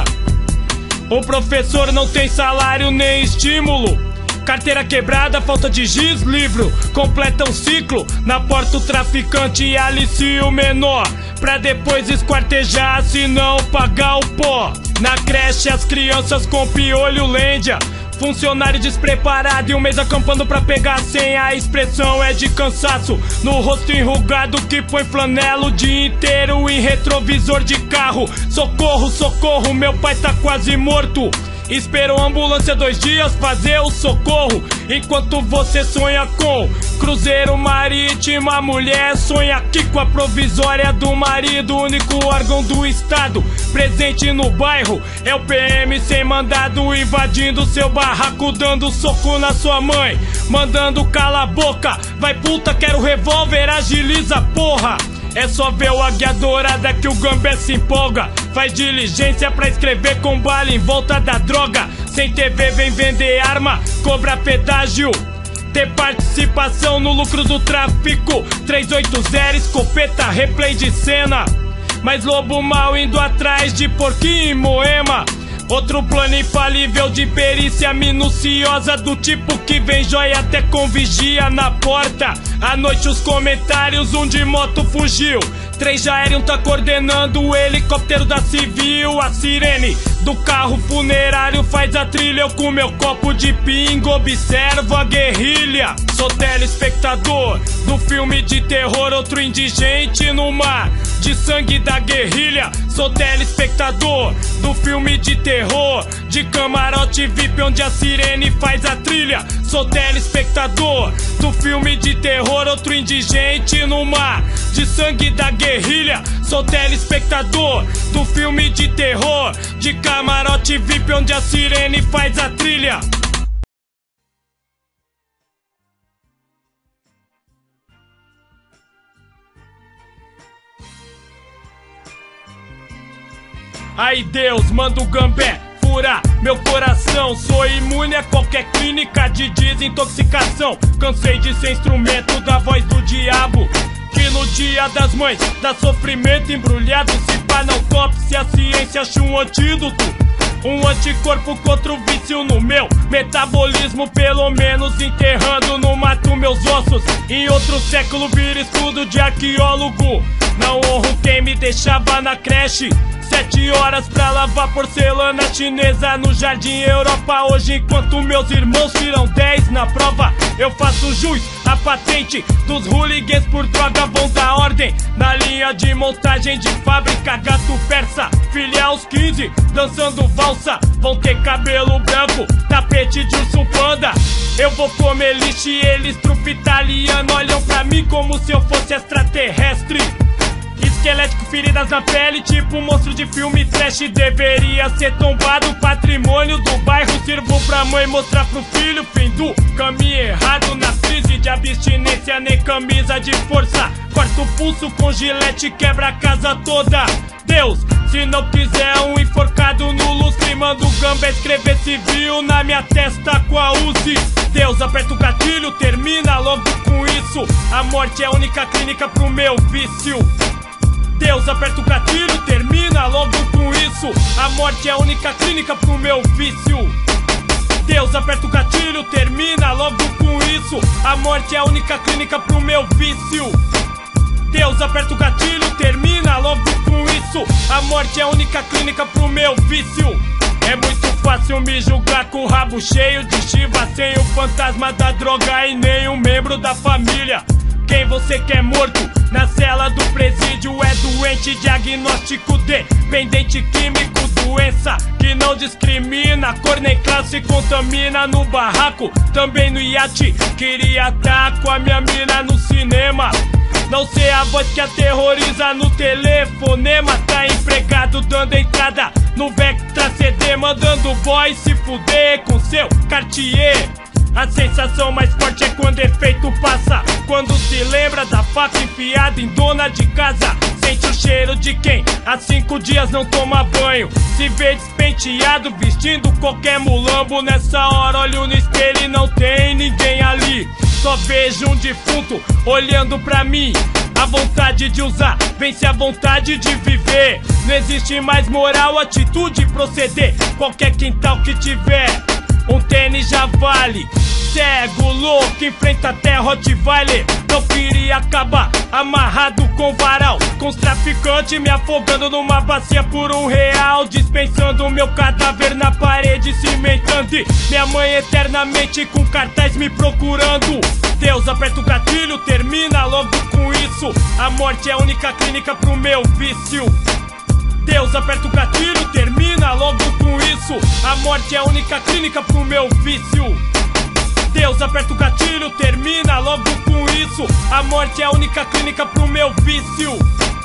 O professor não tem salário nem estímulo. Carteira quebrada, falta de giz, livro. Completa um ciclo, na porta o traficante e alicia o menor, pra depois esquartejar se não pagar o pó. Na creche as crianças com piolho lêndia, funcionário despreparado e um mês acampando pra pegar a senha. A expressão é de cansaço no rosto enrugado que põe flanela o dia inteiro em retrovisor de carro. Socorro, socorro, meu pai tá quase morto. Esperou a ambulância dois dias fazer o socorro, enquanto você sonha com cruzeiro marítimo. A mulher sonha aqui com a provisória do marido. Único órgão do estado presente no bairro é o P M sem mandado, invadindo seu barraco, dando soco na sua mãe, mandando cala a boca. Vai puta, quero revólver, agiliza porra. É só ver o Águia Dourada que o Gambé se empolga. Faz diligência pra escrever com bala em volta da droga. Sem T V vem vender arma, cobra pedágio. Ter participação no lucro do tráfico. trezentos e oitenta, escopeta, replay de cena. Mas lobo mal indo atrás de porquinho em Moema. Outro plano infalível de perícia minuciosa, do tipo que vem joia até com vigia na porta. À noite os comentários, um de moto fugiu, três já aéreo tá coordenando o helicóptero da civil. A sirene do carro funerário faz a trilha, eu com meu copo de pingo observo a guerrilha. Sou telespectador do filme de terror, outro indigente no mar de sangue da guerrilha. Sou telespectador do filme de terror, de camarote V I P onde a sirene faz a trilha. Sou telespectador do filme de terror, outro indigente no mar de sangue da guerrilha. Sou telespectador do filme de terror, de camarote V I P onde a sirene faz a trilha. Aí Deus manda o Gambé furar meu coração. Sou imune a qualquer clínica de desintoxicação. Cansei de ser instrumento da voz do diabo, que no dia das mães dá sofrimento embrulhado. Se pá não cope, se a ciência acha um antídoto, um anticorpo contra o vício no meu metabolismo. Pelo menos enterrando no mato meus ossos. Em outro século vira estudo de arqueólogo. Não honro quem me deixava na creche, sete horas pra lavar porcelana chinesa no Jardim Europa. Hoje, enquanto meus irmãos tiram dez na prova, eu faço jus à patente dos hooligans por droga. Vão dar ordem na linha de montagem de fábrica. Gato persa, filha aos quinze, dançando valsa. Vão ter cabelo branco, tapete de urso panda. Eu vou comer lixo e eles trufa italiano. Olham pra mim como se eu fosse extraterrestre. Esquelético, feridas na pele, tipo um monstro de filme trash. Deveria ser tombado, patrimônio do bairro. Sirvo pra mãe mostrar pro filho, fim do caminho errado. Na crise de abstinência, nem camisa de força. Corta o pulso com gilete, quebra a casa toda. Deus, se não quiser um enforcado no lustre, manda o Gambé escrever civil na minha testa com a Uzi. Deus, aperta o gatilho, termina logo com isso. A morte é a única clínica pro meu vício. Deus, aperta o gatilho, termina logo com isso. A morte é a única clínica pro meu vício. Deus, aperta o gatilho, termina logo com isso. A morte é a única clínica pro meu vício. Deus, aperta o gatilho, termina logo com isso. A morte é a única clínica pro meu vício. É muito fácil me julgar com o rabo cheio de chiva, sem o fantasma da droga e nenhum membro da família. Quem você quer morto na cela do presídio é doente, diagnóstico dependente químico, doença que não discrimina, cor nem classe, contamina no barraco, também no iate. Queria estar com a minha mina no cinema, não ser a voz que aterroriza no telefonema. Tá empregado dando entrada no Vectra C D, mandando boy se fuder com seu Cartier. A sensação mais forte é quando efeito passa, quando se lembra da faca enfiada em dona de casa. Sente o cheiro de quem há cinco dias não toma banho, se vê despenteado vestindo qualquer mulambo. Nessa hora olho no espelho e não tem ninguém ali, só vejo um defunto olhando pra mim. A vontade de usar vence a vontade de viver. Não existe mais moral, atitude, proceder. Qualquer quintal que tiver um tênis já vale. Cego, louco, enfrenta até Rottweiler. Não queria acabar amarrado com varal, com os traficantes me afogando numa bacia por um real, dispensando meu cadáver na parede, cimentando. E minha mãe eternamente com cartaz me procurando. Deus, aperta o gatilho, termina logo com isso. A morte é a única clínica pro meu vício. Deus, aperta o gatilho, termina logo com isso. A morte é a única clínica pro meu vício. Deus, aperta o gatilho, termina logo com isso. A morte é a única clínica pro meu vício.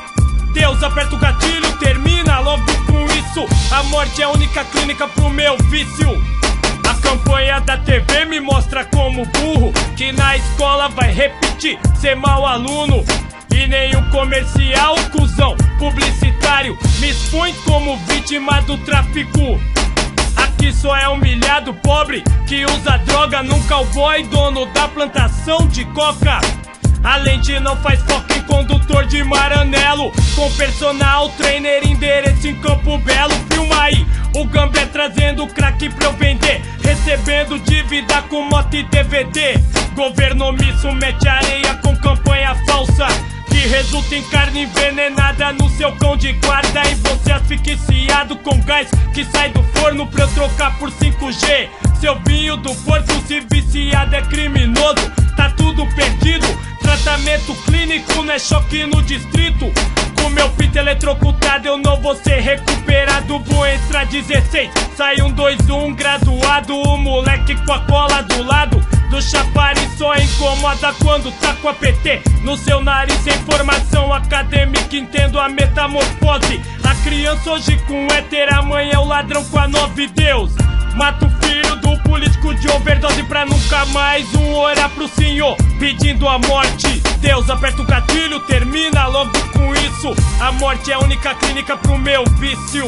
Deus, aperta o gatilho, termina logo com isso. A morte é a única clínica pro meu vício. A campanha da T V me mostra como burro, que na escola vai repetir ser mau aluno. E nenhum comercial, cuzão, publicitário me expõe como vítima do tráfico. Aqui só é humilhado pobre que usa droga num cowboy, dono da plantação de coca. Além de não faz foco em condutor de Maranello, com personal trainer, endereço em Campo Belo. Filma aí o Gambé trazendo crack pra eu vender, recebendo dívida com moto e D V D. Governo omisso mete areia com campanha falsa, que resulta em carne envenenada no seu cão de guarda. E você asfixiado com gás que sai do forno pra eu trocar por cinco G. Seu vinho do porco, se viciado é criminoso, tá tudo perdido. Tratamento clínico não é choque no distrito. Com meu pito eletrocutado eu não vou ser recuperado. Vou entrar dezesseis, sai um dois um graduado. O moleque com a cola do lado do chapari só incomoda quando tá com a P T no seu nariz. Sem formação acadêmica entendo a metamorfose. A criança hoje com hétero, amanhã é o ladrão com a nove Deus. Mata o filho do político de overdose pra nunca mais um orar pro senhor pedindo a morte. Deus, aperta o gatilho, termina logo com isso. A morte é a única clínica pro meu vício.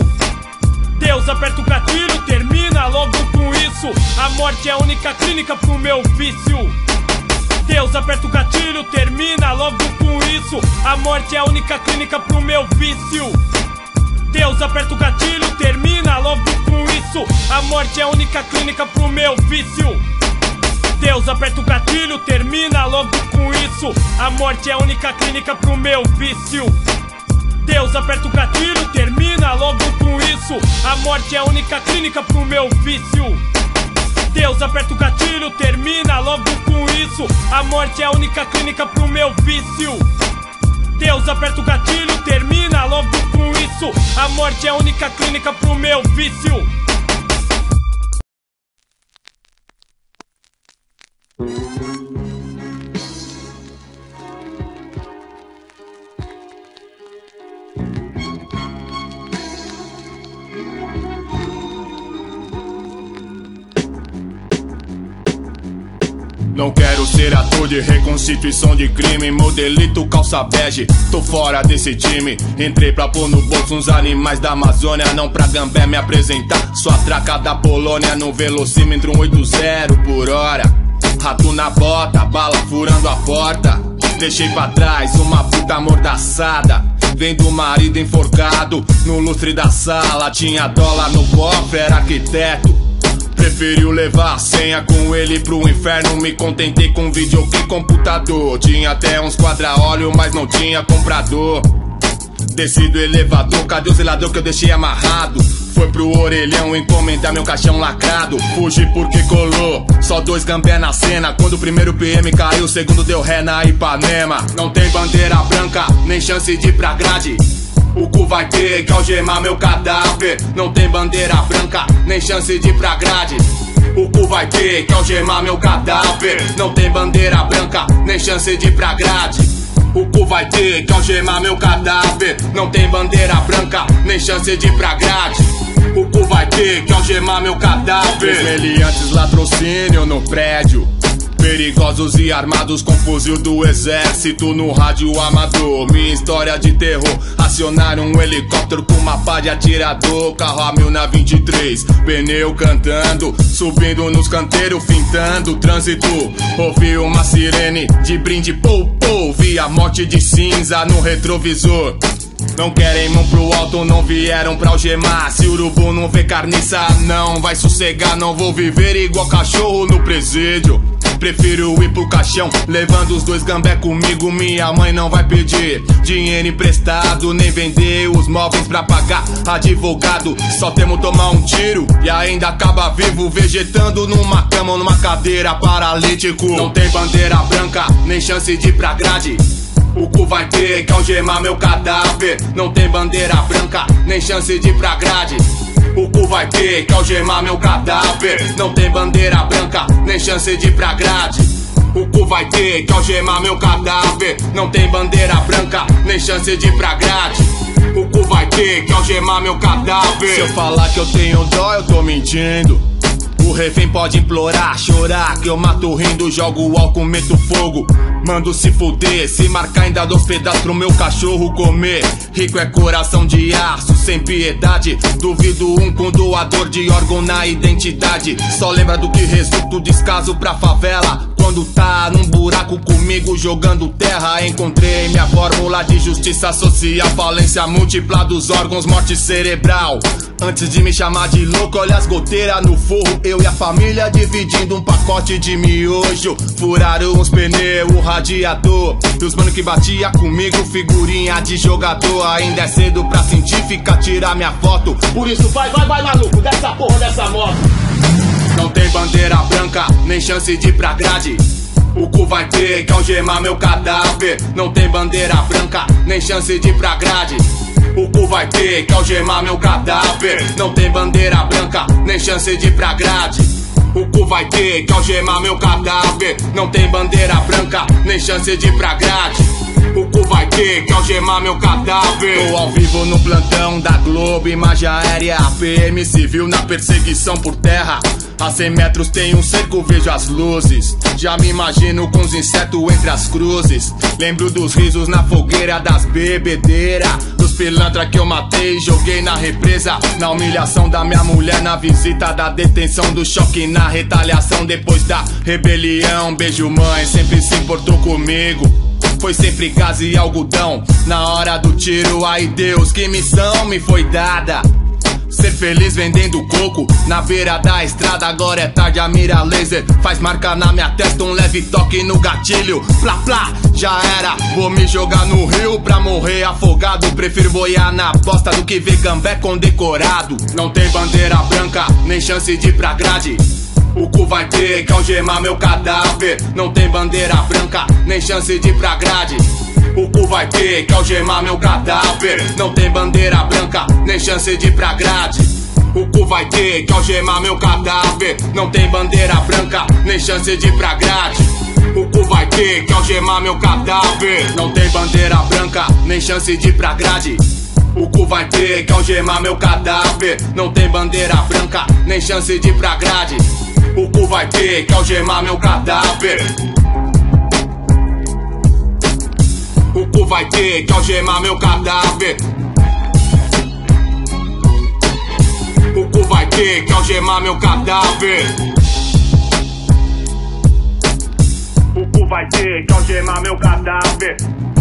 Deus, aperta o gatilho, termina logo com isso. A morte é a única clínica pro meu vício. Deus, aperta o gatilho, termina logo com isso. A morte é a única clínica pro meu vício. Deus, aperta o gatilho, termina logo com isso. A morte é a única clínica pro meu vício. Deus, aperta o gatilho, termina logo com isso. A morte é a única clínica pro meu vício. Deus, aperta o gatilho, termina logo com isso. A morte é a única clínica pro meu vício. Deus, aperta o gatilho, termina logo com isso. A morte é a única clínica pro meu vício. Deus, aperta o gatilho, termina logo com isso. A morte é a única clínica pro meu vício. Não quero ser ator de reconstituição de crime. Modelito calça bege, tô fora desse time. Entrei pra pôr no bolso uns animais da Amazônia, não pra Gambé me apresentar. Só a traca da Polônia no velocímetro um oitenta por hora. rato na bota, bala furando a porta. Deixei pra trás uma puta amordaçada. Vendo o marido enforcado no lustre da sala. Tinha dólar no cofre, era arquiteto. Preferiu levar a senha com ele pro inferno. Me contentei com videogame e computador. Tinha até uns quadra-óleo, mas não tinha comprador. Desci do elevador, cadê o zelador que eu deixei amarrado? Foi pro orelhão encomendar meu caixão lacrado. Fugi porque colou, só dois gambé na cena. Quando o primeiro P M caiu, o segundo deu ré na Ipanema. Não tem bandeira branca, nem chance de ir pra grade. O cu vai ter que algemar meu cadáver. Não tem bandeira branca, nem chance de ir pra grade. O cu vai ter que algemar meu cadáver. Não tem bandeira branca, nem chance de ir pra grade. O cu vai ter que algemar meu cadáver. Não tem bandeira branca, nem chance de ir pra grade. O cu vai ter que algemar meu cadáver. Os meliantes latrocínio no prédio. Perigosos e armados com fuzil do exército no rádio amador. Minha história de terror. Acionaram um helicóptero com uma pá de atirador. Carro a mil na vinte e três, pneu cantando. Subindo nos canteiros, fintando trânsito. Ouvi uma sirene de brinde, pou, pou. Vi a morte de cinza no retrovisor. Não querem mão pro alto, não vieram pra algemar. Se o urubu não vê carniça, não vai sossegar. Não vou viver igual cachorro no presídio. Prefiro ir pro caixão, levando os dois gambé comigo. Minha mãe não vai pedir dinheiro emprestado, nem vender os móveis pra pagar advogado. Só temo tomar um tiro e ainda acaba vivo, vegetando numa cama ou numa cadeira, paralítico. Não tem bandeira branca, nem chance de ir pra grade. O cu vai ter que algemar meu cadáver. Não tem bandeira branca, nem chance de ir pra grade. O cu vai ter que algemar meu cadáver. Não tem bandeira branca, nem chance de ir pra grade. O cu vai ter que algemar meu cadáver. Não tem bandeira branca, nem chance de ir pra grade. O cu vai ter que algemar meu cadáver. Se eu falar que eu tenho dó, eu tô mentindo. O refém pode implorar, chorar, que eu mato rindo, jogo álcool, meto fogo. Mando se fuder, se marcar ainda dou pedaços pro meu cachorro comer. Rico é coração de aço, sem piedade. Duvido um com doador de órgão na identidade. Só lembra do que resulta o descaso pra favela. Quando tá num buraco comigo jogando terra. Encontrei minha fórmula de justiça social. Falência múltipla dos órgãos, morte cerebral. Antes de me chamar de louco, olha as goteiras no forro. Eu e a família dividindo um pacote de miojo. Furaram os pneus, o radiador. E os mano que batia comigo, figurinha de jogador. Ainda é cedo pra científica tirar minha foto. Por isso vai, vai, vai maluco, dessa porra dessa moto. Não tem bandeira branca, nem chance de ir pra grade. O cu vai ter que algemar meu cadáver. Não tem bandeira branca, nem chance de ir pra grade. O cu vai ter que algemar meu cadáver. Não tem bandeira branca, nem chance de ir pra grade. O cu vai ter que algemar meu cadáver. Não tem bandeira branca, nem chance de ir pra grade. O cu vai ter que algemar meu cadáver. Tô ao vivo no plantão da Globo, imagem aérea. P M civil na perseguição por terra. A cem metros tem um cerco, vejo as luzes. Já me imagino com os insetos entre as cruzes. Lembro dos risos na fogueira das bebedeiras. Dos pilantra que eu matei e joguei na represa. Na humilhação da minha mulher, na visita da detenção. Do choque na retaliação depois da rebelião. Beijo mãe, sempre se importou comigo. Foi sempre gás e algodão. Na hora do tiro, ai Deus, que missão me foi dada. Ser feliz vendendo coco na beira da estrada. Agora é tarde, a mira laser faz marca na minha testa, um leve toque no gatilho. Plá, plá, já era, vou me jogar no rio pra morrer afogado. Prefiro boiar na bosta do que ver gambé condecorado. Não tem bandeira branca, nem chance de ir pra grade. O cu vai ter que algemar meu cadáver. Não tem bandeira branca, nem chance de ir pra grade. O cu vai ter que algemar meu cadáver. Não tem bandeira branca, nem chance de ir pra grade. O cu vai ter que algemar meu cadáver. Não tem bandeira branca, nem chance de ir pra grade. O cu vai ter que algemar meu cadáver. Não tem bandeira branca, nem chance de ir pra grade. O cu vai ter que algemar meu cadáver. Não tem bandeira branca, nem chance de ir pra grade. O cu vai ter que algemar meu cadáver. O cu vai ter que algemar meu cadáver. O cu vai ter que algemar meu cadáver. vai ter que algemar meu cadáver.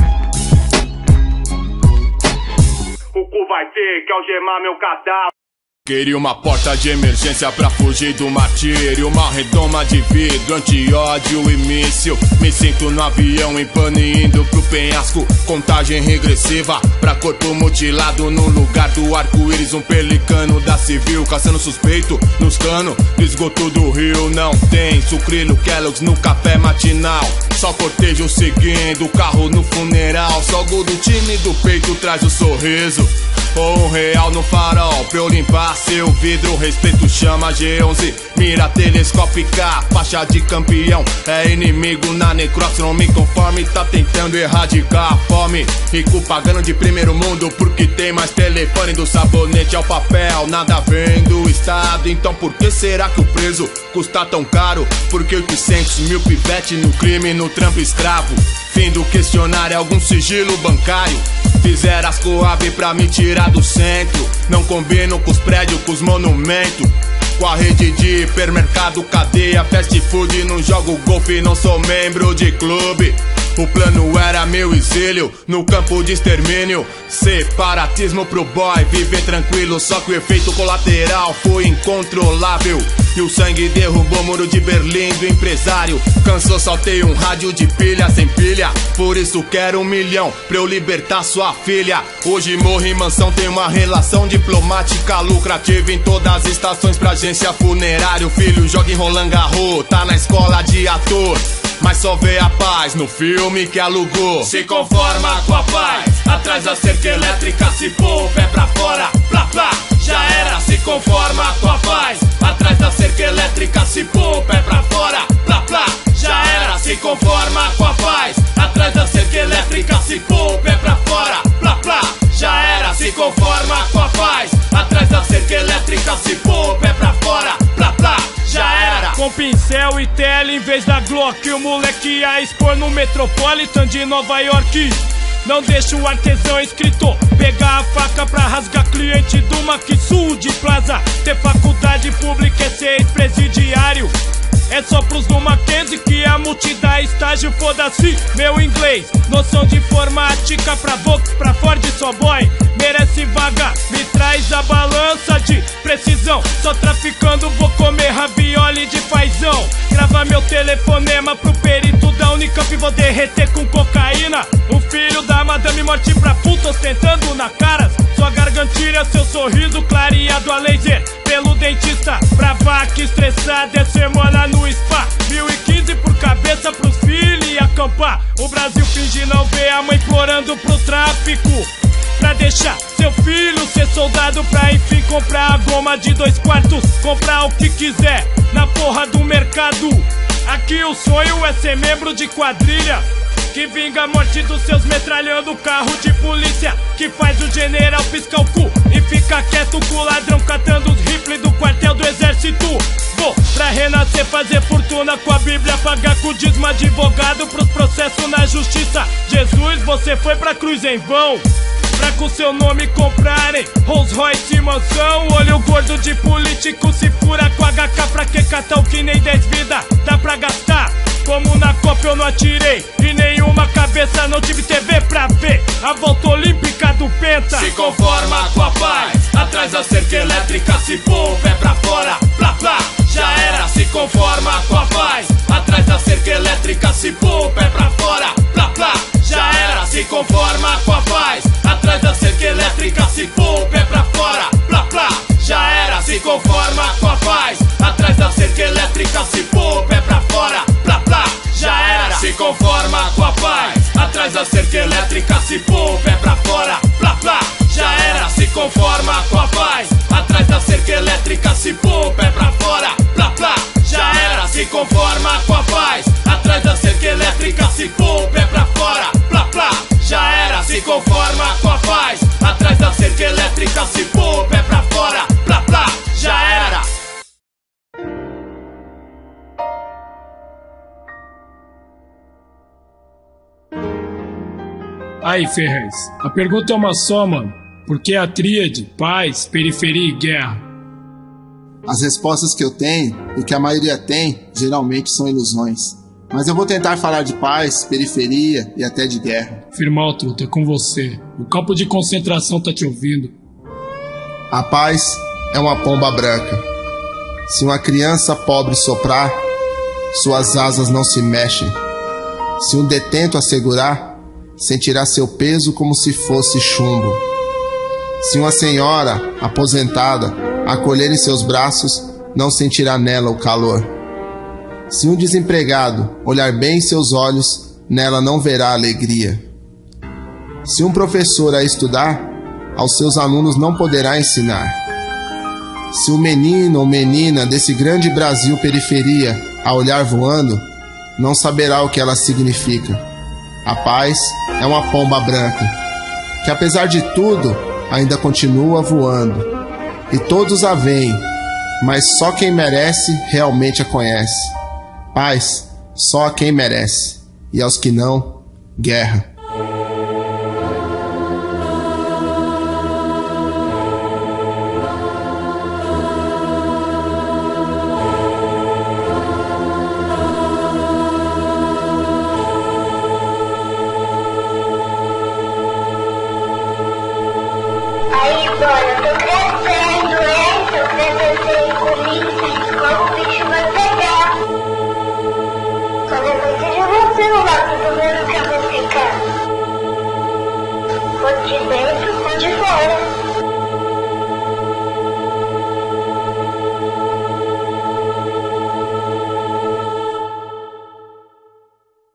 O cu vai ter que algemar meu cadáver. Queria uma porta de emergência pra fugir do martírio, uma redoma de vidro, anti-ódio e míssil. Me sinto no avião em pane indo pro penhasco, contagem regressiva pra corpo mutilado no lugar do arco-íris. Um pelicano da civil caçando suspeito nos canos do esgoto do rio. Não tem sucrilho Kellogg's no café matinal, só cortejo seguindo o carro no funeral. Só o gol do time do peito traz o sorriso, ou um real no farol pra eu limpar seu vidro. Respeito chama G onze, mira telescópica, faixa de campeão. É inimigo na necrópsia, não me conforme, tá tentando erradicar a fome. Rico pagando de primeiro mundo porque tem mais telefone. Do sabonete ao papel, nada vem do estado. Então por que será que o preso custa tão caro? Porque oitocentos mil pivete no crime, no trampo escravo. Fim do questionário, algum sigilo bancário. Fizeram as coab pra me tirar do centro. Não combino com os prédios, com os monumentos, com a rede de hipermercado, cadeia, fast food. Não jogo golfe, não sou membro de clube. O plano era meu exílio no campo de extermínio. Separatismo pro boy, viver tranquilo. Só que o efeito colateral foi incontrolável e o sangue derrubou o muro de Berlim do empresário. Cansou, saltei um rádio de pilha sem pilha. Por isso quero um milhão pra eu libertar sua filha. Hoje morro em mansão, tem uma relação diplomática lucrativa em todas as estações pra agência funerária. O filho joga em Roland Garros, tá na escola de ator, mas só vê a paz no filme que alugou. Se conforma com a paz, atrás da cerca elétrica, se pôr o pé pra fora, plá plá, já era. Se conforma com a paz, atrás da cerca elétrica, se pôr o pé pra fora, plá plá, já era. Se conforma com a paz, atrás da cerca elétrica, se pôr o pé pra fora, plá plá, já era. Se conforma com a paz, atrás da cerca elétrica, se pôr o pé pra fora, plá plá, já era. Com pincel e tela em vez da Glock, o moleque ia expor no Metropolitan de Nova York. Não deixa o artesão escritor pegar a faca pra rasgar cliente do Maquissul de Plaza. Ter faculdade pública é ser ex-presidiário. É só pros do Mackenzie que a multi dá estágio, foda-se meu inglês. Noção de informática pra Vox, pra Ford, só boy merece vaga. Me traz a balança de precisão, só traficando vou comer ravioli de fazão. Grava meu telefonema pro perito da Unicamp, vou derreter com cocaína o filho da Madame Morte pra puta ostentando na cara. Sua gargantilha, seu sorriso clareado a laser pelo dentista. Pra vaca estressada é semana no spa. Mil e quinze por cabeça pros filhos e acampar. O Brasil finge não ver a mãe implorando pro tráfico, pra deixar seu filho ser soldado, pra enfim comprar a goma de dois quartos, comprar o que quiser na porra do mercado. Aqui o sonho é ser membro de quadrilha que vinga a morte dos seus metralhando o carro de polícia, que faz o general piscar o cu e fica quieto com o ladrão catando os rifles do quartel do exército. Vou pra renascer, fazer fortuna com a Bíblia, pagar com dízimo advogado pros processos na justiça. Jesus, você foi pra cruz em vão pra com seu nome comprarem Rolls Royce e mansão. Olho gordo de político se fura com H K, pra que catar o que nem dez vida dá pra gastar. Como na Copa eu não atirei e nenhuma cabeça, não tive T V pra ver a volta olímpica do Penta. Se conforma com a paz, atrás da cerca elétrica, se pôr o pé pra fora, plá plá, já era. Se conforma com a paz, atrás da cerca elétrica, se pôr o pé pra fora, plá plá, já era. Se conforma com a paz, atrás da cerca elétrica, se pôr o pé pra fora, plá plá, já era. Se conforma com a paz, atrás da cerca elétrica, se pôr o pé pra fora, plá plá, já era. Se conforma com a paz, atrás da cerca elétrica, se pôr o pé pra fora, plá plá, já era. Se conforma com a paz, atrás da cerca elétrica, se pôr o pé pra fora, plá plá, já era. Se conforma com a paz, atrás da cerca elétrica, se pôr o pé pra fora, plá plá, já era. Se conforma com a paz, atrás da cerca elétrica, se pôr o pé pra fora, plá plá, já era. Aí, Ferrez, a pergunta é uma só, mano. Por que a tríade, paz, periferia e guerra? As respostas que eu tenho, e que a maioria tem, geralmente são ilusões. Mas eu vou tentar falar de paz, periferia e até de guerra. Firmão, truta, é com você. O campo de concentração tá te ouvindo. A paz é uma pomba branca. Se uma criança pobre soprar, suas asas não se mexem. Se um detento a segurar, sentirá seu peso como se fosse chumbo. Se uma senhora aposentada acolher em seus braços, não sentirá nela o calor. Se um desempregado olhar bem em seus olhos, nela não verá alegria. Se um professor a estudar, aos seus alunos não poderá ensinar. Se um menino ou menina desse grande Brasil periferia a olhar voando, não saberá o que ela significa. A paz é uma pomba branca, que apesar de tudo, ainda continua voando. E todos a veem, mas só quem merece realmente a conhece. Paz só a quem merece, e aos que não, guerra. De dentro,